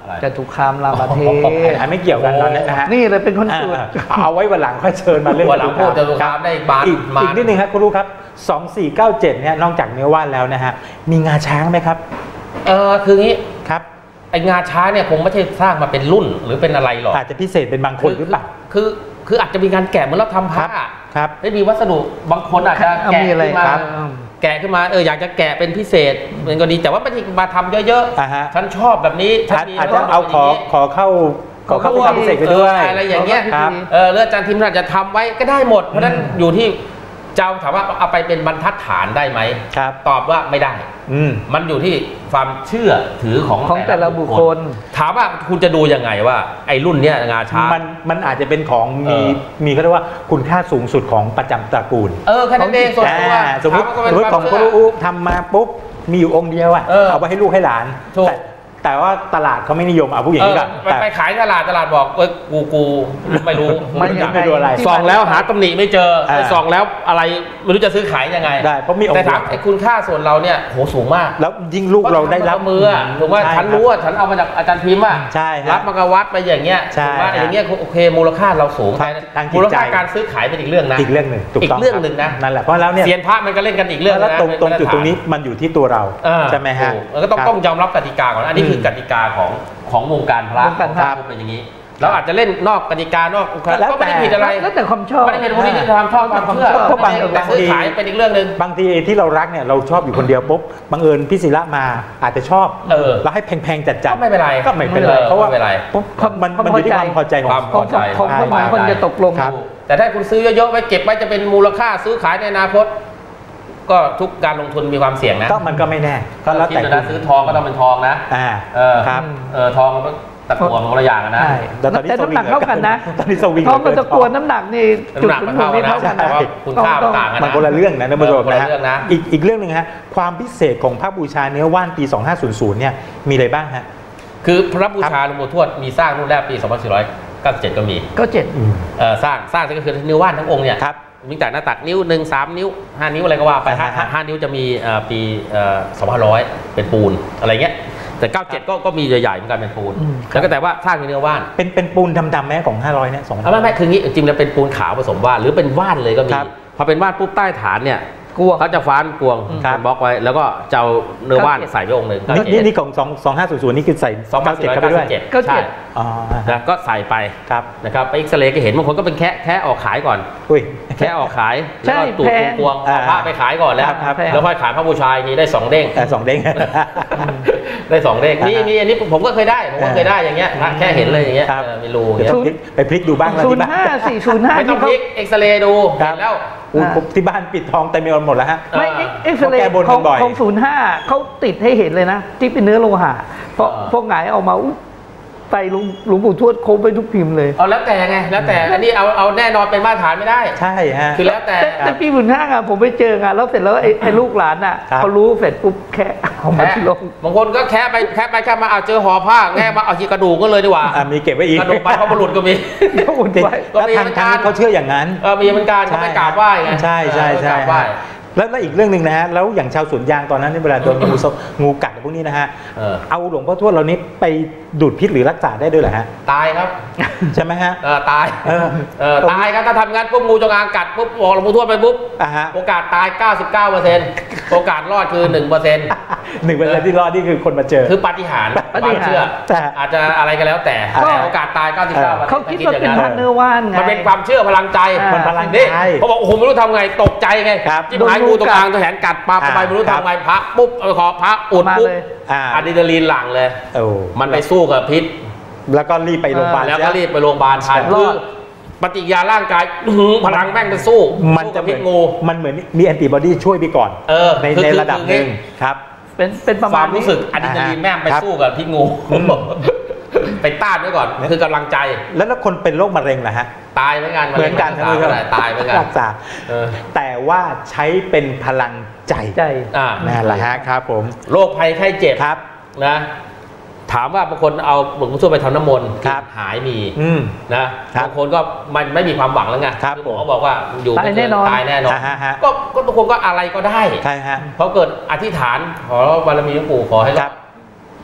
Speaker 3: จตุคามรามเทพ
Speaker 1: อันไม่เกี่ยวกันตอนนี้นะฮะ
Speaker 3: นี่เลยเป็นคนจุด
Speaker 1: เอาไว้วันหลังค่อยเชิญมาเรื่อง
Speaker 2: วันหลังพูดจตุคามได้บาท
Speaker 1: อีกนิดนึงครับคุณรู้ครับสองสี่เก้าเจ็ดเนี่ยนอกจากเนื้อว่านแล้วนะฮะมีงาช้างไหมครับ
Speaker 2: เออคืองี้
Speaker 1: ครับ
Speaker 2: ไองาช้างเนี่ยคงไม่ใช่สร้างมาเป็นรุ่นหรือเป็นอะไรหรอก
Speaker 1: อาจจะพิเศษเป็นบางคนหรือเปล่า
Speaker 2: คือคืออาจจะมีการแกะเหมือนเราทำผ้า
Speaker 1: ครับ
Speaker 2: ได้มีวัสดุบางคนอาจจะแกะขึ้นมาแกะขึ้นมาเอออยากจะแกะเป็นพิเศษเป็นก็ดีแต่ว่าไม่ใช่มาทำเยอะๆฉันชอบแบบนี้
Speaker 1: อาจจะเอาขอขอเข้าขอเข้าไปทำพิเศษไปด้วย
Speaker 2: อะไรอย่างเงี้ยเออเลือดจานทีมอาจจะทำไว้ก็ได้หมดเพราะนั้นอยู่ที่เจ้าถามว่าเอาไปเป็นบรรทัดฐานได้ไหมตอบว่าไม่ได้มันอยู่ที่ความเชื่อถือของ
Speaker 3: ของแต่ละบุคคล
Speaker 2: ถามว่าคุณจะดูยังไงว่าไอ้รุ่นเนี้ยงาช้าง
Speaker 1: มันมันอาจจะเป็นของมีมีเขาเรียกว่าคุณค่าสูงสุดของประจำตระกูล
Speaker 2: เออแค่นั้นเองสมมติว่า
Speaker 1: สมมติสมมติของครูอูทำมาปุ๊บมีอยู่องค์เดียวอ่ะเอาไปให้ลูกให้หลานแต่ว่าตลาดเขาไม่นิยมเอาผู้หญิงก่อน
Speaker 2: ไปขายตลาดตลาดบอกเอ้ยกูกูไม่รู้
Speaker 1: ไม่ไม่รู้อะไร
Speaker 2: ซองแล้วหาตำหนิไม่เจอซองแล้วอะไรไม่รู้จะซื้อขายยังไง
Speaker 1: ได้เพราะมีองค์
Speaker 2: แต่ถามไอ้คุณค่าส่วนเราเนี่ยโหสูงมาก
Speaker 1: แล้วยิ่งลูกเราได้รับ
Speaker 2: มือถูกว่าฉันรู้ว่าฉันเอามาจากอาจารย์พิมพ์อ่ะรับมากวัดไปอย่างเงี้ยถูกว่าอย่างเงี้ยโอเคมูลค่าเราสูงมูลค่าการซื้อขายเป็นอีกเรื่องนะ
Speaker 1: อีกเรื่องหนึ่ง
Speaker 2: อีกเรื่องหนึ่งนะ
Speaker 1: นั่นแหละเพราะแล้วเนี่ย
Speaker 2: เซียนพระมันก็เล่นกันอีกเรื่อง
Speaker 1: แล้วตรงตรงจุดตรงนี้มันอยู่ที่ตัวเราใช่ไหมฮะ
Speaker 2: ก็ต้องต้องยอมรับกติกาก่อนอันนี้คือกติกาของของวงการพระเป็นอย่างนี้เราอาจจะเล่นนอกกติกานอกก็ไม่ได้ผิดอะไร
Speaker 3: แล้วแต่ความชอบ
Speaker 2: ไม่ได้ผิดคนที่ทำชอบความเชื่อเพราะบางแต่ซื้อขายเป็นอีกเรื่องหนึ่ง
Speaker 1: บางทีที่เรารักเนี่ยเราชอบอยู่คนเดียวปุ๊บบังเอิญพี่ศิระมาอาจจะชอบแล้วให้แพงๆจัดๆ
Speaker 2: ก็ไม่เป็นไร
Speaker 1: ก็ไม่เป็นไรเพราะว่ามันมันอยู่ที่ความพอใจ
Speaker 2: ความพอใจ
Speaker 3: ของคนจะตกลง
Speaker 2: แต่ถ้าคุณซื้อเยอะๆไว้เก็บไว้จะเป็นมูลค่าซื้อขายในอนาคตก็ทุกการลงทุนมีความเสี่ยงนะ
Speaker 1: ก็มันก็ไม่แน่
Speaker 2: ก็แล้วแต่คุณซื้อทองก็ต้องเป็นทองนะ
Speaker 1: อ่า
Speaker 2: เออครับเออทองตะกั่วคนละอย่างนะ
Speaker 3: แต่น้ำหนักเท่ากันนะ
Speaker 1: ตอนนี้สวิง
Speaker 3: ทองกับตะกั่วน้ำหนักนี่
Speaker 2: จุดศูนย์หนึ่งไม่เท่ากันนะคุณค่าต่างกันนะ
Speaker 1: มันคนละเรื่องนะท่านผู้ชมนะอีกอีกเรื่องหนึ่งฮะความพิเศษของพระบูชาเนื้อว่านปีสองห้าศูนย์เนี่ยมีอะไรบ้างฮะ
Speaker 2: คือพระบูชาหลวงปู่ทวดมีสร้างรุ่นแรกปีสองพันสี่ร้อยเก้าสิบเจ็ดก็มี
Speaker 3: ก็เจ็ด
Speaker 2: เออสร้างสร้างก็คือเนื้อว่านทั้งองค์เนี่ยมีแต่หน้าตักนิ้วหนึ่งสามนิ้วห้านิ้วอะไรก็ว่าไปห้าห้านิ้วจะมีปีสองพันร้อยเป็นปูนอะไรเงี้ยแต่เก้าสิบเจ็ดก็ก็มีใหญ่ๆเหมือนกันเป็นปูนแล้วก็แต่ว่าสร้างในเนื้อว่าน
Speaker 1: เป็นเป็นปูนดำๆไหมของห้าร้อยเนี่ยสอง
Speaker 2: ไม่ไม่คืองี้จริงๆแล้วเป็นปูนขาวผสมว่านหรือเป็นว่านเลยก็มีพอเป็นว่านปุ๊บใต้ฐานเนี่ยเขาจะฟ้านกวงบล็อกไว้แล้วก็จะเอาเนื้อว่านใส่ไปองค์หนึ่ง
Speaker 1: นี่นี่ของสองห้าศูนย์นี่คือใส่
Speaker 2: สองพันสี่ร้อยเก้าสิบเจ็ดใช่นะก็ใส่ไปนะครับไปเอ็กซเรย์ก็เห็นบางคนก็เป็นแค่แค่ออกขายก่อนแค่ออกขายแล้วก็ตูดกวงเอาพระไปขายก่อนแล้วแล้วค่อยขายพระบูชานี้ได้สองเด้ง
Speaker 1: สองเด้ง
Speaker 2: ได้สองเด้งนี่นี่อันนี้ผมก็เคยได้ผมก็เคยได้อย่างเงี้ยแค่เห็นเลยอย่างเงี้ยมีรู
Speaker 1: ไปพลิกดูบ้าง
Speaker 3: ศูนย์ห้าสี่ศูนย์ห้า
Speaker 2: ไม่ต้องพลิกเอ็กซเรย์ดูเห็นแล้ว
Speaker 1: ที่บ้านปิดทองเต็มหมดแล้วฮะ
Speaker 3: ไม่เอ็กซเรย์ของศูนย์ห้าเขาติดให้เห็นเลยนะที่เป็นเนื้อโลหะเพราะพวกหงายออกมาใส่หลวงปู่ทวดโค้งไปทุกพิมพ์เลย
Speaker 2: เอาแล้วแต่ไงแล้วแต่อันนี้เอาเอาแน่นอนเป็นมาตรฐานไม่ได้
Speaker 1: ใช่ฮะ
Speaker 2: คือแล้วแต่
Speaker 3: แต่ปีบุญห้างอะผมไปเจองานแล้วเสร็จแล้วไอ้ลูกหลานอะเขารู้เสร็จปุ๊บแค่เอามาที่ลง
Speaker 2: บางคนก็แค่ไปแค่ไปแค่มาเอาเจอห่อผ้าแค่มาเอาที่กระดูกก็เลยดีกว่า
Speaker 1: มีเก็บไว้อีก
Speaker 2: กระดูกไปเขาบรรลุก็มี
Speaker 1: ก็มีทางทางเขาเชื่ออย่างนั้น
Speaker 2: เออมีเหมือนกันเขาไปกราบไหว้ไง
Speaker 1: ใช่ใช่ใช่แล้วแล้วอีกเรื่องหนึ่งนะฮะแล้วอย่างชาวสวนยางตอนนั้นเวลาโดนงูงูกัดพวกนี้นะฮะเอาหลวงพ่อทวดเรานี้ไปดูดพิษหรือรักษาได้ด้วยเหรอฮะ
Speaker 2: ตายครับ
Speaker 1: ใช่ไหมฮะ
Speaker 2: เออตายเออตายครับถ้าทำงานปุ๊บงูจงอางกัดปุ๊บบอกหลวงพ่อทวดไปปุ๊บโอกาสตาย เก้าสิบเก้าเปอร์เซ็นต์ โอกาสรอดคือ หนึ่งเปอร์เซ็นต์
Speaker 1: หนึ่งเปอร์เซ็นต์ที่รอดนี่คือคนมาเจอ
Speaker 2: คือปาฏิหาริย์ความเชื่ออาจจะอะไรก็แล้วแต่โอกาสตาย เก้าสิบเก้าเปอร์เซ็นต์
Speaker 3: เขาคิดว่าเป็นพระเนื้อว่านไง
Speaker 2: มันเป็นความเชื่อพลังใจ
Speaker 1: มันพลังใจ
Speaker 2: เขาบอกโอ้โหไม่รู้ทำไงตกใจไงที่หายงูตรงกลางตัวแขนกัดปลาไปไม่รู้ทำไงพระปุ๊บขอพระอุดปุ๊บอะดรีนาลีนหลั่งเลยมันไปสู้กับพิษ
Speaker 1: แล้วก็รีบไปโรงพยาบาล
Speaker 2: แล้วก็รีบไปโรงพยาบาลทันคือปฏิกิริยาร่างกายพลังแม่งไปสู้
Speaker 1: มันจะเป็นงูมันเหมือนมีแอนติบอดีช่วยไปก่อนในในระดับหนึ่งครับ
Speaker 3: เป็นเป็นประมาณ
Speaker 2: รู้สึกอะดรีนาลีนแม่งไปสู้กับพิษงูไปต้านไว้ก่อนคือกำลังใจ
Speaker 1: แล้วแล้วคนเป็นโรคมะเร็งล่ะฮะ
Speaker 2: ตายเหมือนกัน
Speaker 1: เหมือนกันทั้งหมด
Speaker 2: ตายเหมือนกัน
Speaker 1: รักษาแต่ว่าใช้เป็นพลังใจ
Speaker 3: ใจ
Speaker 1: นั่นแหละฮะครับผม
Speaker 2: โรคภัยไข้เจ็บ
Speaker 1: ครับ
Speaker 2: นะถามว่าบางคนเอาหลวงพ่อทวดไปทำน้ำมนต์หายมีนะบางคนก็มันไม่มีความหวังแล้วไงหมอบอกว่าอยู่
Speaker 3: ตายแน่นอน
Speaker 2: ตายแน่นอนก็ก็ทุกคนก็อะไรก็ได้
Speaker 1: ใช่ฮะ
Speaker 2: เพราะเกิดอธิษฐานขอบารมีหลวงปู่ขอให้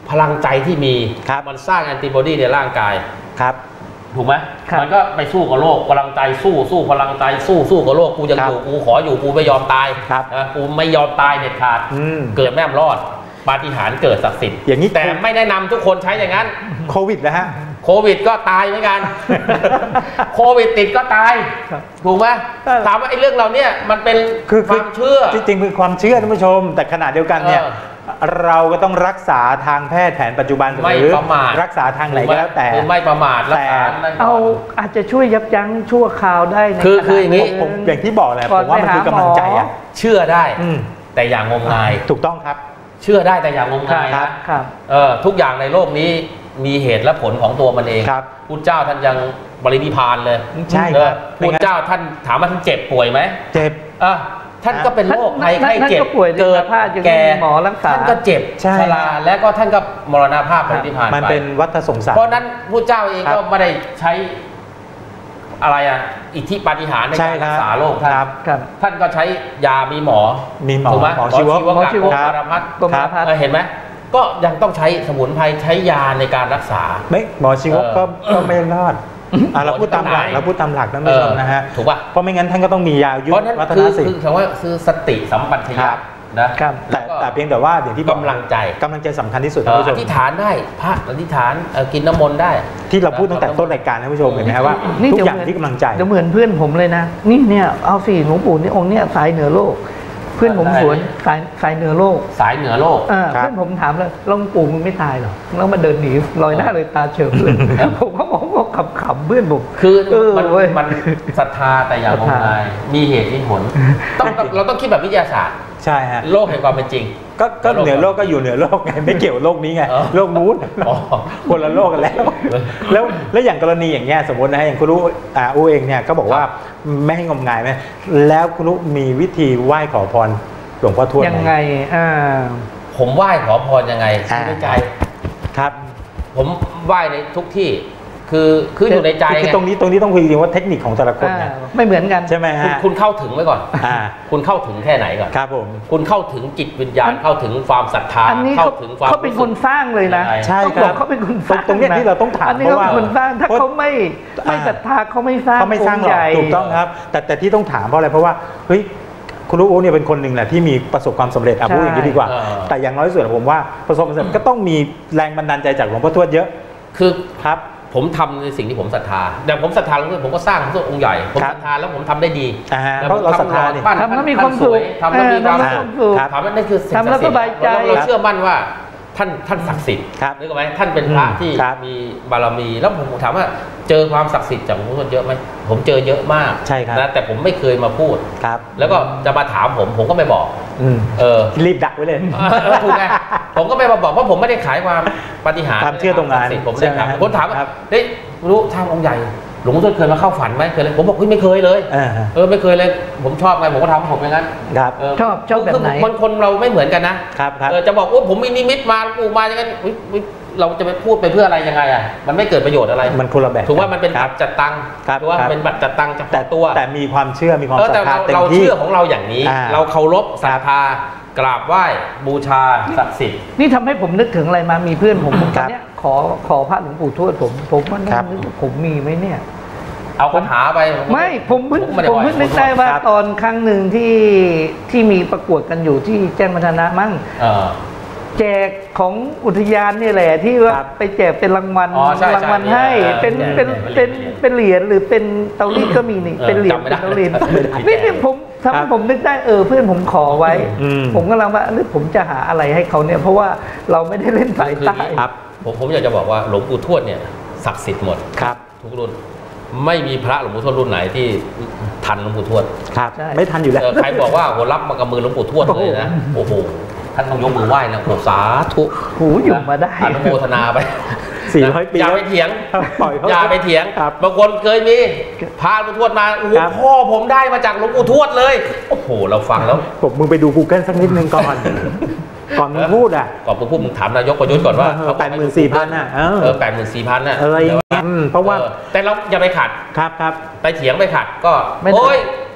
Speaker 2: พลังใจที่มีมันสร้างแอนติบอดีในร่างกาย
Speaker 1: ครับ
Speaker 2: ถูกไหมมันก็ไปสู้กับโรคพลังใจสู้สู้พลังใจสู้สู้กับโรคกูยังอยู่กูขออยู่กูไม่ยอมตายนะกูไม่ยอมตายเด็ดขาดเกิดแม่มรอดปาฏิหาริย์เกิดศักดิ์สิทธิ์
Speaker 1: อย่างนี้
Speaker 2: แต่ไม่แนะนำทุกคนใช้อย่างนั้น
Speaker 1: โควิดนะฮะ
Speaker 2: โควิดก็ตายเหมือนกันโควิดติดก็ตายถูกไหมถามว่าไอ้เรื่องเราเนี่ยมันเป็นความเชื่อ
Speaker 1: จริงๆเป็นความเชื่อท่านผู้ชมแต่ขณะเดียวกันเนี่ยเราก็ต้องรักษาทางแพทย์แผนปัจจุบันหรือรักษาทางไหนก็แล้วแต่
Speaker 2: ไม่ประมาท
Speaker 1: แต่
Speaker 3: เอาอาจจะช่วยยับยั้งชั่วคราวได้
Speaker 2: คือคืออย่างนี้
Speaker 1: ผมอย่างที่บอกแหละผมว่ามันคือกำลังใจอะ
Speaker 2: เชื่อได้แต่อย่างงมงาย
Speaker 1: ถูกต้องครับ
Speaker 2: เชื่อได้แต่อย่างงมงาย
Speaker 3: ครับ
Speaker 2: เออทุกอย่างในโลกนี้มีเหตุและผลของตัวมันเองพุทธเจ้าท่านยังบรินิพพานเลย
Speaker 1: ใช่ครับ
Speaker 2: พุทธเจ้าท่านถามว่าท่านเจ็บป่วยไหม
Speaker 1: เจ็บ
Speaker 2: อ่ะท่านก็เป็นโรคภัยไข้เจ็บ
Speaker 3: เกิดแก่
Speaker 2: หมอรักษาท่านก็เจ็บชราและก็ท่านก็มรณภาพบรินิพพานไป
Speaker 1: มันเป็นวัฏสงสาร
Speaker 2: เพราะนั้นพุทธเจ้าเองก็ไม่ได้ใช้อะไรอ่ะอิทธิปาฏิหาริย์ในการรักษาโรคท่านท่านก็ใช้ยามีหมอ
Speaker 1: มีหมอ
Speaker 2: หมอชีวกรรมปรมัตถ์เห็นไหมก็ยังต้องใช้สมุนไพรใช้ยาในการรักษา
Speaker 1: ไม่หมอชีวกก็ก็ไม่รอดเราพูดตามหลักเราพูดตามหลักนั่นไม่ใช่นะฮะ
Speaker 2: ถูกป่ะ
Speaker 1: เพราะไม่งั้นท่านก็ต้องมียายุทธวัฒนศิลป์
Speaker 2: คือคำว่าคือสติสัมปชัญญะนะ
Speaker 1: แต่แต่เพียงแต่ว่าอย่างที่
Speaker 2: กำลังใจ
Speaker 1: กำลังใจสำคัญที่สุดท่านผู้ชม
Speaker 2: อธิษฐานได้พระอธิษฐานกินน้ำมนต์ได้
Speaker 1: ที่เราพูดตั้งแต่ต้นรายการท่านผู้ชมเห็นไหมว่าทุกอย่างที่กำลังใจ
Speaker 3: จะเหมือนเพื่อนผมเลยนะนี่เนี่ยเอาสิหลวงปู่นี่องค์เนี่ยสายเหนือโลกเพื่อนผมสวนสายสายเหนือโลก
Speaker 2: สายเหนือโลก
Speaker 3: เพื่อนผมถามเลยหลวงปู่มึงไม่ตายหรอแล้วมาเดินหนีลอยหน้าเลยตาเฉิบเลยผมก็บอกว่าขำๆเพื่อนผม
Speaker 2: คือมันมันศรัทธาแต่อย่างงมงายมีเหตุมีผลต้องเราต้องคิดแบบวิทยาศาสตร์
Speaker 1: ใช่ฮะ
Speaker 2: โลกแห่งความเป็นจริง
Speaker 1: ก็ก็เหนือโลกก็อยู่เหนือโลกไงไม่เกี่ยวโลกนี้ไงโลกนู้นคนละโลกกันแล้วแล้วแล้วอย่างกรณีอย่างเงี้ยสมมตินะอย่างคุณรู้อ่าอูเองเนี่ยก็บอกว่าไม่ให้งมงายไหมแล้วคุณรู้มีวิธีไหว้ขอพรหลวงพ่อทวด
Speaker 3: ยังไงอ่า
Speaker 2: ผมไหว้ขอพรยังไงในใจ
Speaker 1: ครับ
Speaker 2: ผมไหว้ในทุกที่คือคืออยู่ในใจไง
Speaker 1: ตรงนี้ตรงนี้ต้องคุยจริงว่าเทคนิคของแต่ละคนเนี่ย
Speaker 3: ไม่เหมือนกัน
Speaker 1: ใช่ไหมฮะ
Speaker 2: คุณเข้าถึงไว้ก่อนคุณเข้าถึงแค่ไหนก่อน
Speaker 1: ครับผม
Speaker 2: คุณเข้าถึงจิตวิญญาณเข้าถึงความศรัทธาเข้าถึงความ
Speaker 3: เขาเป็นคนสร้างเลยนะ
Speaker 1: ใช่ครับ
Speaker 3: เขาเป็นคนสร้าง
Speaker 1: ตรงนี้ที่เราต้องถาม
Speaker 3: เพราะว่าคนสร้างถ้าเขาไม่ไม่ศรัทธาเขาไม่สร้าง
Speaker 1: เขาไม่สร้างหรอกถูกต้องครับแต่แต่ที่ต้องถามเพราะอะไรเพราะว่าเฮ้ยคุณรู้เนี่ยเป็นคนหนึ่งแหละที่มีประสบความสำเร็จพูดอย่างนี้ดีกว่าแต่อย่างน้อยสุดผมว่าประสบความสำเร็จก็ต้องมีแรงบันดาลใจจากหลวงพ่อทวดเยอะ
Speaker 2: คือ
Speaker 1: ครับ
Speaker 2: ผมทำในสิ่งที่ผมศรัทธาแต่ผมศรัทธาแล้วผมก็สร้างพระองค์ใหญ่ผมศรัทธาแล้วผมทำได้ดี
Speaker 1: เพราะเราศรัทธาเนี่ย
Speaker 3: ทำแล้วมีความสุข
Speaker 2: ทำแล้วมีความสุขทำแล้วนั่นคือ
Speaker 3: ทำแล้วสบายใจ
Speaker 2: เราเชื่อมั่นว่าท่านท่านศักดิ์สิทธิ์นึกออกไหมท่านเป็นพระที่มีบารมีแล้วผมถามว่าเจอความศักดิ์สิทธิ์จากหลวงพ่อเยอะไหมผมเจอเยอะมาก
Speaker 1: ใช่ครับ
Speaker 2: นะแต่ผมไม่เคยมาพูด
Speaker 1: ครับ
Speaker 2: แล้วก็จะมาถามผมผมก็ไม่บอกเออ
Speaker 1: รีบดักไว้เลย
Speaker 2: ถูกไงผมก็ไม่มาบอกเพราะผมไม่ได้ขายความปาฏิหาริย์
Speaker 1: ความเชื่อตรงนั้น
Speaker 2: ผมไม่ได้ขายคนถามว่าเฮ้ยรู้ทางองค์ใหญ่หลวงพ่อทวดเคยมาเข้าฝันไหมเคยเลยผมบอกเฮ้ยไม่เคยเลยเออไม่เคยเลยผมชอบไงผมก็ทำผมอย่างนั้น
Speaker 1: ครับ
Speaker 3: ชอบชอบแบบไหน
Speaker 2: บางคนเราไม่เหมือนกันนะครับจะบอกว่าผมมีนิมิตมาปู่มาอย่างนั้นเราจะไปพูดไปเพื่ออะไรยังไงอ่ะมันไม่เกิดประโยชน์อะไร
Speaker 1: มันคนละแบบ
Speaker 2: ถูกว่ามันเป็นบัตรจัดตังค์ถูกว่าเป็นบัตรจัดตังค์เฉพาะตัว
Speaker 1: แต่มีความเชื่อมีความศรัทธาเต็มที่
Speaker 2: เราเชื่อของเราอย่างนี้เราเคารพศรัทธากราบไหว้บูชาศักดิ์สิทธิ์
Speaker 3: นี่ทำให้ผมนึกถึงอะไรมามีเพื่อนผมตอนนี้ขอขอพระหลวงปู่ทวดผมผมว่านึกผมมีไหมเนี่ย
Speaker 2: เอาคาถาไป
Speaker 3: ไม่ผมเพิ่งผมเพิ่งนึกได้ว่าตอนครั้งหนึ่งที่ที่มีประกวดกันอยู่ที่แจ้งวัฒนะมั่งแจกของอุทยานนี่แหละที่ว่าไปแจกเป็นรางวัลรางวัลให้เป็นเป็นเป็นเป็นเหรียญหรือเป็นเตารีดก็มีนี่เป็นเหรียญเป็นเตารีดนี่นี่ผมทำให้ผมนึกได้เออเพื่อนผมขอไว้ผมก็ลังว่าหรือผมจะหาอะไรให้เขาเนี่ยเพราะว่าเราไม่ได้เล่นสายใต้
Speaker 2: ผมผมอยากจะบอกว่าหลวงปู่ทวดเนี่ยศักดิ์สิทธิ์หมด
Speaker 1: ครับ
Speaker 2: ทุกรุ่นไม่มีพระหลวงปู่ทวดรุ่นไหนที่ทันหลวงปู่ทวด
Speaker 1: ครับไม่ทันอยู่แล้ว
Speaker 2: ใครบอกว่าโหรับมากับมือหลวงปู่ทวดเลยนะโอ้โหท่านต้องยกมือไหว้นะโอ้สาธุ
Speaker 3: หูอยู่มาได้
Speaker 2: อนุโมทนาไป
Speaker 1: สี่ร้อยปี
Speaker 2: อย่าไปเถียงอย่าไปเถียงบางคนเคยมีพระหลวงปู่ทวดมาโอ้พ่อผมได้มาจากหลวงปู่ทวดเลยโอ้โหเราฟังแล้ว
Speaker 1: ผมมึงไปดู Google สักนิดนึงก่อนก่อนมึงพูดอ่ะ
Speaker 2: ก่อนมึงพูดมึงถามนายกประยุทธ์ก่อนว่า
Speaker 1: เขาแปดหมื่นสี่พันอ่ะ
Speaker 2: เออแปดหมื่นสี่พันอ่ะ
Speaker 1: อะไรเพราะว่า
Speaker 2: แต่เราอย่าไปขัด
Speaker 1: ครับครับ
Speaker 2: ไปเถียงไปขัดก็โอ้ย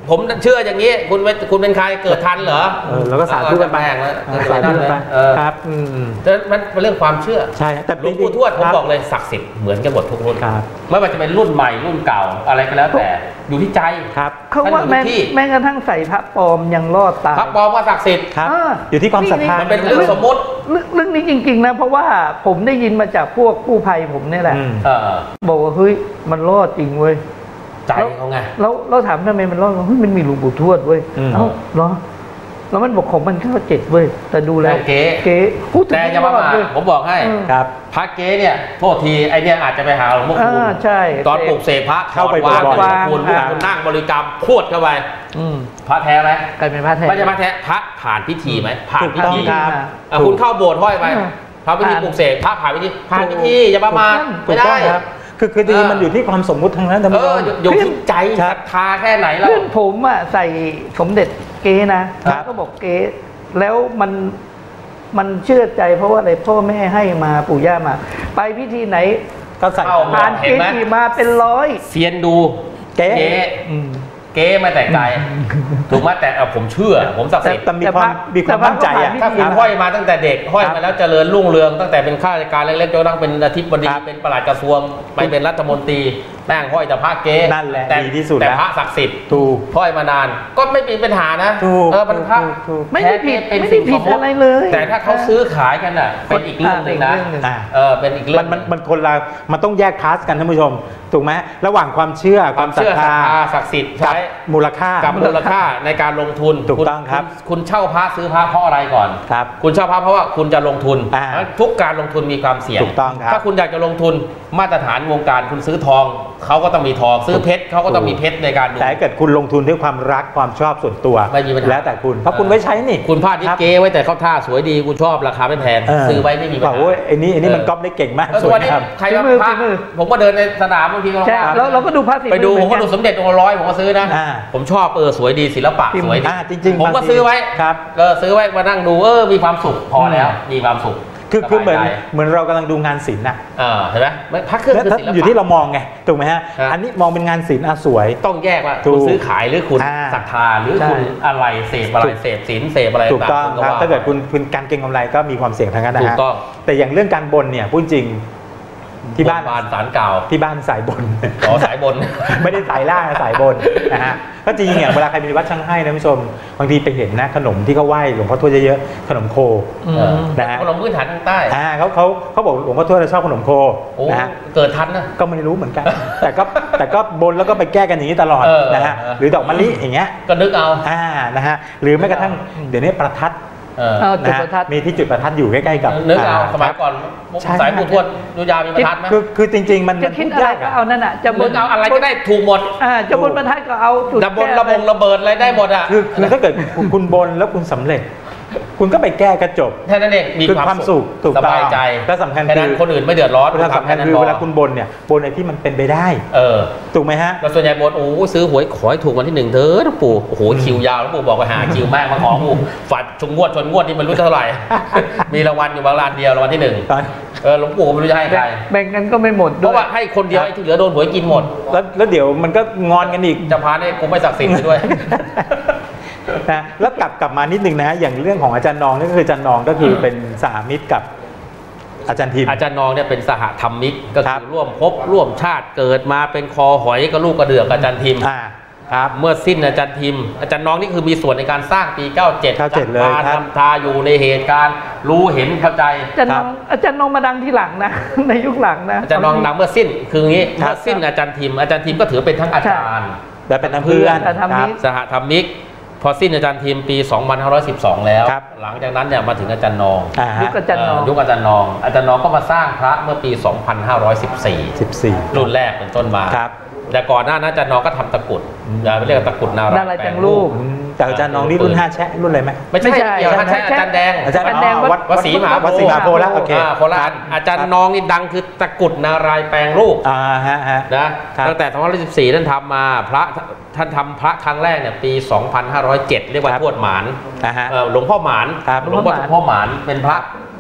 Speaker 2: ผมเชื่ออย่างนี้คุณเป็นคุณเป็นใครเกิดทันเหรอ
Speaker 1: แล้วก็สาธุกันไปสาธุกันไปครับ
Speaker 2: แต่มันเป็นเรื่องความเชื่อ
Speaker 1: ใช่แต่
Speaker 2: หลวงปู่ทวดผมบอกเลยศักดิ์สิทธิ์เหมือนกันหมดทุกรุ่นไม่ว่าจะเป็นรุ่นใหม่รุ่นเก่าอะไรก็แล้วแต่อยู่ที่ใจ
Speaker 1: ครับ
Speaker 3: เขาว่าแม้แม้กระทั่งใส่พระปลอมยังรอดตาย
Speaker 2: พระปลอมก็ศักดิ์สิทธิ์
Speaker 1: ครับอยู่ที่ความศรัทธา
Speaker 2: มันเป็นเรื่องสมมติ
Speaker 3: เรื่องนี้จริงๆนะเพราะว่าผมได้ยินมาจากพวกกู้ภัยผมนี่แหละบอกว่าเฮ้ยมันรอดจริงเว้ย
Speaker 2: ใจเขาไง
Speaker 3: แล้วเราถามทำไมมันรอดเฮ้ยมันมีหลวงปู่ทวดเว้ยเอ้าเหรอแล้วมันบอกของมันแค่เจ็ดเว้ยแต่ดูแล้ว
Speaker 2: เก๋
Speaker 3: เก๋
Speaker 2: แต่อย่ามาผมบอกให้ครับพระเก๋เนี่ยโทษทีไอเนี่ยอาจจะไปหาหลวงพ่อคูณ
Speaker 3: ใช่
Speaker 2: ตอนปลุกเสกพระ
Speaker 1: เข้าไป
Speaker 2: วางวางคุณคุณนั่งบริกรรมพวดเข้าไปพระแท้ไหม
Speaker 3: กลายเป็นพระแท้
Speaker 2: ไม่ใช่พระแท้พระผ่านพิธีไหมผ่านพิธีคุณเข้าโบสถ์ห้อยไปพระพิธีปลุกเสกพระผ่านพิธีผ่านพิธีอย่าประมาทไม่ได้
Speaker 1: คือคือจริงมันอยู่ที่ความสมมุติทั้งนั้นแต่
Speaker 2: มันอยู่ที่ใจศรัทธาแค่ไหนแล้ว
Speaker 3: เพื่อนผมอ่ะใส่สมเด็จเก๋นะก็บอกเก๋แล้วมันมันเชื่อใจเพราะว่าอะไรพ่อแม่ให้มาปู่ย่ามาไปพิธีไหน
Speaker 1: ก็ใส่
Speaker 3: ผ่านเก๋มาเป็นร้อย
Speaker 2: เซียนดู
Speaker 1: เก๋
Speaker 2: เก๋มาแต่ไกลถูกไหมแต่ผมเชื่อผมศักดิ์สิทธิ์
Speaker 1: แต่มีความมีความมั่นใจอ่ะ
Speaker 2: ถ้าคุณห้อยมาตั้งแต่เด็กห้อยมาแล้วเจริญรุ่งเรืองตั้งแต่เป็นข้าราชการเล็กๆจนกระทั่งเป็นอธิบดีเป็นปลัดกระทรวงไปเป็นรัฐมนตรีนั่งห้อยแต่พระเก๋
Speaker 1: นั่นแหละดีที่สุด
Speaker 2: แต่พระศักดิ์สิทธิ์
Speaker 1: ถูก
Speaker 2: ห้อยมานานก็ไม่มีปัญหานะ
Speaker 1: เออ
Speaker 2: มันพระ
Speaker 3: ไม่ได้ผิดไม่ได้ผิดอะไรเลย
Speaker 2: แต่ถ้าเขาซื้อขายกันอ่ะเป็นอีกเรื่องนึงนะเออเป็นอีกเรื่อง
Speaker 1: มันมันคนละมันต้องแยกคลาสกันท่านผู้ชมถูกไหมระหว่างความเชื่อความศรัทธา
Speaker 2: ศักดิ์สิทธิ์ใช้
Speaker 1: มูลค่า
Speaker 2: กับมูลค่าในการลงทุน
Speaker 1: ถูกต้องครับ
Speaker 2: คุณเช่าพระซื้อพระเพราะอะไรก่อน
Speaker 1: ครับ
Speaker 2: คุณเช่าพระเพราะว่าคุณจะลงทุนทุกการลงทุนมีความเสี่ยง
Speaker 1: ถูกต้องครับ
Speaker 2: ถ้าคุณอยากจะลงทุนมาตรฐานวงการคุณซื้อทองเขาก็ต้องมีทองซื้อเพชรเขาก็ต้องมีเพชรในการดู
Speaker 1: แต่เกิดคุณลงทุนด้วยความรักความชอบส่วนตัว
Speaker 2: ไม่มีปัญหา
Speaker 1: แล้วแต่คุณเพราะคุณไว้ใช้นี่
Speaker 2: คุณพลาดที่เก๋ไว้แต่เขาท่าสวยดีคุณชอบราคาไม่แพงซื้อไว้ไม่มีปัญหา
Speaker 1: โอ้ยไอ้นี่ไอ้นี่มันก๊อปได้เก่งมาก
Speaker 2: สวยครับใครว่าพระผมก็เดินในสนามบางทีก็
Speaker 3: แล้วเราก็ดูพระ
Speaker 2: ไปดูผมก็ดูสมเด็จองค์ร้อยผมก็ซื้อนะผมชอบเออสวยดีศิลปะสวยดี
Speaker 1: จริงๆ
Speaker 2: ผมก็ซื้อไว้
Speaker 1: ครับ
Speaker 2: ก็ซื้อไว้มานั่งดูเออมีความสุขพอแล้วมีความสุข
Speaker 1: คือคือเหมือนเหมือนเรากำลังดูงานศิลป์นะ
Speaker 2: เห็นไหมพระเครื่องคือศิลปะ
Speaker 1: อยู่ที่เรามองไงถูกไหมฮะอันนี้มองเป็นงานศิลป์สวย
Speaker 2: ต้องแยกว่าคุณซื้อขายหรือคุณศรัทธาหรือคุณอะไรเสพอะไรเสพศิลป์เสพอะไร
Speaker 1: ถูกต้องครับถ้าเกิดคุณคุณการเก็งกำไรก็มีความเสี่ยงทางนั้นนะฮะแต่อย่างเรื่องการบนเนี่ยพูดจริงที่บ้าน
Speaker 2: บ้านสารเก่า
Speaker 1: ที่บ้านสายบน
Speaker 2: อ๋อสายบน
Speaker 1: ไม่ได้สายล่างสายบนนะฮะก็จริงเนี่ยเวลาใครมีวัดช่างให้นะผู้ชมบางทีไปเห็นนะขนมที่เขาไหว้หลวงพ่อทวดเยอะๆขนมโคนะฮะ
Speaker 2: ขนมพื้นฐานทางใต้
Speaker 1: อ่าเขาเขาเขาบอกหลวงพ่อทวดชอบขนมโคนะฮะ
Speaker 2: เกิดทันนะ
Speaker 1: ก็ไม่รู้เหมือนกันแต่ก็แต่ก็บนแล้วก็ไปแก้กันอย่างนี้ตลอดนะฮะหรือดอกมะลิอย่างเงี้ย
Speaker 2: ก็นึกเอา
Speaker 1: อ่านะฮะหรือแม้กระทั่งเดี๋ยวนี้ประทัด
Speaker 3: จุดประทัด
Speaker 1: มีที่จุดประทัดอยู่ใกล้ๆกับ
Speaker 2: นึกเอาสมัยก่อนสายปู่ทวดยุยามีประทัดไหม
Speaker 1: คือคือจริงๆมัน
Speaker 3: จะคิดอะไรก็เอานั่นอ่ะ
Speaker 2: จะบนเอาอะไรก็ได้ถูกหมด
Speaker 3: จะบนประทัดก็เอา
Speaker 2: จุดระบนระบงระเบิดอะไรได้หมดอ่ะ
Speaker 1: คือคือถ้าเกิดคุณบนแล้วคุณสำเร็จคุณก็ไปแก้กระจบ
Speaker 2: แค่นั้นเองมี
Speaker 1: ความสุขส
Speaker 2: บายใจ
Speaker 1: และสำคัญ
Speaker 2: คือคนอื่นไม่เดือดร้อน
Speaker 1: และสำคัญคือเวลาคุณบนเนี่ยบนในที่มันเป็นไปได้
Speaker 2: เออ
Speaker 1: ถูกไหมฮะ
Speaker 2: แล้วส่วนใหญ่บนโอ้ซื้อหวยขอให้ถูกวันที่หนึ่งเถอะนะปู่โอ้โหคิวยาวแล้วปู่บอกไปหาคิวมากมาขอปู่ฝัดชงงวดชนงวดนี่มันรู้เท่าไหร่มีรางวัลอยู่บางร้านเดียวรางวัลที่หนึ่งเออหลวงปู่ไม่รู้จะให้ใคร
Speaker 3: แบ่งกันก็ไม่หมด
Speaker 2: เพราะว่าให้คนเดียวไอ้ที่เหลือโดนหวยกินหมด
Speaker 1: แล้วแล้วเดี๋ยวมันก็งอนกันอีก
Speaker 2: จะพาเนี่ยกูไม่ศักดิ์สิทธิ์ด้วย
Speaker 1: นะแล้วกลับกลับมานิดนึงนะอย่างเรื่องของอาจารย์นองนี่ก็คืออาจารย์นองก็คือเป็นสหมิตรกับอาจารย์ทิม
Speaker 2: อาจารย์นองเนี่ยเป็นสหธรรมิกก็คือร่วมภพร่วมชาติเกิดมาเป็นคอหอยกับลูกกระเดือกอาจารย์ทิมครับเมื่อสิ้นอาจารย์ทิมอาจารย์น้องนี่คือมีส่วนในการสร้างปีเก้าเจ็ด
Speaker 1: เก้าเจ็ดเลยครับ
Speaker 2: ทำทาอยู่ในเหตุการณ์รู้เห็นเข้าใจ
Speaker 3: อาจารย์น้องอาจารย์น้องมาดังทีหลังนะในยุคหลังนะ
Speaker 2: อาจารย์น้องดังเมื่อสิ้นคืองี้เมื่อสิ้นอาจารย์ทิมอาจารย์ทิมก็ถือเป็นทั้งอาจารย์
Speaker 1: และเป็นทั้งเพื่อน
Speaker 2: สหธรรมิกพอสิ้นอาจารย์ทิมปีสองพันห้าร้อยสิบสองแล้วหลังจากนั้นเนี่ยมาถึงอาจารย์นอง
Speaker 3: ยุคอาจารย์นอง
Speaker 2: ยุคอาจารย์นองอาจารย์นองก็มาสร้างพระเมื่อปีสองพันห้าร้อยสิบสี่
Speaker 1: สิบสี่
Speaker 2: รุ่นแรกเป็นต้นมาแต่ก่อนหน้านั้นอาจารย์น้องก็ทำตะกุดอย่าไปเรียกตะกุดนาราย
Speaker 3: แปลงรูป
Speaker 1: แต่อาจารย์น้องนี่รุ่นห้าแชะรุ่นอะไรไหม
Speaker 2: ไม่ใช่เกี่ยวห้าแชะอาจารย์แดง
Speaker 1: อาจารย์แดงวัด
Speaker 2: วัดศรีมหา
Speaker 1: วัดศรีมหาโพธิ์แล้วโอเค
Speaker 2: โคราชอาจารย์น้องนี่ดังคือตะกุดนารายแปลงรูป
Speaker 1: อ่าฮะฮะ
Speaker 2: นะตั้งแต่สองพันสิบสี่ท่านทำมาพระท่านทำพระครั้งแรกเนี่ยปีสองพันห้าร้อยเจ็ดเรียกว่าทวดหมานหลวงพ่อหมานหลวงพ่อพ่อหมานเป็นพระ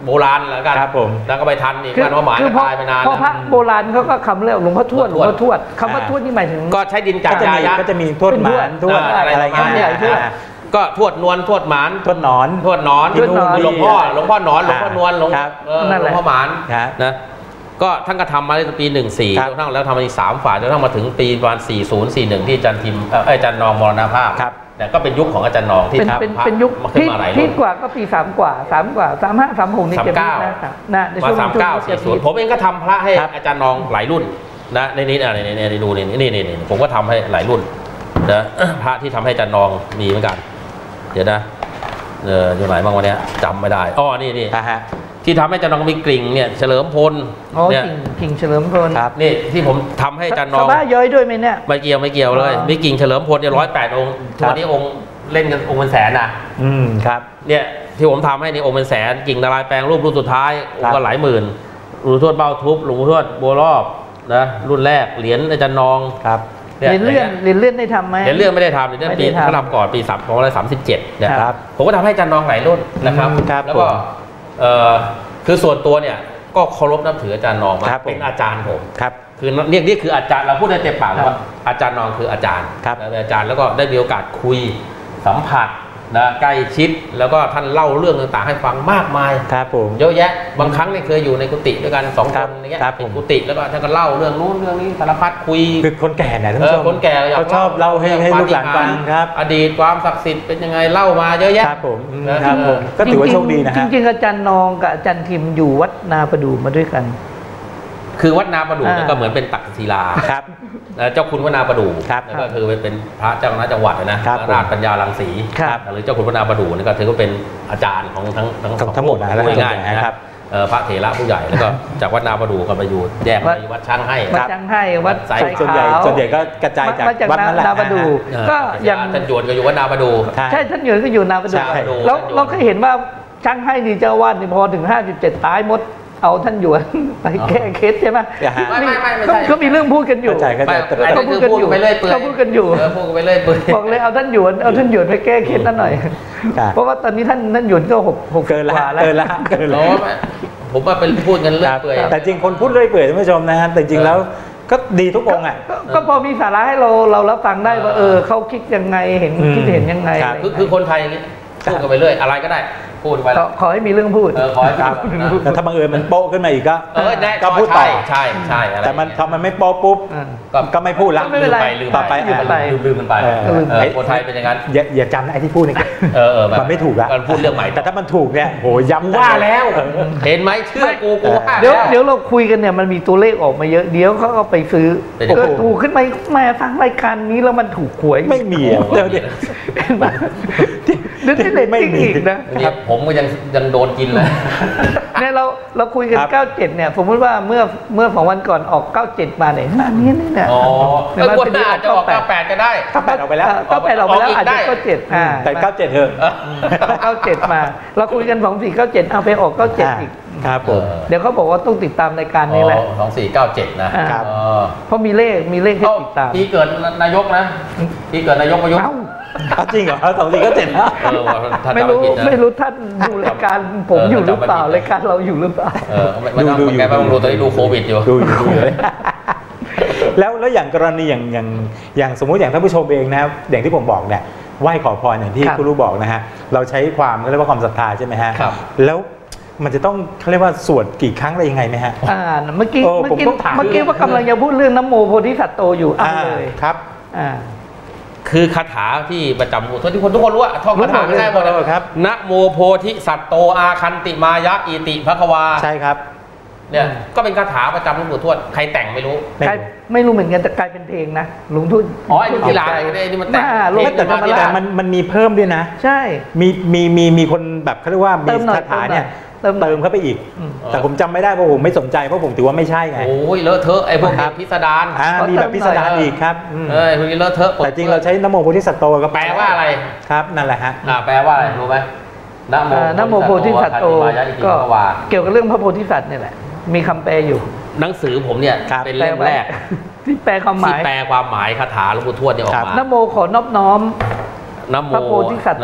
Speaker 2: โบราณแล้วกัน
Speaker 1: ครับผม
Speaker 2: แล้วก็ไปทันอีกมันว่าหมายตายไปนาน
Speaker 3: เพราะพระโบราณเขาก็คำเรียกหลวงพ่อทวดหลวงพ่อทวดคำว่าทวดนี่หมายถึง
Speaker 2: ก็ใช้ดินจากยา
Speaker 1: ก็จะมีทวดหมานทวดอะไรเงี้ย
Speaker 2: ก็ทวดนวลทวดหมาน
Speaker 1: ทวดหนอน
Speaker 2: ทวดหนอนหลวงพ่อหลวงพ่อหนอนหลวงพ่อนวลหลวงพ่อหมานนะก็ท่านก็ทำมาในปีหนึ่งสี่จนทั้งแล้วทำมาอีกสามฝาจนทั้งมาถึงปีประมาณสี่ศูนย์สี่หนึ่งที่อาจารย์ทิมอาจารย์นองมรณภาพแต่ก็เป็นยุคของอาจารย์นองที่ทำ
Speaker 3: เป็นเป็นยุคที่ที่กว่าก็ปีสามกว่าสามกว่าสามห้าสามหกนี่จะมีนะครับนะ
Speaker 2: มาสามเก้าสี่ศูนย์ผมเองก็ทำพระให้อาจารย์นองหลายรุ่นนะในนี้ในในในดูนี่นี่นี่ผมก็ทำให้หลายรุ่นนะพระที่ทำให้อาจารย์นองมีเหมือนกันเดี๋ยวนะเอออยู่ไหนบ้างวันนี้จำไม่ได้อ๋อนี่นี่ที่ทำให้อาจารย์นองมีกริ่งเนี่ยเฉลิมพล
Speaker 3: เนี่ยกิ่งเฉลิมพล
Speaker 2: ครับนี่ที่ผมทำให้อาจารย์นอง
Speaker 3: ชาวบ้านย้อยด้วยไหมเนี่ย
Speaker 2: ไม่เกี่ยวไม่เกี่ยวเลยมีกิ่งเฉลิมพลเนี่ยร้อยแปดองค์ทุกวันนี้องค์เล่นกันองค์เป็นแสนนะ
Speaker 1: อืมครับ
Speaker 2: เนี่ยที่ผมทำให้นี่องค์เป็นแสนกิ่งนารายแปลงรูปรุ่นสุดท้ายก็หลายหมื่นหลวงพ่อทวดเบ้าทุบหลวงพ่อทวดบัวรอบนะรุ่นแรกเหรียญอาจารย์นอง
Speaker 1: ครับ
Speaker 3: เหรียญเลื่อนเหรียญเลื่อนได้ทำไหม
Speaker 2: เหรียญเลื่อนไม่ได้ทำเหรียญเลื่อนปีเขาทำก่อนปีสามสองร้อยสามสิบเจ็ดนะครับผมก็ทำให้อาจารย์นองหลายรุ่นนะครับแล้วก็คือส่วนตัวเนี่ยก็เคารพนับถืออาจารย์นองมาเป็นอาจารย์ผม
Speaker 1: ครับ
Speaker 2: คือเรียกนี่คืออาจารย์เราพูดได้เต็มปากว่าอาจารย์นองคืออาจารย์เป็นอาจารย์แล้วก็ได้มีโอกาสคุยสัมผัสนะใกล้ชิดแล้วก็ท่านเล่าเรื่องต่างๆให้ฟังมากมาย
Speaker 1: ครับผม
Speaker 2: เยอะแยะบางครั้งเนี่ยเคยอยู่ในกุฏิด้วยกันสองคนอย่างเงี้ยเป็นกุฏิแล้วก็ท่านก็เล่าเรื่องนู้นเรื่องนี้สารพัดคุย
Speaker 1: คือคนแก่เนี่ยท่านผู้ชม
Speaker 2: คนแก่
Speaker 1: เขาชอบเล่าให้ให้ลูกหลานฟังครับ
Speaker 2: อดีตความศักดิ์สิทธิ์เป็นยังไงเล่ามาเยอะแยะ
Speaker 1: ครับผมครับผมก็ถือว่าโชคดีนะฮะ
Speaker 3: จริงๆอาจารย์นองกับอาจารย์ทิมอยู่วัดนาประดู่มาด้วยกัน
Speaker 2: คือวัดนาประดู่ก็เหมือนเป็นตักศิลา
Speaker 1: ครับ
Speaker 2: เจ้าคุณวัดนาประดู่แล้วก็คือเป็นพระเจ้าคณะจังหวัดนะราชปัญญารังสีหรือเจ้าคุณวัดนาประดู่นี่ก็ถือว่าเป็นอาจารย์ของทั้งทั้ง
Speaker 1: ทั้งหมดนะ
Speaker 2: ง่ายๆนะครับพระเถระผู้ใหญ่แล้วก็จากวัดนาประดู่ก็ไปอยู่แยกไปวัดช้างให้
Speaker 3: วัดช้างให้วัดไซ
Speaker 1: ส่วนใหญ่ส่วนใหญ่ก็กระจายจากวัด
Speaker 3: นาประดู่ก็
Speaker 2: อย่างท่านหยวนก็อยู่วัดนาประดู่
Speaker 3: ใช่ท่านหยวนก็อยู่นาประดู่แล้วเราก็เห็นว่าช้างให้นี่เจ้าวาดนี่พอถึงห้าสิบเจ็ดตายหมดเอาท่านหยวนไปแก้เคสใช่ไหม
Speaker 2: ไม่ไม่ไม่ไม่ใช่
Speaker 3: ก็มีเรื่องพูดกันอยู่
Speaker 2: เขาพูดกันอยู่ไปเรื่อยเปื่อย
Speaker 3: เขาพูดกันอยู่
Speaker 2: พูดกันไปเรื่อยเปื่อย
Speaker 3: บอกเลยเอาท่านหยวนเอาท่านหยวนไปแก้เคสนั่นหน่อยเพราะว่าตอนนี้ท่านท่านหยวนก็หกหก
Speaker 1: เกินแล้วเกินแล้วเกินแล้ว
Speaker 2: ผมว่าเป็นพูดกันเรื่อยเปื่อย
Speaker 1: แต่จริงคนพูดเรื่อยเปื่อยท่านผู้ชมนะฮะแต่จริงแล้วก็ดีทุกองค์อ่ะ
Speaker 3: ก็พอมีสาระให้เราเรารับฟังได้ว่าเออเขาคิดยังไงเห็นคิดเห็นยังไง
Speaker 2: คือคนไทยอย่างนี้พูดกันไปเรื่อยอะไรก็ได้พูดไป
Speaker 3: ขอให้มีเรื่องพูด
Speaker 2: เออขอให้ครับ
Speaker 1: แต่ถ้าบังเอิญมันโป๊ะขึ้นมาอีกก็
Speaker 2: เออได้
Speaker 1: ก็พูดต่อ
Speaker 2: ใช่ใช่
Speaker 1: แต่มันพอมันไม่โป๊ะปุ๊บก็ไม่พูดละ
Speaker 3: ลืม
Speaker 2: ไปลืม
Speaker 3: ไป
Speaker 2: ลืมไปลืมมันไปคนไทยเป็นอย่างนั้น
Speaker 1: อย่าอย่าจำนะไอ้ที่พูดนี่
Speaker 2: เออเออ
Speaker 1: มันไม่ถูกละ
Speaker 2: มันพูดเรื่องใหม่
Speaker 1: แต่ถ้ามันถูกเนี่ยโหย้ำ
Speaker 2: ว่าแล้วเห็นไหมเชื่อกูกูว่า
Speaker 3: เดี๋ยวเดี๋ยวเราคุยกันเนี่ยมันมีตัวเลขออกมาเยอะเดี๋ยวเขาก็ไปซื้อเกิดถูกขึ้นมาแม่ฟังรายการนี้แล้วมันถูกหวย
Speaker 1: ไม่มีเดี๋ยวเดี๋ยว
Speaker 3: เดี๋ยวที่เด็ดไม่อีกนะ
Speaker 2: ผมก็ยังยังโดนกินเลย
Speaker 3: เนี่ยเราเราคุยกันเก้าสิบเจ็ดเนี่ยสมมติว่าเมื่อเมื่อสองวันก่อนออกเก้าสิบเจ็ดมาเนี่ยอันนี้เนี่ย
Speaker 2: อ๋อแล้วคนหน้าจะออกเก้าสิบแปดก็ได้
Speaker 1: เก้าสิบแปดออกไปแล้ว
Speaker 3: เก้าสิบแปดออกไปแล้วอาจจะเก้าสิบเจ็ดอ่า
Speaker 1: แต่เก้าสิบเจ็ดเถอะ
Speaker 3: เก้าสิบเจ็ดมาเราคุยกันสองสี่เก้าสิบเจ็ดเอาไปออกเก้าสิบเจ็ดอีก
Speaker 1: ครับผม
Speaker 3: เดี๋ยวเขาบอกว่าต้องติดตามรายการนี้แหละ
Speaker 2: สองสี่เก้าเจ็ดนะครับ
Speaker 3: เพราะมีเลขมีเลขให้ติดตาม
Speaker 2: ที่เกิดนายกนะที่เกิดนายกประยุทธ์
Speaker 1: จริงเหรอสองสี่ก็เจ็ดนะ
Speaker 3: ไม่รู้ไม่รู้ท่านดูรายการผมอยู่หรือเปล่ารายการเราอยู่หรือเปล่า
Speaker 2: ดูดูอยู่ดูตอนนี้ดูโควิดอยู่
Speaker 1: ดูอยู่เลยแล้วแล้วอย่างกรณีอย่างอย่างอย่างสมมุติอย่างท่านผู้ชมเองนะครับอย่างที่ผมบอกเนี่ยไหว้ขอพรอย่างที่คุณรู้บอกนะฮะเราใช้ความเรียกว่าความศรัทธาใช่ไหมฮะแล้วมันจะต้องเขาเรียกว่าสวดกี่ครั้งอะไรยังไงไหมฮะ
Speaker 3: อ่าเมื่อกี้เมื่อกี้เมื่อกี้ว่ากำลังจะพูดเรื่องน้ำโมโพธิสัตว์โตอยู่เอาเลย
Speaker 1: ครับ
Speaker 3: อ่า
Speaker 2: คือคาถาที่ประจำทุกคนทุกคนรู้ว่าท่องคาถาไม่ได้หมดเลย
Speaker 1: ครับ
Speaker 2: นะโมโพธิสัตว์โตอาคันติมายะอิติภควา
Speaker 1: ใช่ครับ
Speaker 2: เนี่ยก็เป็นคาถาประจำหลวงปู่ทวดใครแต่งไม่รู้
Speaker 3: ใครไม่รู้เหมือนกันแต่กลายเป็นเพลงนะหลวงทุ่น
Speaker 2: อ๋อไอ้ที่ลาไอ้นี่มันแต่ง
Speaker 1: แต่แต่มันมันมีเพิ่มด้วยนะ
Speaker 3: ใช่
Speaker 1: มีมีมีมีคนแบบเขาเรียกว่ามีคาถาเนี่ยเติมเติมเข้าไปอีกแต่ผมจำไม่ได้เพราะผมไม่สนใจเพราะผมถือว่าไม่ใช่ไง
Speaker 2: โอ้ยเลอะเทอะไอ้พวกพิสดาร
Speaker 1: มีแบบพิสดารอีกครับ
Speaker 2: เออพวกนี้เลอะเทอะ
Speaker 1: แต่จริงเราใช้นโมโพธิสัตว์โตก็
Speaker 2: แปลว่าอะไร
Speaker 1: ครับนั่นแหละฮะ
Speaker 2: แปลว่าอะไรรู้ไหม
Speaker 3: นะโมโพธิสัตว์โตก็เกี่ยวกับเรื่องพระโพธิสัตว์นี่แหละมีคำแปลอยู่
Speaker 2: หนังสือผมเนี่ยเป็นเล่มแรก
Speaker 3: ที่แปลความหมาย
Speaker 2: ที่แปลความหมายคาถาหลวงปู่ทวดเนี่ยออกมา
Speaker 3: นะโมขอนอบน้อม
Speaker 2: นะโม
Speaker 3: พระโพธิสัตว์
Speaker 2: นะ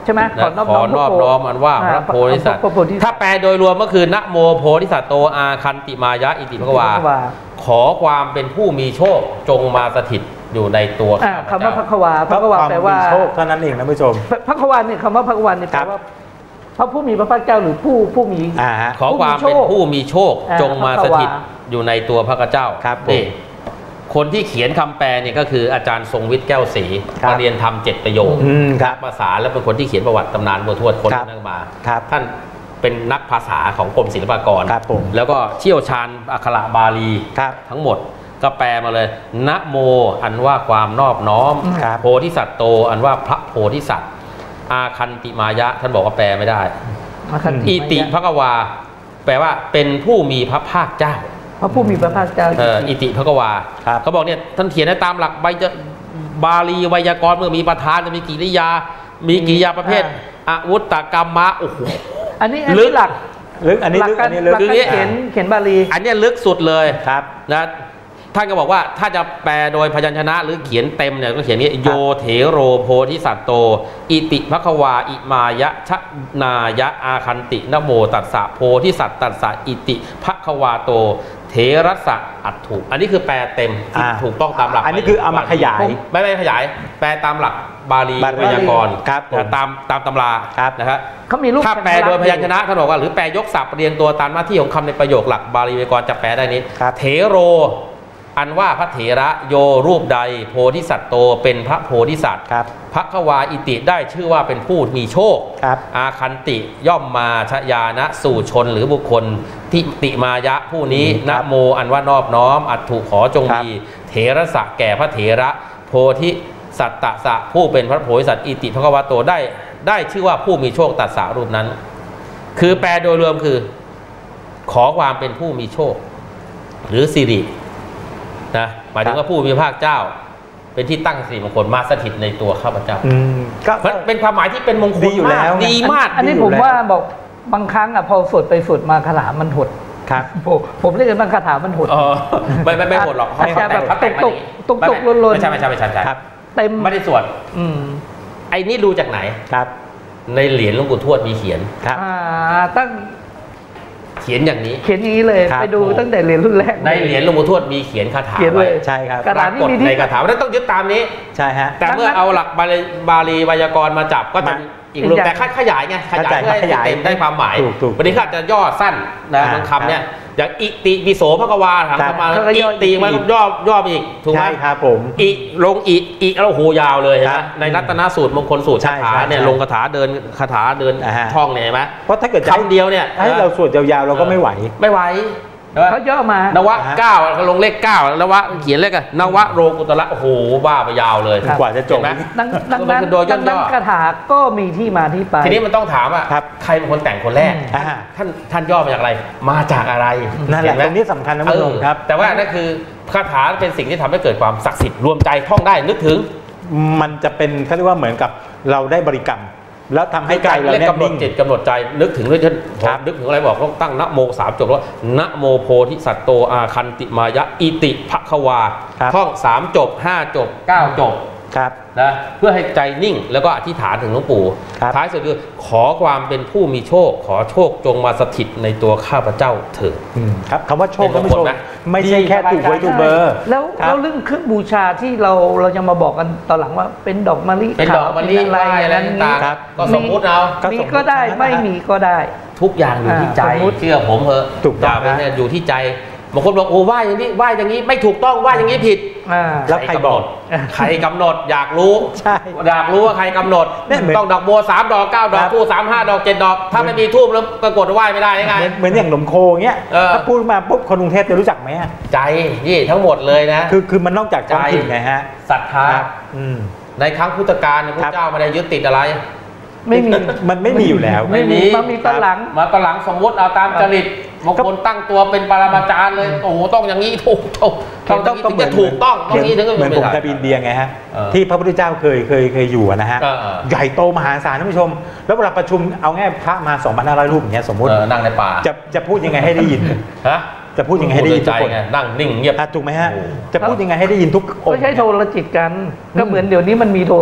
Speaker 3: ใช่ไหม
Speaker 2: ขอนอบน้อมอันว่าพระโพธิสัตว์ถ้าแปลโดยรวมก็คือนะโมโพธิสัตว์โตอาคันติมายะอิติภควาขอความเป็นผู้มีโชคจงมาสถิตอยู่ในตัว
Speaker 3: คำว่าภควาภควาแปลว่า
Speaker 1: โชคเท่านั้นเองนะผู้ชม
Speaker 3: ภควาเนี่ยคำว่าภควาเนี่ยแปลว่าพระผู้มีพระภาคเจ้าหรือผู้ผู้มี
Speaker 2: ขอความเป็นผู้มีโชคจงมาสถิตอยู่ในตัวพระเจ้านี่คนที่เขียนคำแปลเนี่ยก็คืออาจารย์ทรงวิทย์แก้วศรีมาเรียนทำเจ็ดประโยคภาษาและเป็นคนที่เขียนประวัติตำนานบัวทวดคนนั้นมาท่านเป็นนักภาษาของกรมศิลปากรแล้วก็เชี่ยวชาญอักขระบาลีทั้งหมดก็แปลมาเลยนะโมอันว่าความนอบน้อมโพธิสัตว์โตอันว่าพระโพธิสัตว์อาคันติมายะท่านบอกว่าแปลไม่ได้อิติภควาแปลว่าเป็นผู้มีพระภาคเจ้า
Speaker 3: พระผู้มีพระภาคเจ้า
Speaker 2: อิติภควาเขาบอกเนี่ยท่านเขียนในตามหลักใบบาลีไวยากรณ์เมื่อมีประธานจะมีกิริยามีกิริยาประเภทอาวุธกรรมะโอ้โห
Speaker 3: อันนี้ลึกหลัก
Speaker 1: ลึกอันนี้ลึกอันนี้ลึก
Speaker 3: คือเขียนเขียนบาลี
Speaker 2: อันนี้ลึกสุดเลยครับนะท่านก็บอกว่าถ้าจะแปลโดยพยัญชนะหรือเขียนเต็มเนี่ยก็เขียนนี้โยเถโรโพธิสัตโตอิติภควาอิมายะชะนายะอาคันตินโมตัสสะโพธิสัตตัสสะอิติภควาโตเถรัสสะอัตถุอันนี้คือแปลเต็มถูกต้องตามหลัก
Speaker 1: อันนี้คือเอามาขยาย
Speaker 2: ไม่ไม่ขยายแปลตามหลักบาลีไวยากรณ์ตามตามตำรานะครับ
Speaker 3: เขามีรูป
Speaker 2: ถ้าแปลโดยพยัญชนะท่านบอกว่าหรือแปลยกศัพท์เรียงตัวตามหน้าที่ของคำในประโยคหลักบาลีไวยากรณ์จะแปลได้นี้เถโรอันว่าพระเถระโยรูปใดโพธิสัตว์โตเป็นพระโพธิสัตว์ภควาอิติได้ชื่อว่าเป็นผู้มีโชคอาคันติย่อมมาชยานะสู่ชนหรือบุคคลทิติมายะผู้นี้นะโมอันว่านอบน้อมอัตถุขอจงมีเถระสะแก่พระเถระโพธิสัตตสะผู้เป็นพระโพธิสัตว์อิติภควาโตได้ได้ชื่อว่าผู้มีโชคตัสสะรูปนั้นคือแปลโดยรวมคือขอความเป็นผู้มีโชคหรือสิรินะหมายถึงว่าผู้มีพระภาคเจ้าเป็นที่ตั้งสิริมงคลมาสถิตในตัวข้าพเจ้าก็เป็นความหมายที่เป็นมงคลอยู่แล้วดีมาก
Speaker 3: อันนี้ผมว่าบอกบางครั้งอ่ะพอสวดไปสวดมาคาถามันหด
Speaker 1: ครับ
Speaker 3: ผมเรียกกันบางคาถามันหด
Speaker 2: ไม่ไม่ไม่หดหรอก
Speaker 3: เขาแบบตกตกตกตกล้นๆ
Speaker 2: ไม่ใช่ไม่ใช่ไม่ใช่ครับ
Speaker 3: เต็ม
Speaker 2: ไม่ได้สวดไอ้นี่ดูจากไหน
Speaker 1: ครับ
Speaker 2: ในเหรียญหลวงปู่ทวดมีเขียน
Speaker 1: ครับ
Speaker 3: ตั้ง
Speaker 2: เขียนอย่างนี้
Speaker 3: เขียนอย่างนี้เลยไปดูตั้งแต่เหรียญรุ่นแรก
Speaker 2: ในเหรียญหลวงปู่ทวดมีเขียนคาถา
Speaker 3: ไว้
Speaker 1: ใช่ครับ
Speaker 3: กระดาษนี้มี
Speaker 2: ในคาถาแล้วต้องยึดตามนี้
Speaker 1: ใช่ฮะ
Speaker 2: แต่เมื่อเอาหลักบาลีไวยากรณ์มาจับก็จะอีกรูปแต่ขยายไงขยายเพื่อให้เต็มได้ความหมายวันนี้ข้าจะย่อสั้นนะบางคำเนี่ยอย่างอิติปิโสภควาถามเข้ามาอิติมันย่อย่ออีกถูกไหม
Speaker 1: ใช่ครับผม
Speaker 2: อิลงอิอิแล้วโหยาวเลยนะในรัตนสูตรมงคลสูตรคาถาเนี่ยลงคาถาเดินคาถาเดินท่องเนี่ยไหม
Speaker 1: เพราะถ้าเกิด
Speaker 2: คำเดียวเนี่ย
Speaker 1: ให้เราสวดยาวๆเราก็ไม่ไหว
Speaker 2: ไม่ไหว
Speaker 3: เขาย่อมาน
Speaker 2: วะเก้าลงเลขเก้านวะเขียนเลขกันนวะโรกุตระโอ้โหว่าไปยาวเลย
Speaker 1: กว่าจะจบ
Speaker 3: นะดังนั้นโดยย่อคาถาก็มีที่มาที่ไป
Speaker 2: ทีนี้มันต้องถามว่าใครเป็นคนแต่งคนแรกท่านท่านย่อมาจากอะไรมาจากอะไร
Speaker 1: นั่นแหละตรงนี้สำคัญนะผู้ชมครับ
Speaker 2: แต่ว่านั่นคือคาถาเป็นสิ่งที่ทำให้เกิดความศักดิ์สิทธิ์รวมใจท่องได้นึกถึง
Speaker 1: มันจะเป็นเขาเรียกว่าเหมือนกับเราได้บริกรรมแล้วทำให้ใจเรา
Speaker 2: เนี่ยกำหนดจิตกำหนดใจนึกถึงด้วยท่านนึกถึงอะไรบอกต้องตั้งนะโมสามจบว่านะโมโพธิสัตโตอาคันติมายะอิติภควาท่องสามจบห้าจบเก้าจบนะเพื่อให้ใจนิ่งแล้วก็อธิษฐานถึงหลวงปู่ท้ายสุดคือขอความเป็นผู้มีโชคขอโชคจงมาสถิตในตัวข้าพเจ้าเถิด
Speaker 1: ครับคำว่าโชคก็ไม่โชคไม่ใช่แค่ถูกไว้ถูกเบอร์
Speaker 3: แล้วแล้วเรื่องเครื่องบูชาที่เราเราจะมาบอกกันตอนหลังว่าเป็นดอกมะลิ
Speaker 2: เป็นดอกมะลิอะไรนั้นก็สมมุติเอา
Speaker 3: มีก็ได้ไม่มีก็ได้
Speaker 2: ทุกอย่างอยู่ที่ใจเชื่อผมเถอะ
Speaker 1: ถูกต้อง
Speaker 2: อยู่ที่ใจบางคนบอกโอ้ไหว้อย่างนี้ไหว้อย่างนี้ไม่ถูกต้องไหว้อย่างนี้ผิด
Speaker 1: แล้วใครบอก
Speaker 2: ใครกำหนดอยากรู้
Speaker 1: ใช่
Speaker 2: อยากรู้ว่าใครกำหนดต้องดอกบัวสามดอกเก้าดอกทูบสามห้าดอกเจ็ดดอกถ้าไม่มีทูบแล้วปรากฏไหว้ไม่ได้ยังไง
Speaker 1: เหมือนอย่างหนมโคเงี้ยถ้าพูดมาปุ๊บคนกรุงเทพจะรู้จักไหม
Speaker 2: ใจนี่ทั้งหมดเลยนะ
Speaker 1: คือคือมันนอกจากท้องถิ่นไงฮะ
Speaker 2: ศรัทธาในครั้งพุทธกาลพระเจ้าไม่ได้ยึดติดอะไร
Speaker 3: ไม่มี
Speaker 1: มันไม่มีอยู่แล้ว
Speaker 3: ไม่มีมันมีตอนหลัง
Speaker 2: มาตอนหลังสมมติเอาตามจริตบางคนตั้งตัวเป็นปรมาจารย์เลยโอ้โหต้องอย่างนี้ถูกถูกต้องถึงจะถูกต้องตรงนี้ถึง
Speaker 1: เหมือนผมกับอินเดียไงฮะที่พระพุทธเจ้าเคยเคยเคยอยู่นะฮะใหญ่โตมหาศาลท่านผู้ชมแล้วเวลาประชุมเอาง่ายพระมาสองพันห้าร้อยรูปอย่างเงี้ยสมมติ
Speaker 2: นั่งในป่า
Speaker 1: จะจะพูดยังไงให้ได้ยิน
Speaker 2: ฮะ
Speaker 1: จะพูดยังไงให้ได้ยินทุกคน
Speaker 2: นั่งนิ่งเงียบ
Speaker 1: ถูกไหมฮะจะพูดยังไงให้ได้ยินทุกคน
Speaker 3: ไม่ใช่โทรจิตกันก็เหมือนเดี๋ยวนี้มันมีโทรศัพท์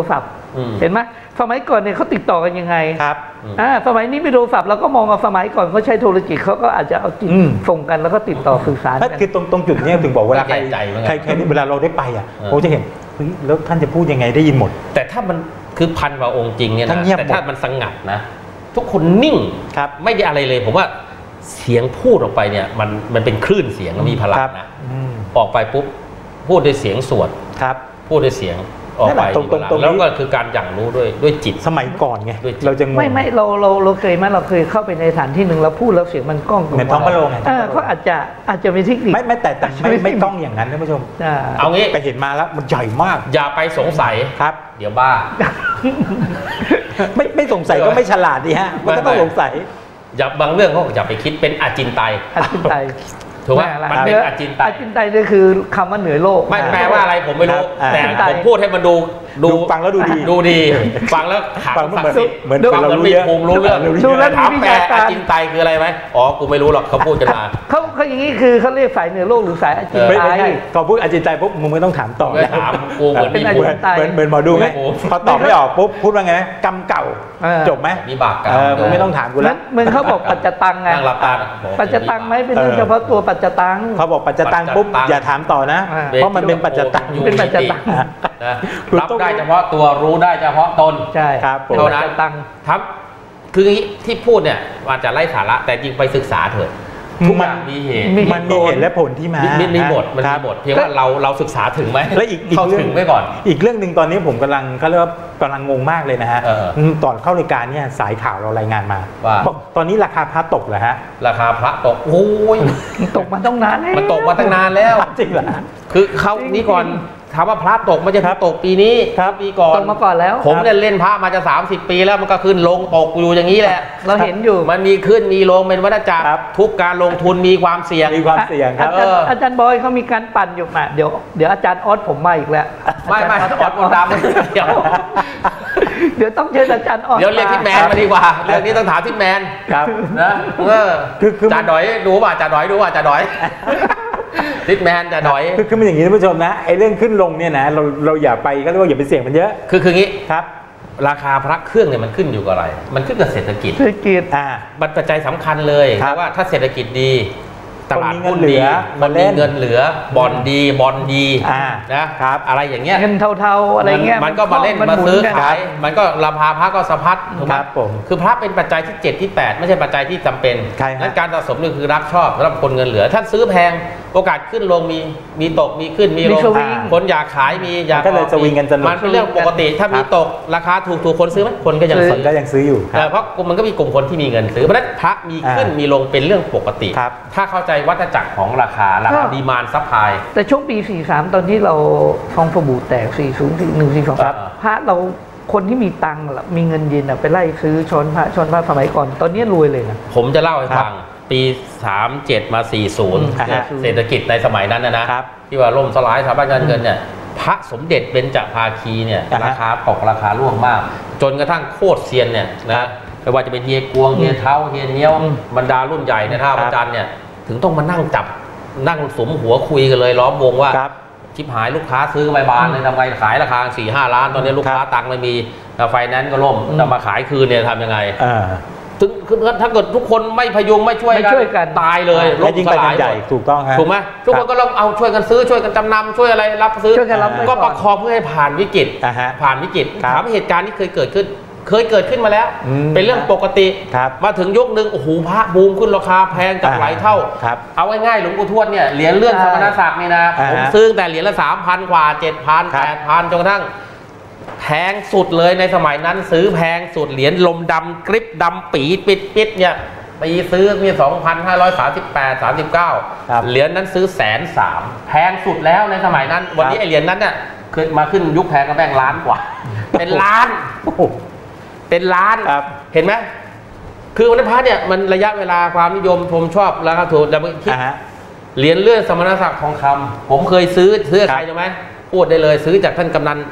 Speaker 3: เห็นไหมสมัยก่อนเนี่ยเขาติดต่อกันยังไง
Speaker 1: ครับ
Speaker 3: อ่าสมัยนี้มีโทรศัพท์เราก็มองว่าสมัยก่อนเขาใช้โทรจิตเขาก็อาจจะเอาจิตส่งกันแล้วก็ติดต่อสื่อสารกัน
Speaker 1: คือตรงตรงจุดนี้ถึงบอกเวลาใครใครใครเวลาเราได้ไปอ่ะผมจะเห็นแล้วท่านจะพูดยังไงได้ยินหมด
Speaker 2: แต่ถ้ามันคือพันกว่าองค์จริงเนี่ยนะแต่ถ้ามันสงัดนะทุกคนนิ่งไม่ได้อะไรเลยผมว่าเสียงพูดออกไปเนี่ยมันมันเป็นคลื่นเสียงมีพลังนะออกไปปุ๊บพูดด้วยเสียงสวดพูดด้วยเสียงออกไปแล้วก็คือการอย่างรู้ด้วยด้วยจิต
Speaker 1: สมัยก่อนไงเราจะ
Speaker 3: ไม่ไม่เราเราเราเคยไหมเราเคยเข้าไปในสถานที่หนึ่งเราพูดแล้วเสียงมันก้อง
Speaker 1: เหมือนท้องพระโรง
Speaker 3: เขาอาจจะอาจจะมีเทคนิค
Speaker 1: ไม่ไม่แต่แต่ไม่ไม่ก้องอย่างนั้นท่านผู้ชม
Speaker 2: เอางี้
Speaker 1: ไปเห็นมาแล้วมันใหญ่มาก
Speaker 2: อย่าไปสงสัย
Speaker 1: ครับ
Speaker 2: เดี๋ยวบ้า
Speaker 1: ไม่ไม่สงสัยก็ไม่ฉลาดดิฮะมันก็ต้องสงสัย
Speaker 2: อย่าบางเรื่องเขาอย่าไปคิดเป็นอาจินไต
Speaker 3: อาจินไต
Speaker 2: ถูกไหมมันเป็นอาจินไต
Speaker 3: อาจินไตนี่คือคำว่าเหนือโลก
Speaker 2: ไม่แปลว่าอะไรผมไม่รู้แต่ผมพูดให้มันดู
Speaker 1: ดูฟังแล้วดูดี
Speaker 2: ดูดีฟังแล้ว
Speaker 1: ฟังเหมือนเหมือน
Speaker 2: เรารู้เรื่องรู้เรื่องดูแล้วถามแปลอาจินไตคืออะไรไหมอ๋อกูไม่รู้หรอกเขาพูดกันมา
Speaker 3: เขาเขาอย่างนี้คือเขาเรียกสายเหนือโลกหรือสายอาจินไต
Speaker 1: เขาพูดอาจินไตปุ๊บมึงไม่ต้องถามต่อ
Speaker 2: ถามกูเหมือน
Speaker 3: เป็นอาจินไต
Speaker 1: เหมือนเหมือนหมอดูไงพอตอบไม่ออกปุ๊บพูดว่าไงกรรมเก่าจบไหม
Speaker 2: มีบาปกรรม
Speaker 1: มึงไม่ต้องถามกูแล้ว
Speaker 3: มึงเขาบอกปัจจตังไงปัจจตังไหมเป็นเรื่องเฉพาะตัวปัจจตัง
Speaker 1: เขาบอกปัจจตังปุ๊บอย่าถามต่อนะเพราะมันเป็นปัจจตัง
Speaker 3: เป็นปัจจตัง
Speaker 2: รับได้เฉพาะตัวรู้ได้เฉพาะตน
Speaker 3: ใช่
Speaker 1: ครับ
Speaker 3: เท่านั้นตัง
Speaker 2: ครับคือที่พูดเนี่ยอาจจะไร้สาระแต่จริงไปศึกษาเถอะทุกอย่างมีเหตุ
Speaker 1: มันมีเหตุและผลที่มา
Speaker 2: มีหมดมันมีหมดเพียงว่าเราเราศึกษาถึงไหม
Speaker 1: และอีกอีกเรื่อง
Speaker 2: ไว้ก่อน
Speaker 1: อีกเรื่องหนึ่งตอนนี้ผมกำลังเขาเรียกว่ากำลังงงมากเลยนะฮะตอนเข้ารายการเนี่ยสายข่าวเรารายงานมา
Speaker 2: ว่า
Speaker 1: ตอนนี้ราคาพระตกเหรอฮะ
Speaker 2: ราคาพระตกโอ้ย
Speaker 3: ตกมาตั้งนานแล้ว
Speaker 2: มันตกมาตั้งนานแล้ว
Speaker 1: จริงเหรอ
Speaker 2: คือเขานี่ก่อนถามว่าพระตกไม่ใช่พระตกปีนี้ปีก่อน
Speaker 3: ตกมาก่อนแล้ว
Speaker 2: ผมเนี่ยเล่นพระมาจะสามสิบปีแล้วมันก็ขึ้นลงตกอยู่อย่างนี้แหละ
Speaker 3: เราเห็นอยู่
Speaker 2: มันมีขึ้นมีลงเป็นวัฏจักรทุกการลงทุนมีความเสี่ยง
Speaker 1: มีความเสี่ยงครับ
Speaker 3: อาจารย์บอยเขามีการปั่นอยู่มาเดี๋ยวเดี๋ยวอาจารย์ออสผมมาอีกแล้ว
Speaker 2: ไม่ไม่ออสคนดำเดี๋ยว
Speaker 3: เดี๋ยวต้องเชิญอาจารย์ออส
Speaker 2: เดี๋ยวเรียกที่แมนมาดีกว่าเรื่องนี้ต้องถามที่แมน
Speaker 1: ครับ
Speaker 2: นะเออคือจ่าดอยดูป่ะจ่าดอยดูป่ะจ่าดอยทิดแมนจะดอย
Speaker 1: คือคือมันอย่างนี้ท่านผู้ชมนะไอ้เรื่องขึ้นลงเนี่ยนะเราเราอย่าไปก็เรียกว่าอย่าไปเสี่ยงมันเยอะ
Speaker 2: คือคืองี้
Speaker 1: ครับ
Speaker 2: ราคาพระเครื่องเนี่ยมันขึ้นอยู่กับอะไรมันขึ้นกับเศรษฐกิจ
Speaker 3: เศรษฐกิจ
Speaker 2: อ่าปัจจัยสำคัญเลยเพราะว่าถ้าเศรษฐกิจดีตลาดหุ้นดีมันมีเงินเหลือบอลดีบอลดีนะครับอะไรอย่างเงี้ย
Speaker 3: เงินเท่าๆอะไรเงี้ย
Speaker 2: มันก็มาเล่นมาซื้อขายมันก็ราคาพระก็สะพัดถูกไหม
Speaker 1: ผม
Speaker 2: คือพระเป็นปัจจัยที่เจ็ดที่แปดไม่ใช่ปัจจัยที่จำเป็นนั้นการสะสมนี่คือรักชอบสำหรับคนเงินเหลือท่านซื้อแพงโอกาสขึ้นลงมีมีตกมีขึ้นมีลงคนอยากขายมีอยาก
Speaker 1: ก็เลยสวิงกันจน
Speaker 2: มันเป็นเรื่องปกติถ้ามีตกราคาถูกถูกคนซื้อไหมคนก็ยังซื้อ
Speaker 1: ก็ยังซื้ออยู่
Speaker 2: เพราะมันก็มีกลุ่มคนที่มีเงินซื้อเพราะนั้นพระมีขึ้นมีลงเป็นเรื่องปกติถ้าเข้าใจวัฏจักรของราคาราคาดีมานด์ซัพพลาย
Speaker 3: แต่ช่วงปีสี่สิบสามตอนที่เราฟองสบู่แตกสี่สิบ หนึ่ง สี่ สองพระเราคนที่มีตังค์มีเงินเย็นไปไล่ซื้อช้อนพระช้อนพระสมัยก่อนตอนนี้รวยเลยนะ
Speaker 2: ผมจะเล่าให้ฟังปีสามสิบเจ็ดมาสี่สิบเศรษฐกิจในสมัยนั้นนะที่ว่าล่มสลายสถาบันการเงินเนี่ยพระสมเด็จเบญจภาคีเนี่ยราคาตกราคาร่วงมากจนกระทั่งโคตรเซียนเนี่ยนะไม่ว่าจะเป็นเฮียกวงเฮียเท้าเฮียเนี้ยวบรรดารุ่นใหญ่ในท่าพระจันทร์เนี่ยถึงต้องมานั่งจับนั่งสมหัวคุยกันเลยล้อมวงว่าชิบหายลูกค้าซื้อไปบานเลยทำไงขายราคาสี่ห้าล้านตอนนี้ลูกค้าตังค์ไม่มีไฟแนนซ์ก็ล่มจะมาขายคืนเนี่ยทำยังไงถึงถ้าเกิดทุกคนไม่พยุงไม่ช่วยกันตายเลย
Speaker 1: ล่มสลายถูกต้องครับ
Speaker 2: ถูกไหมทุกคนก็ลองเอาช่วยกันซื้อช่วยกันจำนำช่วยอะไรรับซื้อก็ประคองเพื่อให้ผ่านวิกฤตผ่านวิกฤตถามเหตุการณ์ที่เคยเกิดขึ้นเคยเกิดขึ้นมาแล้วเป็นเรื่องปกติมาถึงยุคนึงโอ้โหพระบูมขึ้นราคาแพงจากหลายเท่าเอาง่ายๆหลวงปู่ทวดเนี่ยเหรียญเรื่องสมณศักดิ์นี่นะผมซื้อแต่เหรียญละสามพันกว่าเจ็ดพันแปดพันจนกระทั่งแพงสุดเลยในสมัยนั้นซื้อแพงสุดเหรียญลมดำกริบดำปีปิดปิดเนี่ยปีซื้อมีสองพันห้าร้อยสามสิบแปดสามสิบเก้าเหรียญนั้นซื้อแสนสามแพงสุดแล้วในสมัยนั้นวันนี้ไอเหรียญนั้นเนี่ยคือมาขึ้นยุคแพงก็แบ่งล้านกว่าเป็นล้านเป็นล้านเห็นไหมคือวันพระเนี่ยมันระยะเวลาความนิยมผมชอบแล้วก็ถูกแล้วคิดเหรียญเลื่อนสมณศักดิ์ทองคำผมเคยซื้อซื้อใครใช่ไหมพูดได้เลยซื้อจากท่านกำนัน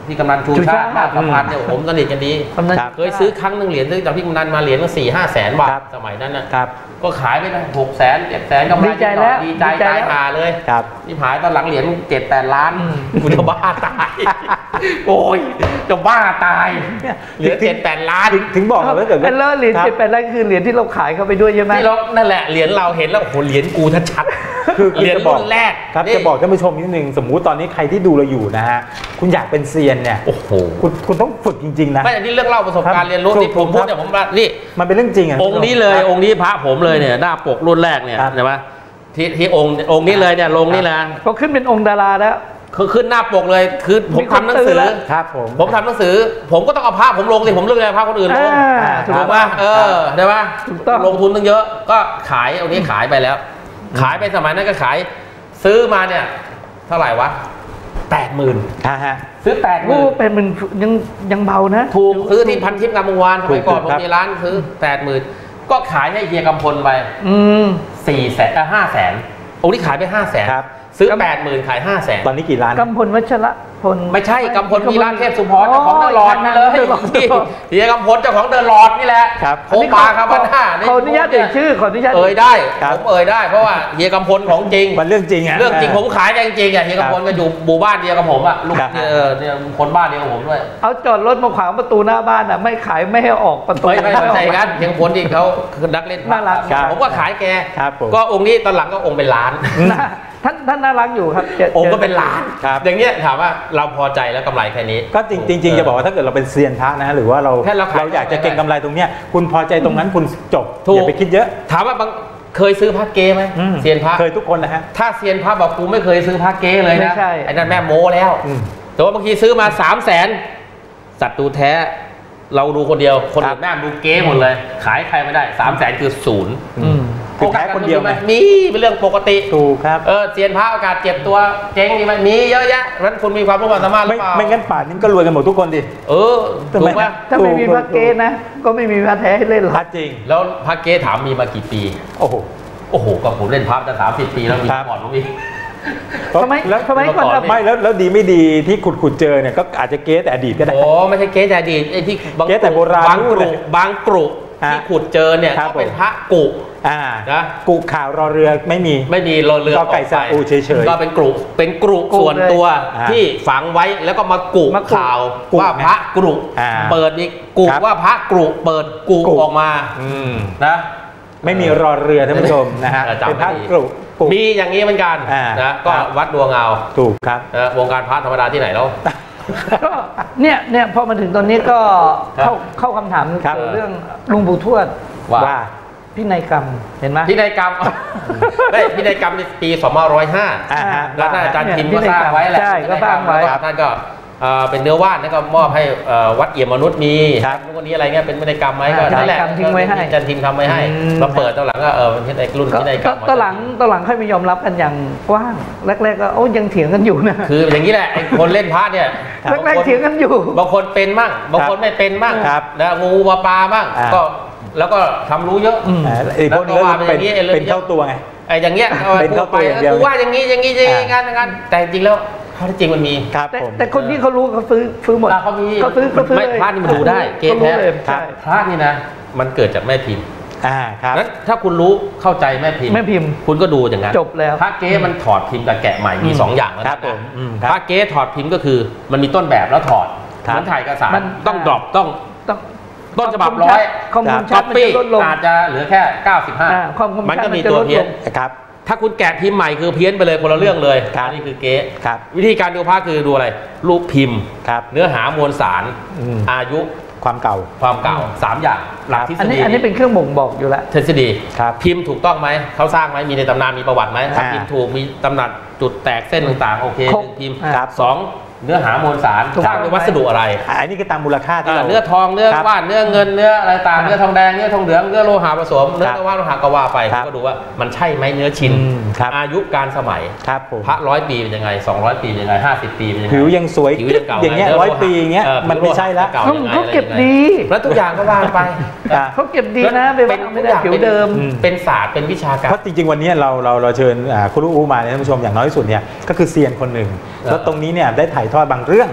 Speaker 2: พี่กำนันชูชาตินาคสัมพันธ์เนี่ยผมสนิทกันดีเคยซื้อครั้งหนึ่งเหรียญซื้อจากพี่กำนันมาเหรียญก็สี่ห้าแสนบาทสมัยนั้นนะครับก็ขายไปได้หกแสนเจ็ดแสนกำไร
Speaker 3: ดีใจแล้ว
Speaker 2: ดีใจตายหาเลยนี่หายตอนหลังเหรียญเจ็ดแปดล้านกูจะบ้าตายโอ้ยจะบ้าตายเหรียญเจ็ดแปดล้าน
Speaker 1: ถึงบอกว่าเกิด
Speaker 3: เป็นเหรียญเจ็ดแปดล้านคือเหรียญที่เราขายเข้าไปด้วยใช่ไหม
Speaker 2: ที่เรานั่นแหละเหรียญเราเห็นแล้วโอ้โหเหรียญกูชัดๆ
Speaker 1: คือ
Speaker 2: เหรียญรุ่นแรก
Speaker 1: ครับจะบอกท่านผู้ชมนิดนึงสมมุติตอนนี้ใครที่ดูเราอยู่นะฮะคุณอยากเป็นเซียนเนี่ย
Speaker 2: โอ้โห
Speaker 1: คุณคุณต้องฝึกจริงๆนะ
Speaker 2: ไม่อันนี้เรื่องเล่าประสบการณ์เรียนรู้ที่ผมพูดเนี่ยผมว่านี่
Speaker 1: มันเป็นเรื่องจริงอ่ะ
Speaker 2: องค์นี้เลยองค์นี้พระผมเลยเนี่ยหน้าปกรุ่นแรกเนี่ยใช่ไหมที่ที่องค์องค์นี้เลยเนี่ยลงนี่แหละ
Speaker 3: เขาขึ้นเป็นองค์ดาราแล้ว
Speaker 2: คือขึ้นหน้าปกเลยคือผมทำหนังสือ
Speaker 1: ครับผม
Speaker 2: ผมทำหนังสือผมก็ต้องเอาภาพผมลงสิผมเลือกอะไรภาพคนอื่นลงถูกป่ะเออได้ป่ะลงทุนตั้งเยอะก็ขายองค์นี้ขายไปแล้วขายไปสมัยนั้นก็ขายซื้อมาเนี่ยเท่าไหร่วะแปดหมื่นซื้อแปดหมื่น
Speaker 3: แปดหมื่นยังยังเบานะ
Speaker 2: ถูกซื้อที่พันทิพย์งามวงวานสมัยก่อนผมมีร้านซื้อแปดหมื่นก็ขายให้เฮียกำพลไปสี่แสนห้าแสนองค์นี้ขายไปห้าแสนซื้อแปดหมื่นขายห้าแสน
Speaker 1: ตอนนี้กี่ล้าน
Speaker 3: กำพลวัชระพล
Speaker 2: ไม่ใช่กำพลมีร้านเทพสุพรเจ้าของเดอะลอดนี่เลยเฮียกำพลเจ้าของเดอะลอดนี่แหละโคปาครับพันห้า
Speaker 3: ขออนุญาตเอ่ยชื่อขออนุญาต
Speaker 2: เอ่ยได้ผมเอ่ยได้เพราะว่าเฮียกำพลของจริง
Speaker 1: มันเรื่องจริงอ่ะ
Speaker 2: เรื่องจริงผมขายจริงๆอ่ะเฮียกำพลก็อยู่หมู่บ้านเดียวกับผมอ่ะลูกเนี่ยคนบ้านเดียวกับผมด้วย
Speaker 3: เอาจอดรถมาขวางประตูหน้าบ้านอ่ะไม่ขายไม่ให้ออกประตู
Speaker 2: ไม่ไม่ใช่กันเฮียกำพลที่เขาคือนักเล่น
Speaker 3: น่ารัก
Speaker 2: ผมก็ขายแกก็องค์นี้ตอนหลังก็องค์เป็นล้าน
Speaker 3: ท่านท่านน่ารักอยู่ครับ
Speaker 2: องค์ก็เป็นล้านอย่างเงี้ยถามว่าเราพอใจแล้วกำไรแค่นี้
Speaker 1: ก็จริงจริงจะบอกว่าถ้าเกิดเราเป็นเซียนพระนะหรือว่าเราเราอยากจะเก็งกำไรตรงเนี้ยคุณพอใจตรงนั้นคุณจบอย่าไปคิดเยอะ
Speaker 2: ถามว่าบางเคยซื้อพระเก๊ไหมเซียนพระ
Speaker 1: เคยทุกคนนะฮะ
Speaker 2: ถ้าเซียนพระบอกกูไม่เคยซื้อพระเก๊เลยนะไอ้นั่นแม่โม้แล้วแต่ว่าบางทีซื้อมาสามแสนสัตว์ดูแท้เราดูคนเดียวคนอื่นแม่ดูเก๊หมดเลยขายใครไม่ได้สามแสนคือศูนย์
Speaker 1: โอกาสคนเดียวไหม
Speaker 2: มีเป็นเรื่องปกติ
Speaker 1: ถูกครับ
Speaker 2: เออเซียนพระโอกาสเจ็บตัวเจ๊งมีไหมมีเยอะแยะเพราะคุณมีความรู้ความสามารถหรือเปล่า
Speaker 1: ไม่งั้นป่านนี้ก็รวยกันหมดทุกคนดิ
Speaker 2: เออถูกไหม
Speaker 3: ถ้าไม่มีพระเก๊นะก็ไม่มีพระแท้ให้เล่นหรอก
Speaker 1: พระจริง
Speaker 2: แล้วพระเก๊ถามมีมากี่ปี
Speaker 1: โอ้โห
Speaker 2: โอ้โหก็ผมเล่นพระจะสามสิบปีแล้วมีก่อนผมอีก
Speaker 3: ทำไมแล้วทำไมก่อน
Speaker 1: ไม่แล้วแล้วดีไม่ดีที่ขุดขุดเจอเนี่ยก็อาจจะเก๊แต่อดีตก็ได้
Speaker 2: โอ้ไม่ใช่เก๊แต่อดีตไอ้ที่
Speaker 1: เก๊แต่โบราณ
Speaker 2: บางกรุบางกรุที่ขุดเจอเนี่ยก็เป็นพระกุ
Speaker 1: อ่านะกุข่าวรอเรือไม่มี
Speaker 2: ไม่มีรอเรือ
Speaker 1: ก็ไก่ซาอูเฉย
Speaker 2: ๆก็เป็นกรุเป็นกรุส่วนตัวที่ฝังไว้แล้วก็มากุข่าวว่าพระกรุเปิดอีกกุว่าพระกรุเปิดกุออกมานะ
Speaker 1: ไม่มีรอเรือท่านผู้ชมนะฮะเป็นพระกรุ
Speaker 2: มีอย่างนี้เหมือนกันนะก็วัดดวงเอา
Speaker 1: ถูกครับ
Speaker 2: วงการพระธรรมดาที่ไหนแล้ว
Speaker 3: ก็เนี่ยเนี่ยพอมาถึงตอนนี้ก็เข้าเข้าคำถามเรื่องลุงปู่ทวด
Speaker 1: ว่า
Speaker 3: พินัยกรรมเห็นไหม
Speaker 2: พินัยกรรมได้พินัยกรรมในปีสองพันห้าร้อยห้าแล้วอาจารย์พิมพ์ก็สร้างไว้แหละ
Speaker 3: ใช่ก็สร้างไว้
Speaker 2: ท่านก็เป็นเนื้อว่านแล้วก็มอบให้วัดเอี่ยมมนุษย์มีทุกวันนี้อะไรเงี้ยเป็นพินัยกรรมไหมก็นั่นแหละ
Speaker 3: ทิ้งไว้ให้
Speaker 2: อาจารย์พิมพ์ทำไว้ให้มาเปิดตอนหลังก็เออเป็นพินัยรุ่นพินัยกรรม
Speaker 3: ตอนหลังตอนหลังค่อยมายอมรับกันอย่างกว้างแรกๆก็โอ้ยังเถียงกันอยู่นะ
Speaker 2: คืออย่างนี้แหละไอ้คนเล่นพระเนี่ย
Speaker 3: แรกๆเถียงกันอยู่
Speaker 2: บางคนเป็นมั่งบางคนไม่เป็นมั่งนะงูมาปลามั่งก็แล้วก็ทำรู้เยอะ
Speaker 1: ไอ้พวกนี้เป็นเป็นเข้าตัวไง
Speaker 2: ไอ้อย่างเงี้ย
Speaker 1: เป็นเข้าตัวอย่างเดียว
Speaker 2: กูว่าอย่างนี้อย่างนี้อย่างนี้งานงานแต่จริงแล้วข้อที่จริงมันมี
Speaker 3: แต่คนที่เขารู้เขาซื้อซื้อหมด
Speaker 2: เขามี
Speaker 3: เขาซื้อเขาซื้อ
Speaker 2: ไม่พระนี่มันดูได้เกณฑ์แท้พระนี่นะมันเกิดจากแม่พิมพ์
Speaker 1: อ่าครับ
Speaker 2: นั้นถ้าคุณรู้เข้าใจแม่พิมพ์
Speaker 3: แม่พิมพ์
Speaker 2: คุณก็ดูอย่างนั้น
Speaker 3: จบแล้ว
Speaker 2: พระเก๊มันถอดพิมพ์กับแกะใหม่มีสองอย่างนะครับผมพระเก๊ถอดพิมพ์ก็คือมันมีต้นแบบแล้วถอดมันถ่ายเอกสารต้องดรอปต้องต้นฉบับร้อย
Speaker 3: ข้อมูลชัดมันจะลดลง
Speaker 2: อาจจะเหลือแค่เก้าสิบห้ามันก็มีตัวเพี้ยน
Speaker 1: ครับ
Speaker 2: ถ้าคุณแกะพิมพ์ใหม่คือเพี้ยนไปเลยคนละเรื่องเลยนี่คือเก๊วิธีการดูพระคือดูอะไรรูปพิมพ์เนื้อหามวลสารอายุ
Speaker 1: ความเก่า
Speaker 2: ความเก่าสามอย่างหลักทฤษฎี
Speaker 3: อันนี้เป็นเครื่องบ่งบอกอยู่แล้ว
Speaker 2: ทฤษฎีพิมพ์ถูกต้องไหมเขาสร้างไหมมีในตำนานมีประวัติไหมถ้าพิมพ์ถูกมีตำนานจุดแตกเส้นต่างๆโอเคพิมพ์สองเนื้อหามวลสารสร้างด้วยวัสดุอะไร
Speaker 1: อันนี้คือตามมูลค่าที่เรา
Speaker 2: เนื้อทองเนื้อว่านเนื้อเงินเนื้ออะไรต่างเนื้อทองแดงเนื้อทองเหลืองเนื้อโลหะผสมเนื้อว่านโลหะก็ว่าไปก็ดูว่ามันใช่ไหมเนื้อชิ้นอายุการสมัยพระร้อยปีเป็นยังไงสองร้อยปีเป็นยังไงห้าสิบปีเป็นยังไง
Speaker 1: ผิวยังสวยผิวยังเก่าอย่างเงี้ยร้อยปีอย่างเงี้ยมันไม่ใช่แล้ว
Speaker 3: เขาเก็บดี
Speaker 2: แล้วทุกอย่างก็ว่าไป
Speaker 3: เขาเก็บดีนะเป็นไม่ได้ผิวเดิม
Speaker 2: เป็นศาสตร์เป็นวิชาการ
Speaker 1: เพราะจริงๆวันนี้เราเราเราเชิญคุณลูกอูมาเนี่ยท่านผู้ชมอย่างน้อยที่สุดเนี่ยก็คือเซียนคนหนึ่งแล้วตรงนี้เนี่ยได้ถ่ายทอดบางเรื่อง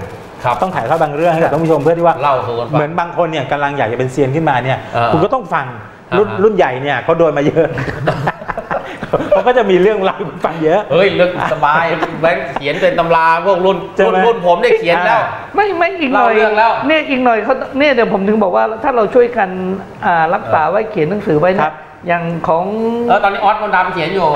Speaker 1: ต้องถ่ายทอดบางเรื่องให้กับท่านผู้ชมเพื่อที่ว่า
Speaker 2: เล่าสู่กันฟัง
Speaker 1: เหมือนบางคนเนี่ยกำลังอยากจะเป็นเซียนขึ้นมาเนี่ย
Speaker 2: เออ
Speaker 1: คุณก็ต้องฟังรุ่น
Speaker 2: อ่า
Speaker 1: รุ่นใหญ่เนี่ยเขาโดนมาเยอะ เขาก็จะมีเรื่องเล่าให้คุณฟังเยอะ
Speaker 2: เฮ้ยเรื่องสบายแบงค์เขียนเป็นตำราพวกรุ่น
Speaker 1: ใช่
Speaker 2: รุ่น
Speaker 1: ไหม
Speaker 2: รุ่นผมได้เขียนแล้ว
Speaker 3: ไม่ไม่อีกหน่อย
Speaker 2: เล่าเรื่องแล้ว
Speaker 3: เนี่ยอีกหน่อยเขาเนี่ยเดี๋ยวผมถึงบอกว่าถ้าเราช่วยกันอ่ารักษาไว้เขียนหนังสือไว้
Speaker 1: ค
Speaker 3: เนี่
Speaker 1: รั
Speaker 3: ย
Speaker 1: บ
Speaker 3: อย่างของ
Speaker 2: เออตอนนี้ออสมนต์ดำเขียนอยู่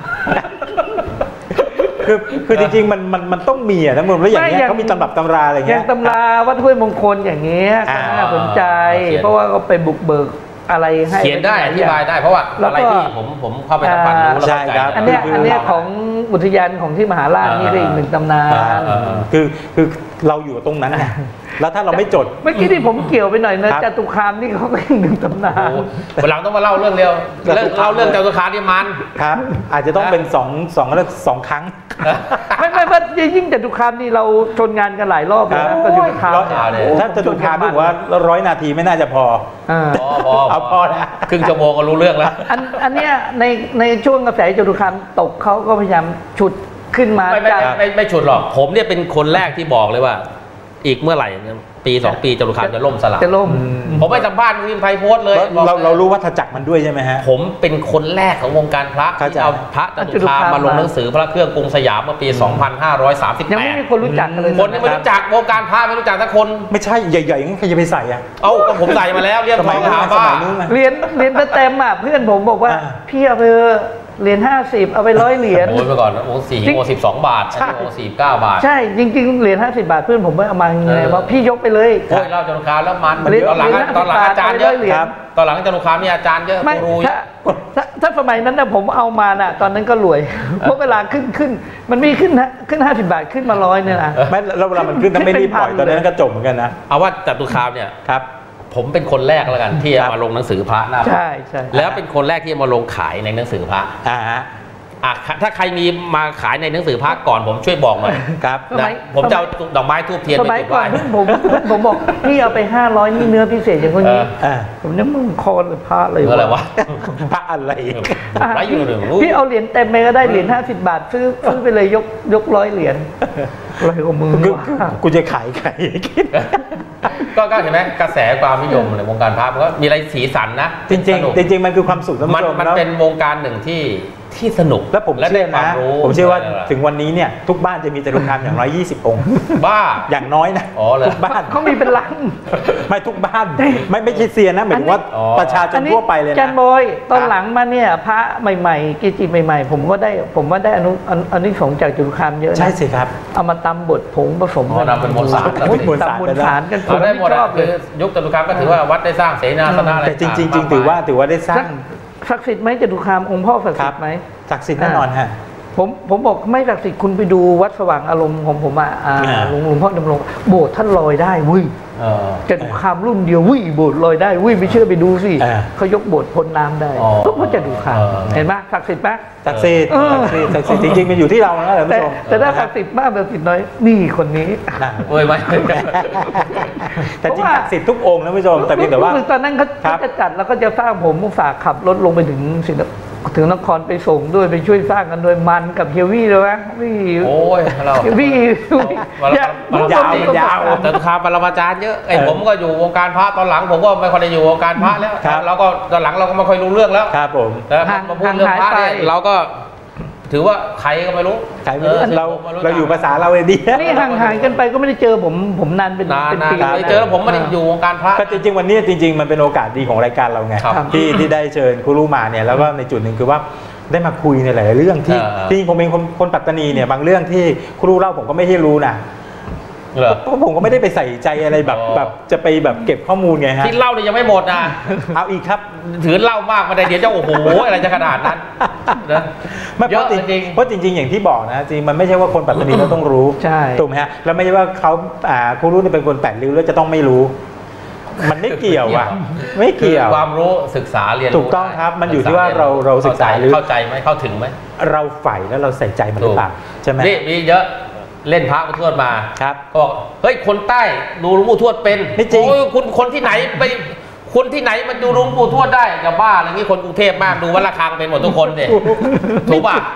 Speaker 1: คือคือจริงๆมันมันมันต้องมีอ่ะทั้งหมดแล้วอย่างเงี้ยเขามีตำรับตำราอะไร
Speaker 3: อย่า
Speaker 1: เงี้
Speaker 3: ง
Speaker 1: ย
Speaker 3: ตำราวัดห้วยมงคลอย่างเงี้ย
Speaker 1: อ่า
Speaker 3: ก็น่าสนใจ
Speaker 2: เขียน
Speaker 3: เพราะว่าเขาไปบุกเบิกอะไรให้
Speaker 2: เขียนได้อธิบายได้เพราะว่า
Speaker 3: แล้ว
Speaker 2: อะไร
Speaker 3: ก็
Speaker 2: ที่ผมผมเข้าไปสัมผัสรู้แล้ว
Speaker 1: ใช่
Speaker 2: เข้าใจ
Speaker 1: ครับ
Speaker 3: อันเนี้ย
Speaker 1: คือ
Speaker 3: อันเนี้ยของอุทยานของที่มหาราชนี่ก็อีกหนึ่งตำนาน
Speaker 1: อ่าคือคือเราอยู่ตรงนั้นไงแล้วถ้าเราไม่จด
Speaker 3: เมื่อกี้ที่ผมเกี่ยวไปหน่อยนะครับ จตุคามนี่เขาก็อีกหนึ่งตำนา
Speaker 2: โอ้
Speaker 3: น
Speaker 2: โหวันหลังต้องมาเล่าเรื่องเร็ว
Speaker 1: จตุคาม
Speaker 2: เล่าเรื่องจตุคามที่มัน
Speaker 1: ครับ อาจจะต้องเป็นสองสองสองครั้ง
Speaker 3: ไม่ไม่ว่ายิ่งจตุคามนี่เราชนงานกันหลายรอบเลย
Speaker 1: ครั
Speaker 3: นะ
Speaker 1: บ
Speaker 3: กับจตุคาม
Speaker 2: ร้อย
Speaker 3: เนี่ย
Speaker 2: เนี่ย
Speaker 1: ถ้าจะดูคามบอกว่าร้อยนาทีไม่น่าจะพอ
Speaker 3: อ่า
Speaker 2: พอพอ
Speaker 1: เอาพอแล้ว
Speaker 2: ครึ่งชั่วโมงก็รู้เรื่องแล้ว
Speaker 3: อันอันเนี้ยในในช่วงกระแสจตุคามตกเขาก็พยายามฉุดขึ้นมา
Speaker 2: ไม่ไม่
Speaker 3: จาก
Speaker 2: ไม่ไม่ฉุดหรอก ผมเนี่ยเป็นคนแรกที่บอกเลยว่า อีกเมื่อไหร่ปีสองปีจตุคามจะล่มสลาย
Speaker 3: จะล่ม
Speaker 1: อืม
Speaker 2: ผมไปสัมภาษณ์คุณพิมพ์ไทยโพสต์เลย
Speaker 1: เรา
Speaker 2: บอก
Speaker 1: เราเรารู้วัฏจักรมันด้วยใช่ไหมฮะ
Speaker 2: ผมเป็นคนแรกของวงการพระ
Speaker 1: เข้าใจ
Speaker 2: ที่เอาพระจตุคามมาลงหนังสือพระเครื่องกรุงสยามเมื่อปี สองพันห้าร้อยสามสิบแปด
Speaker 3: ยังไม่มีคนรู้จักกันเลย
Speaker 2: คนยังไม่รู้จักวงการพระไม่รู้จักสักคน
Speaker 1: ไม่ใช่ใหญ่ๆงั้นใครจะไปใส่อะ
Speaker 2: เอ้าก็ผมใส่มาแล้วเรียก
Speaker 1: สมัย
Speaker 2: ทอง
Speaker 1: นู้น
Speaker 2: หา
Speaker 1: ส
Speaker 2: บ้า
Speaker 1: มัยนู้นนะ
Speaker 3: เรียนเรียนเต็มอ่ะเพื่อนผมบอกว่า
Speaker 1: อ่า
Speaker 3: พี่เอาไปเถอะเหรียญห้าสิบเอาไปร้อยเหรียญ
Speaker 2: โอ้ยไปก่อนนะโอ้สี่
Speaker 3: จริง
Speaker 2: โอ้สิบสองบาท
Speaker 3: ใช่
Speaker 2: อันนี้โอ้สี่เก้าบาท
Speaker 3: ใช่จริงๆเหรียญห้าสิบบาทเพื่อนผมไม่เอามาไง
Speaker 2: เออ
Speaker 3: ว่าพี่ยกไปเลย
Speaker 2: โอ้ยเล่าจตุคามแล้วมัน
Speaker 3: เหรียญ
Speaker 2: ตอนหลัง
Speaker 3: เหรียญ
Speaker 2: ตอนหลัง
Speaker 3: ห้าสิบบาท
Speaker 2: อาจารย์เยอะ
Speaker 3: เอาไปร้อยเหรียญ
Speaker 2: ครับตอนหลังจตุคามนี่อาจารย์เยอะ
Speaker 3: ไม่
Speaker 2: กูรูเย
Speaker 3: ถ้า
Speaker 2: อะ
Speaker 3: ถ้าถ้าสมัยนั้นนะผมเอามาน่ะตอนนั้นก็รวย เพราะเวลาขึ้นขึ้น มันมีขึ้นนะขึ้นห้าสิบบาทขึ้นมาร้อยเนี่ยนะ
Speaker 1: ไม่แล้วเวลามันขึ้นถ้าไม่รีบปล่อยตอนนั้นก็จบเหมือนกันนะ
Speaker 2: เอาว่าจตุคามเนี่ย
Speaker 1: ครับ
Speaker 2: ผมเป็นคนแรกแล้วกันที่เอามาลงหนังสือพระหน้าพระ
Speaker 3: ใช่ใช่
Speaker 2: แล้วเป็นคนแรกที่เอามาลงขายในหนังสือพระ
Speaker 1: อ่าฮะ
Speaker 2: อ่ะถ้าใครมีมาขายในหนังสือพระก่อนผมช่วยบอกหน่อย
Speaker 1: ครับ
Speaker 2: นะผมจะเอาดอกไม้ทูบเทียน
Speaker 3: ส
Speaker 2: ไป
Speaker 3: มัย
Speaker 2: จุด
Speaker 3: ก่อน
Speaker 2: ไหว้
Speaker 3: เพื่อนผมเพื่อนผมบอกพี่เอาไปห้าร้อยนี่เนื้อพิเศษอย่างคนนี้
Speaker 2: เออ
Speaker 1: อ่า
Speaker 3: ผมนึกมึงคอหรือพระเลย
Speaker 2: เนื้ออะไรวะ
Speaker 1: พระอะไร
Speaker 3: อ่ะ
Speaker 2: ไว้อยู่หนึ่ง
Speaker 3: พี่เอาเหรียญเต็มไปก็ได้เหรียญห้าสิบบาทซื้อซื้อไปเลยยกยกร้อยเหรียญอะไรของมึง
Speaker 1: กู
Speaker 3: วะ
Speaker 1: กูจะขายใคร
Speaker 2: ก็ก็เห็นไหมกระแสความนิยมในวงการพระมันก็มีอะไรสีสันนะ
Speaker 1: จริง
Speaker 2: สนุก
Speaker 1: ๆจริงๆมันคือความสุขท่าน
Speaker 2: มัน
Speaker 1: ผู้ชม
Speaker 2: มัน
Speaker 1: แล้ว
Speaker 2: เป็นวงการหนึ่งที่ที่สนุก
Speaker 1: แล้วผม
Speaker 2: ได้
Speaker 1: เชื่อ
Speaker 2: ความ
Speaker 1: นะ
Speaker 2: รู้
Speaker 1: ผมเชื่อว่า
Speaker 2: ะไร
Speaker 1: ถึงวันนี้เนี่ยทุกบ้านจะมีจตุคามอย่างน้อยยี่สิบองค์
Speaker 2: บ้า
Speaker 1: อย่างน้อยนะ
Speaker 2: อ๋อเหรอ
Speaker 1: ทุกบ้าน
Speaker 3: เขามีเป็นลัง
Speaker 1: ไม่ทุกบ้านไม่ไม่ใช่เซียนนะหมายถึงว่า
Speaker 2: อ๋อ
Speaker 1: ประชาชนทั่วไปเลย
Speaker 3: จัน
Speaker 1: นะ
Speaker 3: โบยตอนหลังมาเนี่ยพระใหม่ๆกิจิใหม่ๆ ผมก็ได้ผมว่าได้อนุอันอันนี้สงส์จากจตุคามเยอะนะ
Speaker 1: ใช่สิครับ
Speaker 3: เอามาตำบทผงผสม
Speaker 2: อ๋อนำเป็นมวลสาร
Speaker 3: โอ้ย
Speaker 1: มวลสาร
Speaker 3: ตำมวลสารกันผ
Speaker 2: เอา
Speaker 3: ม
Speaker 2: ได้หมด
Speaker 3: ช
Speaker 2: อะ
Speaker 3: อบเล
Speaker 2: คือย ยุคจตุคามก็ถือว่าวัดได้สร้างเสนาสนะอะไร
Speaker 1: แต่จริงๆจริง
Speaker 2: มกมย
Speaker 1: ถือว่าถือว่าได้สร้าง
Speaker 3: ศักดิ์สิทธิ์ไหมจตุคามองค์พ่อศักดิ์
Speaker 1: ค
Speaker 3: สิ
Speaker 1: รั
Speaker 3: ทธิ์ไหม
Speaker 1: ศักดิ์สิทธิ์แน่นอนฮะ
Speaker 3: ผมผมบอกไม่ศักดิ์สิทธิ์คุณไปดูวัดสว่างอารมณ์ของผมอ่ะอ่า
Speaker 1: อ่า
Speaker 3: หลวงหลวงพ่อดำรงโบสถ์ท่านลอยได้วุ้ย
Speaker 2: เออ
Speaker 3: จตุคามรุ่นเดียววุ้ยโบสถ์ลอยได้วุ้ยไม่เชื่อไปดูสิ
Speaker 1: อ่า
Speaker 3: เขายกโบสถ์พ้นน้ำได้
Speaker 2: อ๋อ
Speaker 3: ก็เพราะจตุคาม
Speaker 2: เออ
Speaker 3: เห็นไหมศักดิ์สิทธิ์ไหม
Speaker 1: ศักดิ์สิทธิ์
Speaker 3: เออ
Speaker 1: ศักดิ์สิทธิ์ศักดิ์สิทธิ์จริงๆมันอยู่ที่เรานะท่าน
Speaker 3: แต่
Speaker 1: ผู้ชม
Speaker 3: แต่ถ้าศักดิ์สิทธิ์มากศักดิ์สิทธิ์น้อยนี่คนนี้
Speaker 1: นะ
Speaker 2: เอ้ยไม่
Speaker 1: แต่จริงศักดิ์สิทธิ์ทุกองค์นะท่านผู้ชมแต่เพียงแต่ว่า
Speaker 3: รู้สึกตอนนั้นเขา
Speaker 1: ครับ
Speaker 3: เขาจะจัดแล้วก็จะสร้างผมอุตส่าห์ขับรถลงไปถึงสิงคโปร์ถึงนครไปส่งด้วยไปช่วยสร้างกันโดยมันกับเฮียวี่เลยนะวี่
Speaker 2: โอ้ยเรา
Speaker 3: เฮียวี่
Speaker 2: วันละวันละ
Speaker 1: ยาวมันยาว
Speaker 2: จตุคามปรมาจารย์เยอะไอ้
Speaker 1: เออ
Speaker 2: ผมก็อยู่วงการพระตอนหลังผมก็ไม่ค่อยได้อยู่วงการพระแล้ว
Speaker 1: ครับ
Speaker 2: เราก็ตอนหลังเราก็ไม่ค่อยรู้เรื่องแล้ว
Speaker 1: ครับผม
Speaker 2: แต่พอมาพูดเรื่องพระเนี่ยเราก็ถือว่าใครก็ไม่รู้
Speaker 1: ใครไม่รู้
Speaker 2: ออ
Speaker 1: เรา
Speaker 2: ผมไม่
Speaker 1: เราอยู่ภาษาเราเองดี
Speaker 3: นี่ห่างๆกันไปก็ไม่ได้เจอผมผมนานเป็น
Speaker 2: นาน
Speaker 3: เป็น
Speaker 2: นาน
Speaker 3: ปี
Speaker 2: นานไม่เจอแล้วผมไม่ได้อยู่วงการพระ
Speaker 1: ก็จริงๆวันนี้จริง ๆ มันเป็นโอกาสดีของรายการเราไง
Speaker 2: ครับ
Speaker 1: ที่ที่ได้เชิญครูรู้มาเนี่ยแล้วก็ในจุดหนึ่งคือว่าได้มาคุยในหลายๆเรื่องที่
Speaker 2: เออ
Speaker 1: ที่จริงผมเป็นคนคนปัตตานีเนี่ยบางเรื่องที่ครูเล่าผมก็ไม่ได้รู้นะ
Speaker 2: เหรอ
Speaker 1: เพราะผมก็ไม่ได้ไปใส่ใจอะไรแบบ
Speaker 2: อ๋อ
Speaker 1: แบบจะไปแบบเก็บข้อมูลไงฮะ
Speaker 2: ที่เล่าเนี่ยยังไม่หมดนะ
Speaker 1: เอาอีกครับ
Speaker 2: ถือเล่ามากมาได้เดี๋ยวจะโอ้โหอะไรจะขนาดนั้นนะ
Speaker 1: ไม่เพ
Speaker 2: เยอะ
Speaker 1: ราะจริง
Speaker 2: จริง
Speaker 1: เพราะจริง ๆ อย่างที่บอกนะจริงมันไม่ใช่ว่าคนปัตตานีเราต้องรู้
Speaker 3: ใช่
Speaker 1: ถูกไหมฮะแล้วไม่ใช่ว่าเขาอ่าครูรู้เนี่ยเป็นคนแปดริ้วแล้วจะต้องไม่รู้ มันไม่เกี่ยวอ่ะไม่เกี่ยว
Speaker 2: คือความรู้ศึกษาเรียนรู้
Speaker 1: ถูกต้องครับมันอยู่ที่ว่า
Speaker 2: ศึกษ
Speaker 1: เราเราศึกษาหรือ
Speaker 2: เข้าใจไหมเข้าถึงไหม
Speaker 1: เราใฝ่แล้วเราใส่ใจมันหรือเปล่าใช่ไหม
Speaker 2: นี่มีเยอะเล่นพระพุทธทวดมา
Speaker 1: ครับ
Speaker 2: ก็บอกเฮ้ยคนใต้ดูหลวงปู่ทวดเป็น
Speaker 1: ไม่จริง
Speaker 2: โอ้ยคุณคนที่ไหนไปคนที่ไหนมันดูหลวงปู่ทวดได้กับบ้าอะไรงี้คนกรุงเทพมากดูวัดระฆังเป็นหมดทุกคนเนี่ยถูกป่ะ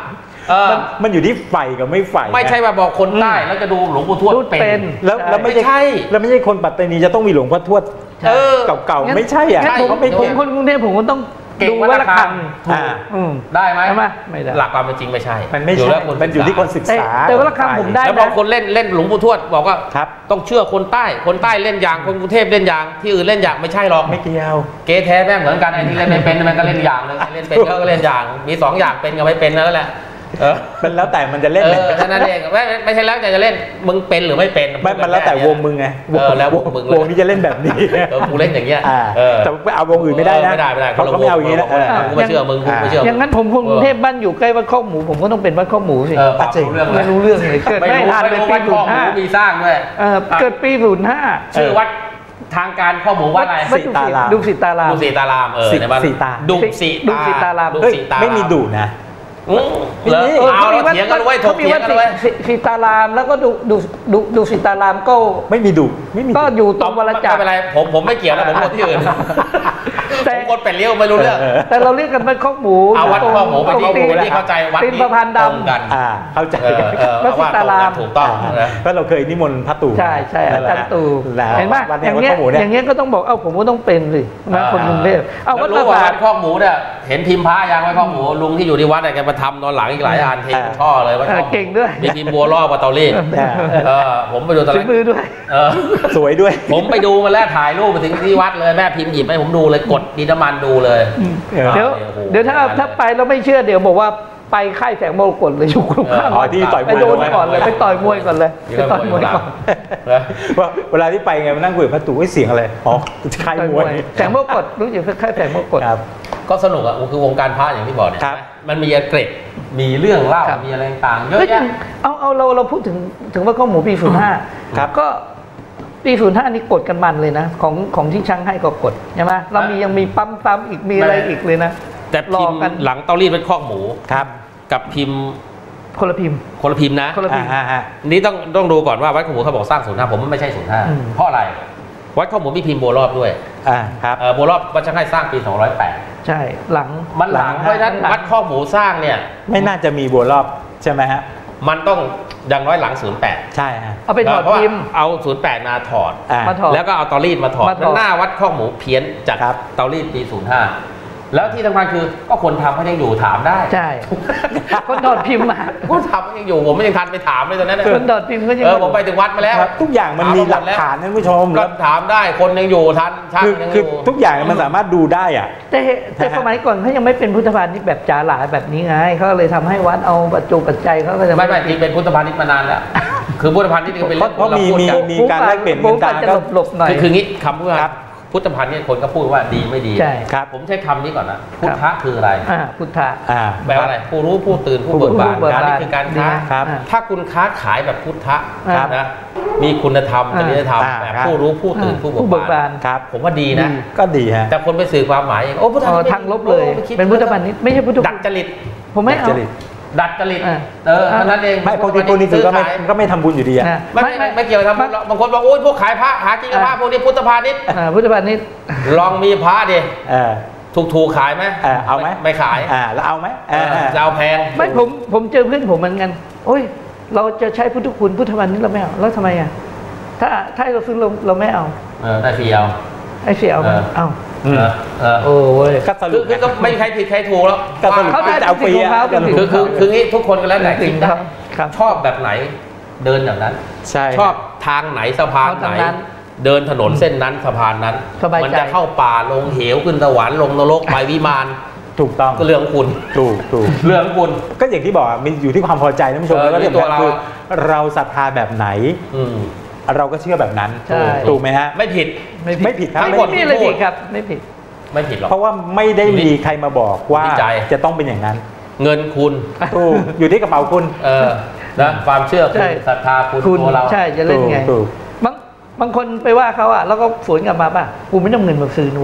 Speaker 1: มันมันอยู่ที่ไฟกับไม่ไฟ
Speaker 2: ไม่ใช่ว่าบอกคนใต้แล้วจะดูหลวงปู่ทวดเป็น
Speaker 1: แล้วแล้วไม่ใช่แล้วไม่ใช่คนปัตตานีจะต้องมีหลวงพ่อทวดเก่าๆไม่ใช่อ่ะ
Speaker 3: ผมผมคนกรุงเทพผมก็ต้องดูว่าระฆัง
Speaker 2: ได้ไหม
Speaker 3: ไม่ได้
Speaker 2: หลักความเป็นจริงไม่ใช่
Speaker 1: มันไม่ใช่มันอยู่ที่คนศึกษา
Speaker 3: แต่ว่าระฆังผมได้
Speaker 2: แล้วบางคนเล่นเล่นหลวงปู่ทวดบอกว่าต้องเชื่อคนใต้คนใต้เล่นอย่างคนกรุงเทพเล่นอย่างที่อื่นเล่นอย่างไม่ใช่หรอก
Speaker 1: ไม่เกี่ยว
Speaker 2: เก๊แท้แม่งเหมือนกันไอ้ที่เล่นไม่เป็นมันก็เล่นอย่างนึงเล่นเป็นก็เล่นอย่างมีสองอย่างเป็นกับไม่เป็นนั่นแหละ
Speaker 1: เออมันแล้วแต่มันจะเล่น
Speaker 2: เออนั่นเองไม่ไม่ใช่แล้วแต่จะเล่นมึงเป็นหรือไม่เป็น
Speaker 1: ไม่มันแล้วแต่วงมึงไง
Speaker 2: เออแล้ววงมึง
Speaker 1: วงนี้จะเล่นแบบนี้
Speaker 2: เออกูเล่นอย่างเงี้ย
Speaker 1: แต่ไปเอาวงอื่นไม่ได้นะ
Speaker 2: ไม่ได้ไม่ได้
Speaker 1: เขาไม่เอาอย่างนี้นะ
Speaker 2: กูไม่เชื่อมึงกูไม่เชื่อ
Speaker 3: อย่างนั้นผมกรุงเทพบ้านอยู่ใกล้วัดข้าวหมูผมก็ต้องเป็นวัดข้าวหมูสิ
Speaker 2: จริง
Speaker 3: ไม่รู้เรื่องเลยเกิดไม่ทันเลยปีศูนย์ห้า
Speaker 2: มีสร้างด้วย
Speaker 3: เกิดปีศูนย์ห้า
Speaker 2: ชื่อวัดทางการข้อมูลว่าอะไร
Speaker 3: ดุสิตารามดุสิตาราม
Speaker 2: ดุสิตารามเออในบ้านดุสิตาราม
Speaker 1: ไม่มีดุนะ
Speaker 2: เอาเราเถียงกันไว้ถกเถียงกันไว้
Speaker 3: สิตารามแล้วก็ดูดูดูดูสิตารามก็
Speaker 1: ไม่มีดุไม่มี
Speaker 3: ก็อยู่ตรงวรจักร
Speaker 2: ไม่เป็นไรผมผมไม่เกี่ยวนะผมคนที่อื่นแต่คนเป็นเลี้ยวไม่รู้เรื่อง
Speaker 3: แต่เราเรียกกันเป็นข้าวหมู
Speaker 2: เอาวัดข้าวหมูไปที่ที่เข้าใจวัด
Speaker 3: นี้ประพันธ์ดำ
Speaker 2: กัน
Speaker 1: อ่าเข้าใจ
Speaker 3: วัดสิตาราม
Speaker 2: ถูกต้อง
Speaker 1: เพราะเราเคยนิมนต์พระตู่
Speaker 3: ใช่ใช่อาจารย์ตู่เห็นไหมอย่างเงี้ยอย่างเงี้ยก็ต้องบอกเอ้าผมก็ต้องเป็นสินะคนกรุงเทพ
Speaker 2: เอาวัดข้าวหมูเนี่ยเห็นพิมพ์พระยางไว้ข้าวหมูลุงที่อยู่ที่วัดเนี่ยแกมาทำนอนหลังอีกหลายอันเทช่อเลยว่า
Speaker 3: เก่งด้วย
Speaker 2: มีพิมพ์บัวล่อปลาเตารีดผมไปดูตอนนั้น
Speaker 3: มือด้วย
Speaker 1: สวยด้วย
Speaker 2: ผมไปดูมาแล้วถ่ายรูปไปถึงที่วัดเลยแม่พิมพ์หยิบให้ผมดูเลยกดดินน้ำมันดูเลย
Speaker 3: เดี๋ยวเดี๋ยวถ้าถ้าไปแล้วไม่เชื่อเดี๋ยวบอกว่าไปค่ายแสงมรกตเลยอยู่กรุงเทพ
Speaker 1: อ๋อที่ต่อยมวย
Speaker 3: ไปโดนก่อนเลยไปต่อยมวยก่อนเลยไปต่อยมวยก่อน
Speaker 1: ว่าเวลาที่ไปไงมานั่งคุยกับพระตู่เสียงอะไรอ๋อค่ายมวย
Speaker 3: แสงมรกตรู้อยู่ค่ายแสงมรกต
Speaker 1: ครับ
Speaker 2: ก็สนุกอ่ะคือวงการพระอย่างที่บอกเนี่ยมันมีเกร็ดมีเรื่องเล่ามีอะไรต่างเยอะแยะ
Speaker 3: เอาเอาเราเราพูดถึงถึงว่าข้าวหมูปีศูนย์ห้าครับก็ปีศูนย์ห้านี่กดกันมันเลยนะของของที่ช่างให้ก็กดใช่ไหมเรามียังมีปั๊มปั๊มอีกมีอะไรอีกเลยนะ
Speaker 2: แต่พิมพ์หลังเตารีดเป็นข้อหมู
Speaker 1: ครับ
Speaker 2: กับพิมพ์
Speaker 3: คนละพิมพ์
Speaker 2: คนละพิมพ์นะ
Speaker 3: คนละพิมพ์
Speaker 2: นี่ต้องต้องดูก่อนว่าวัดข้าวหมูเขาบอกสร้างศูนย์ห้าผมไม่ใช่ศูนย์ห้าเพราะอะไรวัดข้าวหมูมีพิมพ์โบรอบด้วย
Speaker 1: อ่าครับ
Speaker 2: โบรอบวัดช่างให้สร้างปีสองร้อยแปด
Speaker 3: ใช่หลัง
Speaker 2: มันหลังเพราะฉะนั้นวัดข้าวหมูสร้างเนี่ย
Speaker 1: ไม่น่าจะมีโบรอบใช่ไหมฮะ
Speaker 2: มันต้องอย่างน้อยหลังศูนย์แปด
Speaker 1: ใช่ฮะ
Speaker 3: เอาไปถอดพิมพ์
Speaker 2: เอาศูนย์แปดมาถอด
Speaker 3: มาถอด
Speaker 2: แล้วก็เอาเตารีดมาถอดหน้าวัดข้าวหมูเพี้ยนจากเตารีดปีศูนย์ห้าแล้วที่สำคัญคือก็คนทำเขายังอยู่ถามได้
Speaker 3: ใช่คนถอดพิมพ์มา
Speaker 2: คนทำยังอยู่ผมไม่ยังทันไปถามเลยตอนนั้น
Speaker 3: คนถอดพิมพ์ก็ยัง
Speaker 2: เออผมไปถึงวัดมาแล้ว
Speaker 1: ทุกอย่างมันมีหลักฐานท่านผู้ชม
Speaker 2: ก็ถามได้คนยังอยู่ทันช่างยังอยู่
Speaker 1: ทุกอย่างมันสามารถดูได้อ่ะ
Speaker 3: แต่แต่สมัยก่อนเขายังไม่เป็นพุทธพาณิชย์แบบจ๋าหลาแบบนี้ไงเขาเลยทำให้วัดเอาปัจจุปัจจัยเขาก็จะ
Speaker 2: ไม่ไม่จริงเป็นพุทธพาณิชย์มานานแล้วคือพุทธพาณิชย์ก็เป็นเรื่อง
Speaker 1: เพราะมีมีมีการแลกเปลี่ยนเงินตรา
Speaker 3: ก็หลบหน่อย
Speaker 2: คืองี้คำพูดครับพุทธพันธ์เนี่ยคนก็พูดว่าดีไม่ดี
Speaker 3: ใช่
Speaker 2: ครับผมใช้คำนี้ก่อนนะพุทธะคืออะไร
Speaker 3: พุทธะ
Speaker 2: แปลว่าอะไรผู้รู้ผู้ตื่นผู้เบิกบานการนี่คือการค้าถ้าคุณค้าขายแบบพุทธะนะมีคุณธรรมจริยธรรมแบบผู้รู้ผู้ตื่นผู้เบิกบาน
Speaker 1: ครับ
Speaker 2: ผมว่าดีนะ
Speaker 1: ก็ดีฮะ
Speaker 2: แต่คนไปสื่อความหมายโอ้พุทธะ
Speaker 3: ทางลบเลยเป็นพุทธพันธ์นี้ไม่ใช่พุทธ
Speaker 2: ดัดจริต
Speaker 3: ผมไม่เอา
Speaker 2: ดัดจริตเออเท่านั้นเอง
Speaker 1: ไม่พวกที่พวกนี้คือก็ไม่ก็ไม่ทำบุญอยู่ดีอ่ะ
Speaker 2: ไม่ไม่ไม่เกี่ยวกับทำบุญบางคนบอกโอ้ยพวกขายพระหากินกับพระพวกนี้พุทธพาณิชย์
Speaker 3: พุทธพาณิชย์
Speaker 2: ลองมีพระดิถูกถูกขายไหม
Speaker 1: เอาไหม
Speaker 2: ไม่ขาย
Speaker 1: แล้วเอาไหม
Speaker 2: จะเอาแพง
Speaker 3: ไม่ผมผมเจอเพื่อนผมเหมือนกันโอ้ยเราจะใช้พุทธคุณพุทธพาณิชย์เราไม่เอาแล้วทำไมอ่ะถ้าถ้าเราซื้อเราเราไม่เอา
Speaker 2: เออได้ฟรีเอา
Speaker 3: ไอ้เสียเอาเอา
Speaker 2: โอ้ยคือคือก็ไม่ใครผิดใครถูกแล้ว
Speaker 3: เขาจะเอาฟรี
Speaker 2: คือคือคืองี้ทุกคนก็แล้วแต่คิดได้ชอบแบบไหนเดินอย่างนั้นชอบทางไหนสะพานไหนเดินถนนเส้นนั้นสะพานนั้นมันจะเข้าป่าลงเหวขึ้นสวรรค์ลงนรกไปวิมาน
Speaker 1: ถูกต้อง
Speaker 2: ก็เรื่องคุณ
Speaker 1: ถูกถูก
Speaker 2: เรื่องคุณ
Speaker 1: ก็อย่างที่บอกมันอยู่ที่ความพอใจท่านผู้ชมแล้วก็เรื่องตัวเราเราศรัทธาแบบไหนเราก็เชื่อแบบนั้นถูกไหมฮะ
Speaker 2: ไม่ผิด
Speaker 1: ไม่ผิดครับ
Speaker 3: ไม่ผิดเลยผิดครับไม่ผิด
Speaker 2: ไม่ผิดหรอก
Speaker 1: เพราะว่าไม่ได้มีใครมาบอกว่าจะต้องเป็นอย่างนั้น
Speaker 2: เงินคุณ
Speaker 1: ถูกอยู่ที่กระเป๋าคุณ
Speaker 2: เออนะความเชื่อคุณศรัทธาคุณตัวเรา
Speaker 3: ใช่จะเล่นไงบางบางคนไปว่าเขาอ่ะแล้วก็สวนกลับมาป่ะกูไม่ต้องเงินมาซื้อนุ้ย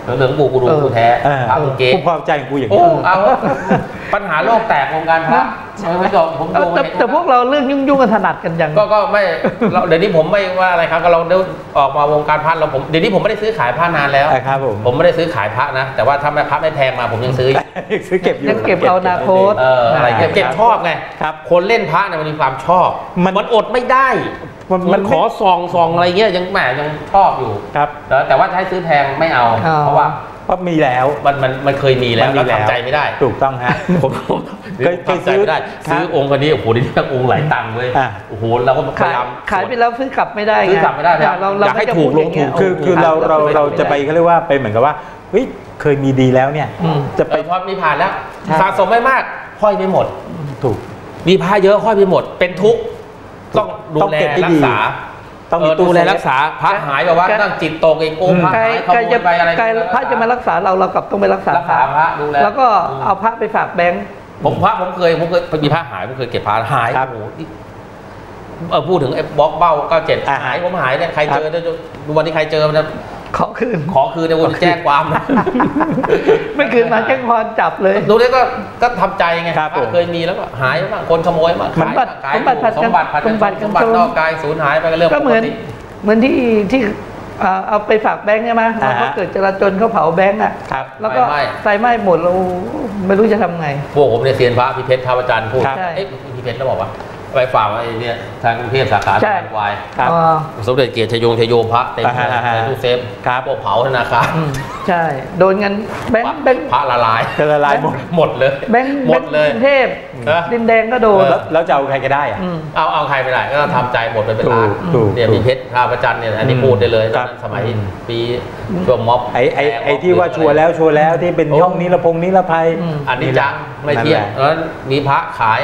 Speaker 2: เหลืองปูกูดูกูแท้พระกูเก๊
Speaker 1: กูพอใจกูอย่าง
Speaker 2: โอ้
Speaker 1: นี้
Speaker 2: เอาปัญหาโลกแตกวงการพระไม่จบผมดู
Speaker 3: แต่แต่พวกเราเรื่องยุ่งๆกันถนัดกันอย่าง
Speaker 2: ก็ก็ไม่เดี๋ยวนี้ผมไม่ว่าอะไรครับก็เราเดินออกมาวงการพระเราผมเดี๋ยวนี้ผมไม่ได้ซื้อขายพระนานแล้ว
Speaker 1: ครับผม
Speaker 2: ผมไม่ได้ซื้อขายพระนะแต่ว่าถ้าพระไม่แพงมาผมยังซื้อ
Speaker 1: ซื้อเก็บอยู่
Speaker 3: ยังเก็บเอาอนาคต
Speaker 2: เอออะไรเก็บเก็บชอบไง
Speaker 1: ครับ
Speaker 2: คนเล่นพระเนี่ยมันมีความชอบ
Speaker 1: มัน
Speaker 2: มันอดไม่ได้
Speaker 1: มัน
Speaker 2: มันขอซองซองอะไรเงี้ยยังแหมยังชอบอยู่
Speaker 1: ครับ
Speaker 2: แต่แต่ว่าถ้าให้ซื้อแพงไม่เอา
Speaker 3: อ๋อ
Speaker 2: เพราะว่า
Speaker 1: เพราะมีแล้ว
Speaker 2: มันมันมันเคยมีแล้ว
Speaker 1: มันมี
Speaker 2: แล้ว
Speaker 1: แล้ว
Speaker 2: ทำใจไม่ได้
Speaker 1: ถูกต้องฮะ
Speaker 2: ผมผม
Speaker 1: เคยเคยซื้อ
Speaker 2: ทำใจไม่ได้ซื้อองค์คนนี้โอ้โหนี่องค์หลายตังค์เว้ย
Speaker 1: อ่ะ
Speaker 2: โอ้โหเราก็พ
Speaker 3: ขาย
Speaker 2: ยายาม
Speaker 3: ขายไปแล้วซื้อกลับไม่ได้
Speaker 2: ซื้อกลับไม่ได้ครับ
Speaker 3: เราเรา
Speaker 2: อยากให้
Speaker 3: ไม่จะ
Speaker 2: ถูก
Speaker 3: พูดอย่างเงี้ย
Speaker 2: ลงถูก
Speaker 1: คือคือเราเราเราจะไปเขาเรียกว่าไปเหมือนกับว่าเฮ้ยเคยมีดีแล้วเนี่ย
Speaker 3: อืม
Speaker 1: จะ
Speaker 2: ไป
Speaker 1: ไป
Speaker 2: พอมีผ่านแล้ว
Speaker 1: ใช่
Speaker 2: สะสมไม่มากห้อยไม่หมด
Speaker 1: ถูก
Speaker 2: มีผ้าเยอะห้อยไปหมด เป็นทุกข์ต้องดู
Speaker 1: ต้อง
Speaker 2: แล
Speaker 1: เก็บให้
Speaker 2: รั
Speaker 1: ดี
Speaker 2: กษา
Speaker 1: ต้องมี
Speaker 2: เออ
Speaker 1: ตู้
Speaker 2: ดูแล
Speaker 1: เซฟ
Speaker 2: รักษาพระหายแบบว่าตั้งจิตตกเองโอ้พระ
Speaker 3: ใคร
Speaker 2: หายข
Speaker 3: ใคร
Speaker 2: โม
Speaker 3: จะ
Speaker 2: ยไปอะไร
Speaker 3: ใครพระจะมารักษาเราเรากลับต้องไปรักษา
Speaker 2: รักษาพระดูแล
Speaker 3: แล้วก็เอาพระไปฝากแบงค์
Speaker 2: ผมพระผมเคยผมเคยมีผ้าหายผมเคยเก็บผ้าหาย
Speaker 1: ครับ
Speaker 2: โอ้โหนี่เออพูดถึงไอ้บล็อกเบ้าเก้าเจ็ด
Speaker 1: อ่า
Speaker 2: หายผมหายเนี่ยใคร
Speaker 1: ครับ
Speaker 2: เจอเนี่ยดูวันนี้ใครเจอมันจะ
Speaker 3: ขอคืน
Speaker 2: ขอคืนในวันแจ้งความนะ
Speaker 3: ไม่คืนมาแจ้งความจับเลย
Speaker 2: ดูนี่ก็ก็ทำใจไง
Speaker 1: ครับผม
Speaker 2: เคยมีแล้วก็หายบ้างคนขโมยบ้าง
Speaker 3: สมบัติ
Speaker 2: ขาย
Speaker 3: สมบัติผัดกัน
Speaker 2: สมบัติผัดกัน
Speaker 3: สมบัติกัน
Speaker 2: สมบัติ
Speaker 3: โจร
Speaker 2: นอกกายสูญหายไปก็เรื่อง
Speaker 3: ก็เหมือน
Speaker 2: ปติ
Speaker 3: เหมือนที่ที่อ่าเอาไปฝากแบงค์ใช่ไหม
Speaker 1: อ่าฮะ
Speaker 3: แล้วก็เกิดจราจนเขาเผาแบงค์อ่ะ
Speaker 1: ครับ
Speaker 3: แล้วก็
Speaker 2: ไฟไหม้
Speaker 3: ไฟไหม้หมดเราไม่รู้จะทำไง
Speaker 2: พวกผมเนี่ยเซียนพระพี่เพชรท่าประจันทร์พูด
Speaker 1: ครับ
Speaker 3: ใช่
Speaker 2: เอ๊ะพี่เพชรแล้วบอกว่าไปฝากไอ้เนี่ยทางกรุงเทพสาขา
Speaker 3: ใช่
Speaker 2: ทางวาย
Speaker 1: ครับ
Speaker 3: อ๋อ
Speaker 2: สมเด็จเกียรติชโยงชโยพระเต็ม
Speaker 1: อ่าฮะ
Speaker 2: ในตู้เซฟ
Speaker 1: ครับ
Speaker 2: พวกเผาธนาคาร
Speaker 3: อืมใช่ โดนกันแบงค์แบงค์
Speaker 2: พระละลาย
Speaker 1: จะละลายหมด
Speaker 2: หมดเลย
Speaker 3: แบงค์
Speaker 2: หมดเลย
Speaker 3: กรุงเทพ
Speaker 2: เออ
Speaker 3: ดินแดงก็โดน
Speaker 1: แล้วแล้วจะเอาใครก็ได้อะ
Speaker 3: อืม
Speaker 2: เอาเอาใครไม่ได้ก็ทำใจหมดไปเป็น
Speaker 1: ถู
Speaker 2: ล้าน
Speaker 1: กถูก
Speaker 2: เนี่ย
Speaker 1: ถูก
Speaker 2: พี่เพชรท่าประจันทร์เนี่ยอันนี้
Speaker 1: อืม
Speaker 2: พูดได้เลยต
Speaker 1: ค
Speaker 2: อ
Speaker 1: รั
Speaker 2: น
Speaker 1: บ
Speaker 2: นั้นสมัยปีช่วงม็อบ
Speaker 1: ไอ้ไอ้ไอ้
Speaker 2: ม็อบ
Speaker 1: ที่ว่าชัวร์แล้วชัวร์แล้วที่เป็น
Speaker 2: โอ้
Speaker 1: ช่องนิรพงษ์นิรภัย
Speaker 3: อืม
Speaker 2: อันนี้จังไม่เที่ยง
Speaker 1: นั่นแหละ
Speaker 2: เออมีพระขาย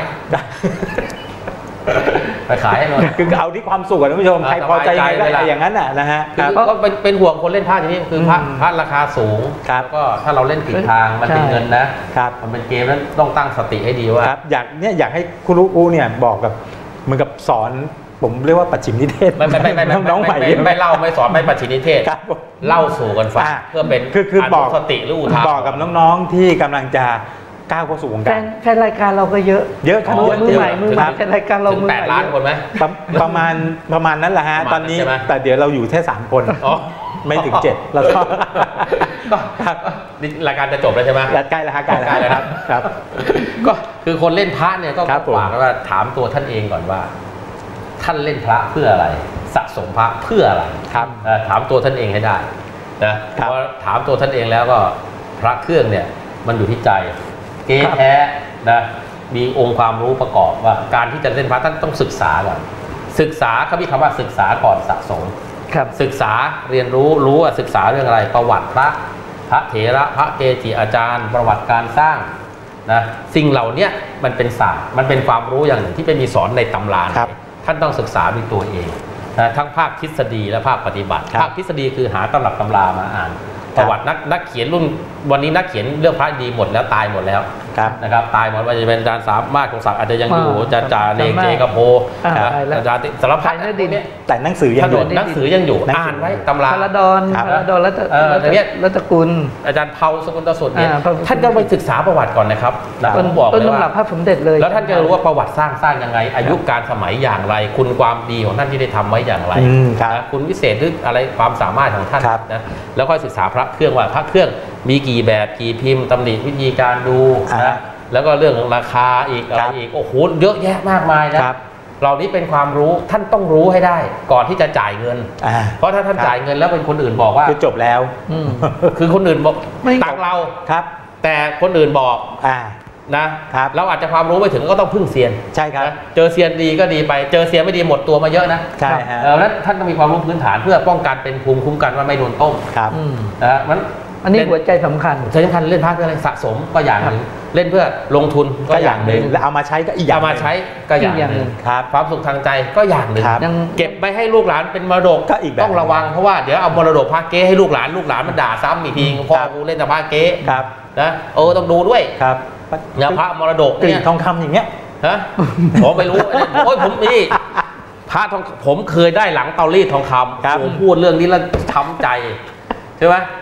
Speaker 2: ไปขายให้หน่อย
Speaker 1: คือเอาที่ความสุขอะท่านผู้ชม
Speaker 2: เออ
Speaker 1: ใครพอใจยังไง
Speaker 2: สบายใจ
Speaker 1: ก็
Speaker 2: เวลา
Speaker 1: อย่างนั้นน่ะนะฮะ
Speaker 2: คือ
Speaker 1: ครับ
Speaker 2: ก็เป็นเป็นห่วงคนเล่นพระทีนี้คือพระ
Speaker 1: อืม
Speaker 2: พระราคาสูง
Speaker 1: ครับ
Speaker 2: แล้วก็ถ้าเราเล่นผิดทางมันเป็น
Speaker 3: ใช่
Speaker 2: เงินนะครับ มันเป็นเกมนั้นต้องตั้งสติให้ดีว่า
Speaker 1: ครับอยากเนี่ยอยากให้คุณลูกอูเนี่ยบอกกับเหมือนกับสอนผมเรียกว่าปัจฉิมนิเทศ
Speaker 2: ไม่ไม่ไม่ไม่ไม่
Speaker 1: น้องๆใหม่
Speaker 2: ไม่ไม่ไม่เล่าไม่สอนไม่ปัจฉิมนิเทศ
Speaker 1: ครับผม
Speaker 2: เล่าสู่กันฟัง
Speaker 1: อ่า
Speaker 2: เพื่อเป็น
Speaker 1: คือคือบอก
Speaker 2: นุสติหรืออุทาหรณ์
Speaker 1: บอกกับน้องๆที่กำลังจะก้าวเข้าสู่วง
Speaker 3: แฟ
Speaker 1: การ
Speaker 3: นแฟนรายการเราก็เยอะ
Speaker 1: เยอะครับ
Speaker 3: มือ
Speaker 1: เยอะ
Speaker 3: มือใหม่
Speaker 1: เยอะ
Speaker 3: มือใหม่
Speaker 1: ครับ
Speaker 3: แฟนรายการเรา
Speaker 2: ถึง
Speaker 3: มือ
Speaker 2: แป
Speaker 3: ให
Speaker 2: ด
Speaker 3: ม่
Speaker 2: ล้าน
Speaker 3: เยอะ
Speaker 2: คนไหม
Speaker 1: ประประมาณประมาณนั้นแหละฮะ
Speaker 2: ประมาณ
Speaker 1: ตอนนี้
Speaker 2: ใช่ไหม
Speaker 1: แต่เดี๋ยวเราอยู่แค่สามคน
Speaker 2: อ๋อ
Speaker 1: ไม่ถึงเจ็ดแล้วก็
Speaker 2: ก็นี่รายการจะจบแล้วใช่ไหม
Speaker 1: ใกล้แล้วฮะใกล้แล้ว
Speaker 2: ใกล้แล้ว
Speaker 1: ค
Speaker 2: ครั
Speaker 1: รับบ ครับ
Speaker 2: ก็คือคนเล่นพระเนี่ยก็
Speaker 1: ครับผม
Speaker 2: ฝากว่าถามตัวท่านเองก่อนว่า ท่านเล่นพระเพื่ออะไร สะสมพระเพื่ออะไร
Speaker 1: ครับ
Speaker 2: เอ่อถามตัวท่านเองให้ได้นะครับ พอถามตัวท่านเองแล้วก็พระเครื่องเนี่ยมันอยู่ที่ใจ เก๊แท้นะมีองค์ความรู้ประกอบว่าการที่จะเล่นพระท่านต้องศึกษาก่อนศึกษาเขามีคำว่าศึกษาก่อนสะสม
Speaker 3: ครับ
Speaker 2: ศึกษาเรียนรู้รู้ว่าศึกษาเรื่องอะไรประวัติพระพระเถระพระเกจิอาจารย์ ประวัติการสร้างนะสิ่งเหล่านี้มันเป็นศาสตร์มันเป็นความรู้อย่างหนึ่งที่ไม่มีสอนในตำรา
Speaker 1: ครับ
Speaker 2: ท่านต้องศึกษาด้วยตัวเองนะทั้งภาคทฤษฎีและภาคปฏิบัติ
Speaker 1: ครับ
Speaker 2: ภาคทฤษฎีคือหาตำรับตำรามาอ่าน ประวัตินักนักเขียนรุ่นวันนี้นักเขียนเรื่องพระดีหมดแล้วตายหมดแล้ว
Speaker 1: ครับ
Speaker 2: นะครับตายหมดว่าจะเป็นอาจารย์สามารถคงศักดิ์อาจจะยังอยู่
Speaker 3: อ่า
Speaker 2: อาจารย์จ่าเนก
Speaker 3: สามารถ
Speaker 2: เจกโพ
Speaker 3: อ่า
Speaker 2: นะ
Speaker 3: ได้แล้ว
Speaker 2: อาจารย์สารพัด
Speaker 3: ไทยเนื้อดิน
Speaker 2: เนี่ย
Speaker 1: แต่หนังสือยั
Speaker 2: ถ
Speaker 1: ง
Speaker 2: น
Speaker 1: อยู่
Speaker 2: นหนังสือยังอยู่
Speaker 1: หนังสืออ่
Speaker 2: อ่านไว้ตำรา
Speaker 3: พระดอน
Speaker 1: ครับ
Speaker 3: พระดอนรัต
Speaker 2: เอออย่างเงี้ย
Speaker 3: รัตกุล
Speaker 2: อาจารย์เผาสกุลตสุดเนี่ย
Speaker 3: อ่าพระ
Speaker 2: ท่านก็ไปศึกษาประวัติก่อนนะครับนะ
Speaker 3: ต้
Speaker 2: ต้
Speaker 3: น
Speaker 2: องบอก
Speaker 3: ต้น
Speaker 2: เลย
Speaker 3: ตำรับ
Speaker 2: ว่า
Speaker 3: พระสมเด็จเลย
Speaker 2: แล้วท่านจะรู้ว่าประวัติสร้างสร้างยังไง อายุการสมัยอย่างไร คุณความดีของท่านที่ได้ทำไว้อย่างไร
Speaker 1: อืมครับ
Speaker 2: นะคุณวิเศษหรืออะไรความสามารถของท่าน
Speaker 1: ครับ
Speaker 2: นะแล้วค่อยศึกษาพระเครื่องว่าพระเครื่องมีกี่แบบกี่พิมพ์ตำหนิวิธีการดู
Speaker 1: อ่า
Speaker 2: นะแล้วก็เรื่องของราคาอีกอะไร
Speaker 1: ครับ
Speaker 2: อีกโอ้โหเยอะแยะมากมายนะครับ เหล่านี้เป็นความรู้ท่านต้องรู้ให้ได้ ก่อนที่จะจ่ายเงิน
Speaker 1: อ่า
Speaker 2: เพราะถ้าท่าน
Speaker 1: ครับ
Speaker 2: จ่ายเงินแล้วเป็นคนอื่นบอกว่า
Speaker 1: คือจบแล้ว
Speaker 3: อืม
Speaker 2: คือคนอื่นบอก
Speaker 3: ไม่
Speaker 2: ตังค์เรา
Speaker 1: ครับ
Speaker 2: แต่คนอื่นบอก
Speaker 1: อ่า
Speaker 2: นะครับ เราอาจจะความรู้ไม่ถึงก็ต้องพึ่งเซียน
Speaker 1: ใช่ครับ
Speaker 2: นะเจอเซียนดีก็ดีไปเจอเซียนไม่ดีหมดตัวมาเยอะนะ
Speaker 1: ใช่ฮะ
Speaker 2: เออแล้วท่านต้องมีความรู้พื้นฐานเพื่อป้องกันเป็นภูมิคุ้มกันว่าไม่โดนต้ม
Speaker 1: ครับ
Speaker 3: อืม
Speaker 2: นะมัน
Speaker 3: อันนี้หัวใจสำคัญ
Speaker 2: ใช้สำคัญเล่นพระเพื่ออะไรสะสมก็อย่างหนึ่งเล่นเพื่อลงทุนก็
Speaker 1: ก็
Speaker 2: อ
Speaker 1: อย่
Speaker 2: า
Speaker 1: ย่าง ง
Speaker 2: ห
Speaker 1: ห
Speaker 2: นึ่
Speaker 1: นึ่
Speaker 2: ง
Speaker 1: งแล้วเอามาใช้ก็อีกอย่าง
Speaker 2: เอามาใช้ก็อย่าง
Speaker 3: อีกอย่าง
Speaker 2: ห
Speaker 3: หนึ่
Speaker 2: นึ่ง
Speaker 3: ง
Speaker 1: ครับ
Speaker 2: ความสุขทางใจก็อย่างหนึ่ง
Speaker 1: ครับ
Speaker 3: ยัง
Speaker 2: เก็บไปให้ลูกหลานเป็นมรดก
Speaker 1: ก็อีกแบบ
Speaker 2: ต้องระวังเพราะว่าเดี๋ยวเอามรดกพระเก๊ให้ลูกหลานลูกหลานมันด่าซ้ำอีกทีพ่อ
Speaker 1: ครับ
Speaker 2: กูเล่นแต่พระเก๊
Speaker 1: ครับ
Speaker 2: นะเออต้องดูด้วย
Speaker 1: ครับ
Speaker 2: เนี่ยพระมรดก
Speaker 1: กลิ่
Speaker 2: เนี่
Speaker 1: น
Speaker 2: ย
Speaker 1: ทองคำอย่างเงี้ย
Speaker 2: ฮะผมไม่รู้โอ้ยผมนี่พระทองผมเคยได้หลังเตารีดทองคำ
Speaker 1: ครับ
Speaker 2: ผมพูดเรื่องนี้แล้วช้ำใจใช่ไหมผ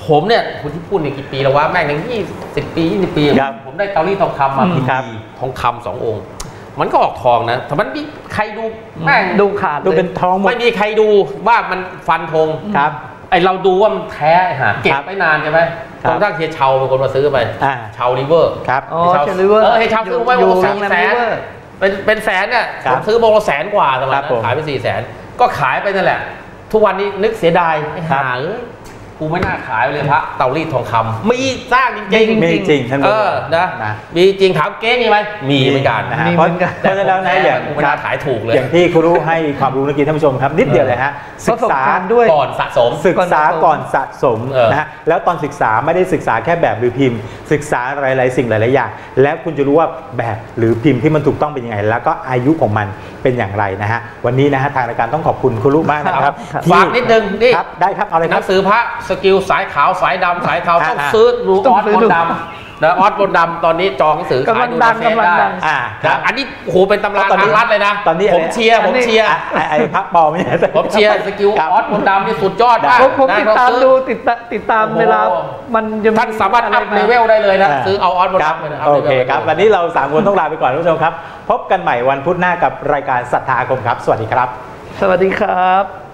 Speaker 2: ผมเนี่ยคุณที่พูดในกี่ปีแล้วว่าแม่งยังยี่สิบปียี่สิบปีผมได้เตารีดทองคำมาพีดีทองคำสององค์มันก็ออกทองนะแต่มันมีใครดูแม่ง
Speaker 3: ดูขาด
Speaker 1: ดูเป็นทองหมด
Speaker 2: ไม่มีใครดูว่ามันฟันธง
Speaker 1: ครับ
Speaker 2: ไอเราดูว่ามันแท้หาเก็บไปนานใช่ไหมตอนทั้งเฮียเชาเป็นคนมาซื้อไปเชาลิเวอร์
Speaker 1: ครับ
Speaker 3: อ๋อเชาลิเวอร์
Speaker 2: เออเฮียเชาซื้อไว้วงสี่แสนเป็นเป็นแสนเนี่ยผมซื้อวงละแสนกว่าสมัยนั้นขายไปสี่แสนก็ขายไปนั่นแหละทุกวันนี้นึกเสียดายหาเอ้ยกูไม่น่าขายเลยพระเตารีดทองคำมีสร้างจริง
Speaker 1: ๆมีจริงท่าน
Speaker 2: เออนะมีจริงถามเก๊มีไหมมีเหมือนกันนะฮะเพราะเพราะฉะนั้นแล้วเนี่ยกูไม่น่าขายถูกเลย
Speaker 1: อย่างที่ครูรู้ให้ความรู้เมื่อกี้ท่านผู้ชมครับนิดเดียวเลยฮะศึกษา
Speaker 3: ด้วย
Speaker 2: ก่อนสะสม
Speaker 1: ศึกษาก่อนสะสมนะฮะแล้วตอนศึกษาไม่ได้ศึกษาแค่แบบหรือพิมพ์ศึกษาหลายๆสิ่งหลายๆอย่างแล้วคุณจะรู้ว่าแบบหรือพิมพ์ที่มันถูกต้องเป็นยังไงแล้วก็อายุของมันเป็นอย่างไรนะฮะวันนี้นะฮะทางรายการต้องขอบคุณครูรู้มากนะครับ
Speaker 2: ฝากนิดนึงนี่
Speaker 1: ได้ครับเอาเลยครับ
Speaker 2: หนังสือพระสกิลสายขาวสายดำสายเทาต้องซื้อดูออสบนดำนะออสบนดำตอนนี้จองหนังสือขายดูในเฟซได้อ่าอันนี้โอ้โหเป็นตำราทางรัฐเลยนะ
Speaker 1: ตอนนี้
Speaker 2: ผมเชียร์ผมเชียร์
Speaker 1: ไอ้พักบอลไม่ใช่
Speaker 2: ผมเชียร์สกิลออสบนดำนี่สุดยอดมาก
Speaker 3: ผมติดตามดูติดติดตามเวลามัน
Speaker 2: ท่านสามารถอัพเลเวลได้เลยนะซื้อเอาออสบนดำเลย
Speaker 1: นะครับโอเคครับวันนี้เราสามคนต้องลาไปก่อนท่านผู้ชมครับพบกันใหม่วันพุธหน้ากับรายการศรัทธาอาคมครับสวัสดีครับ
Speaker 3: สวัสดีครับ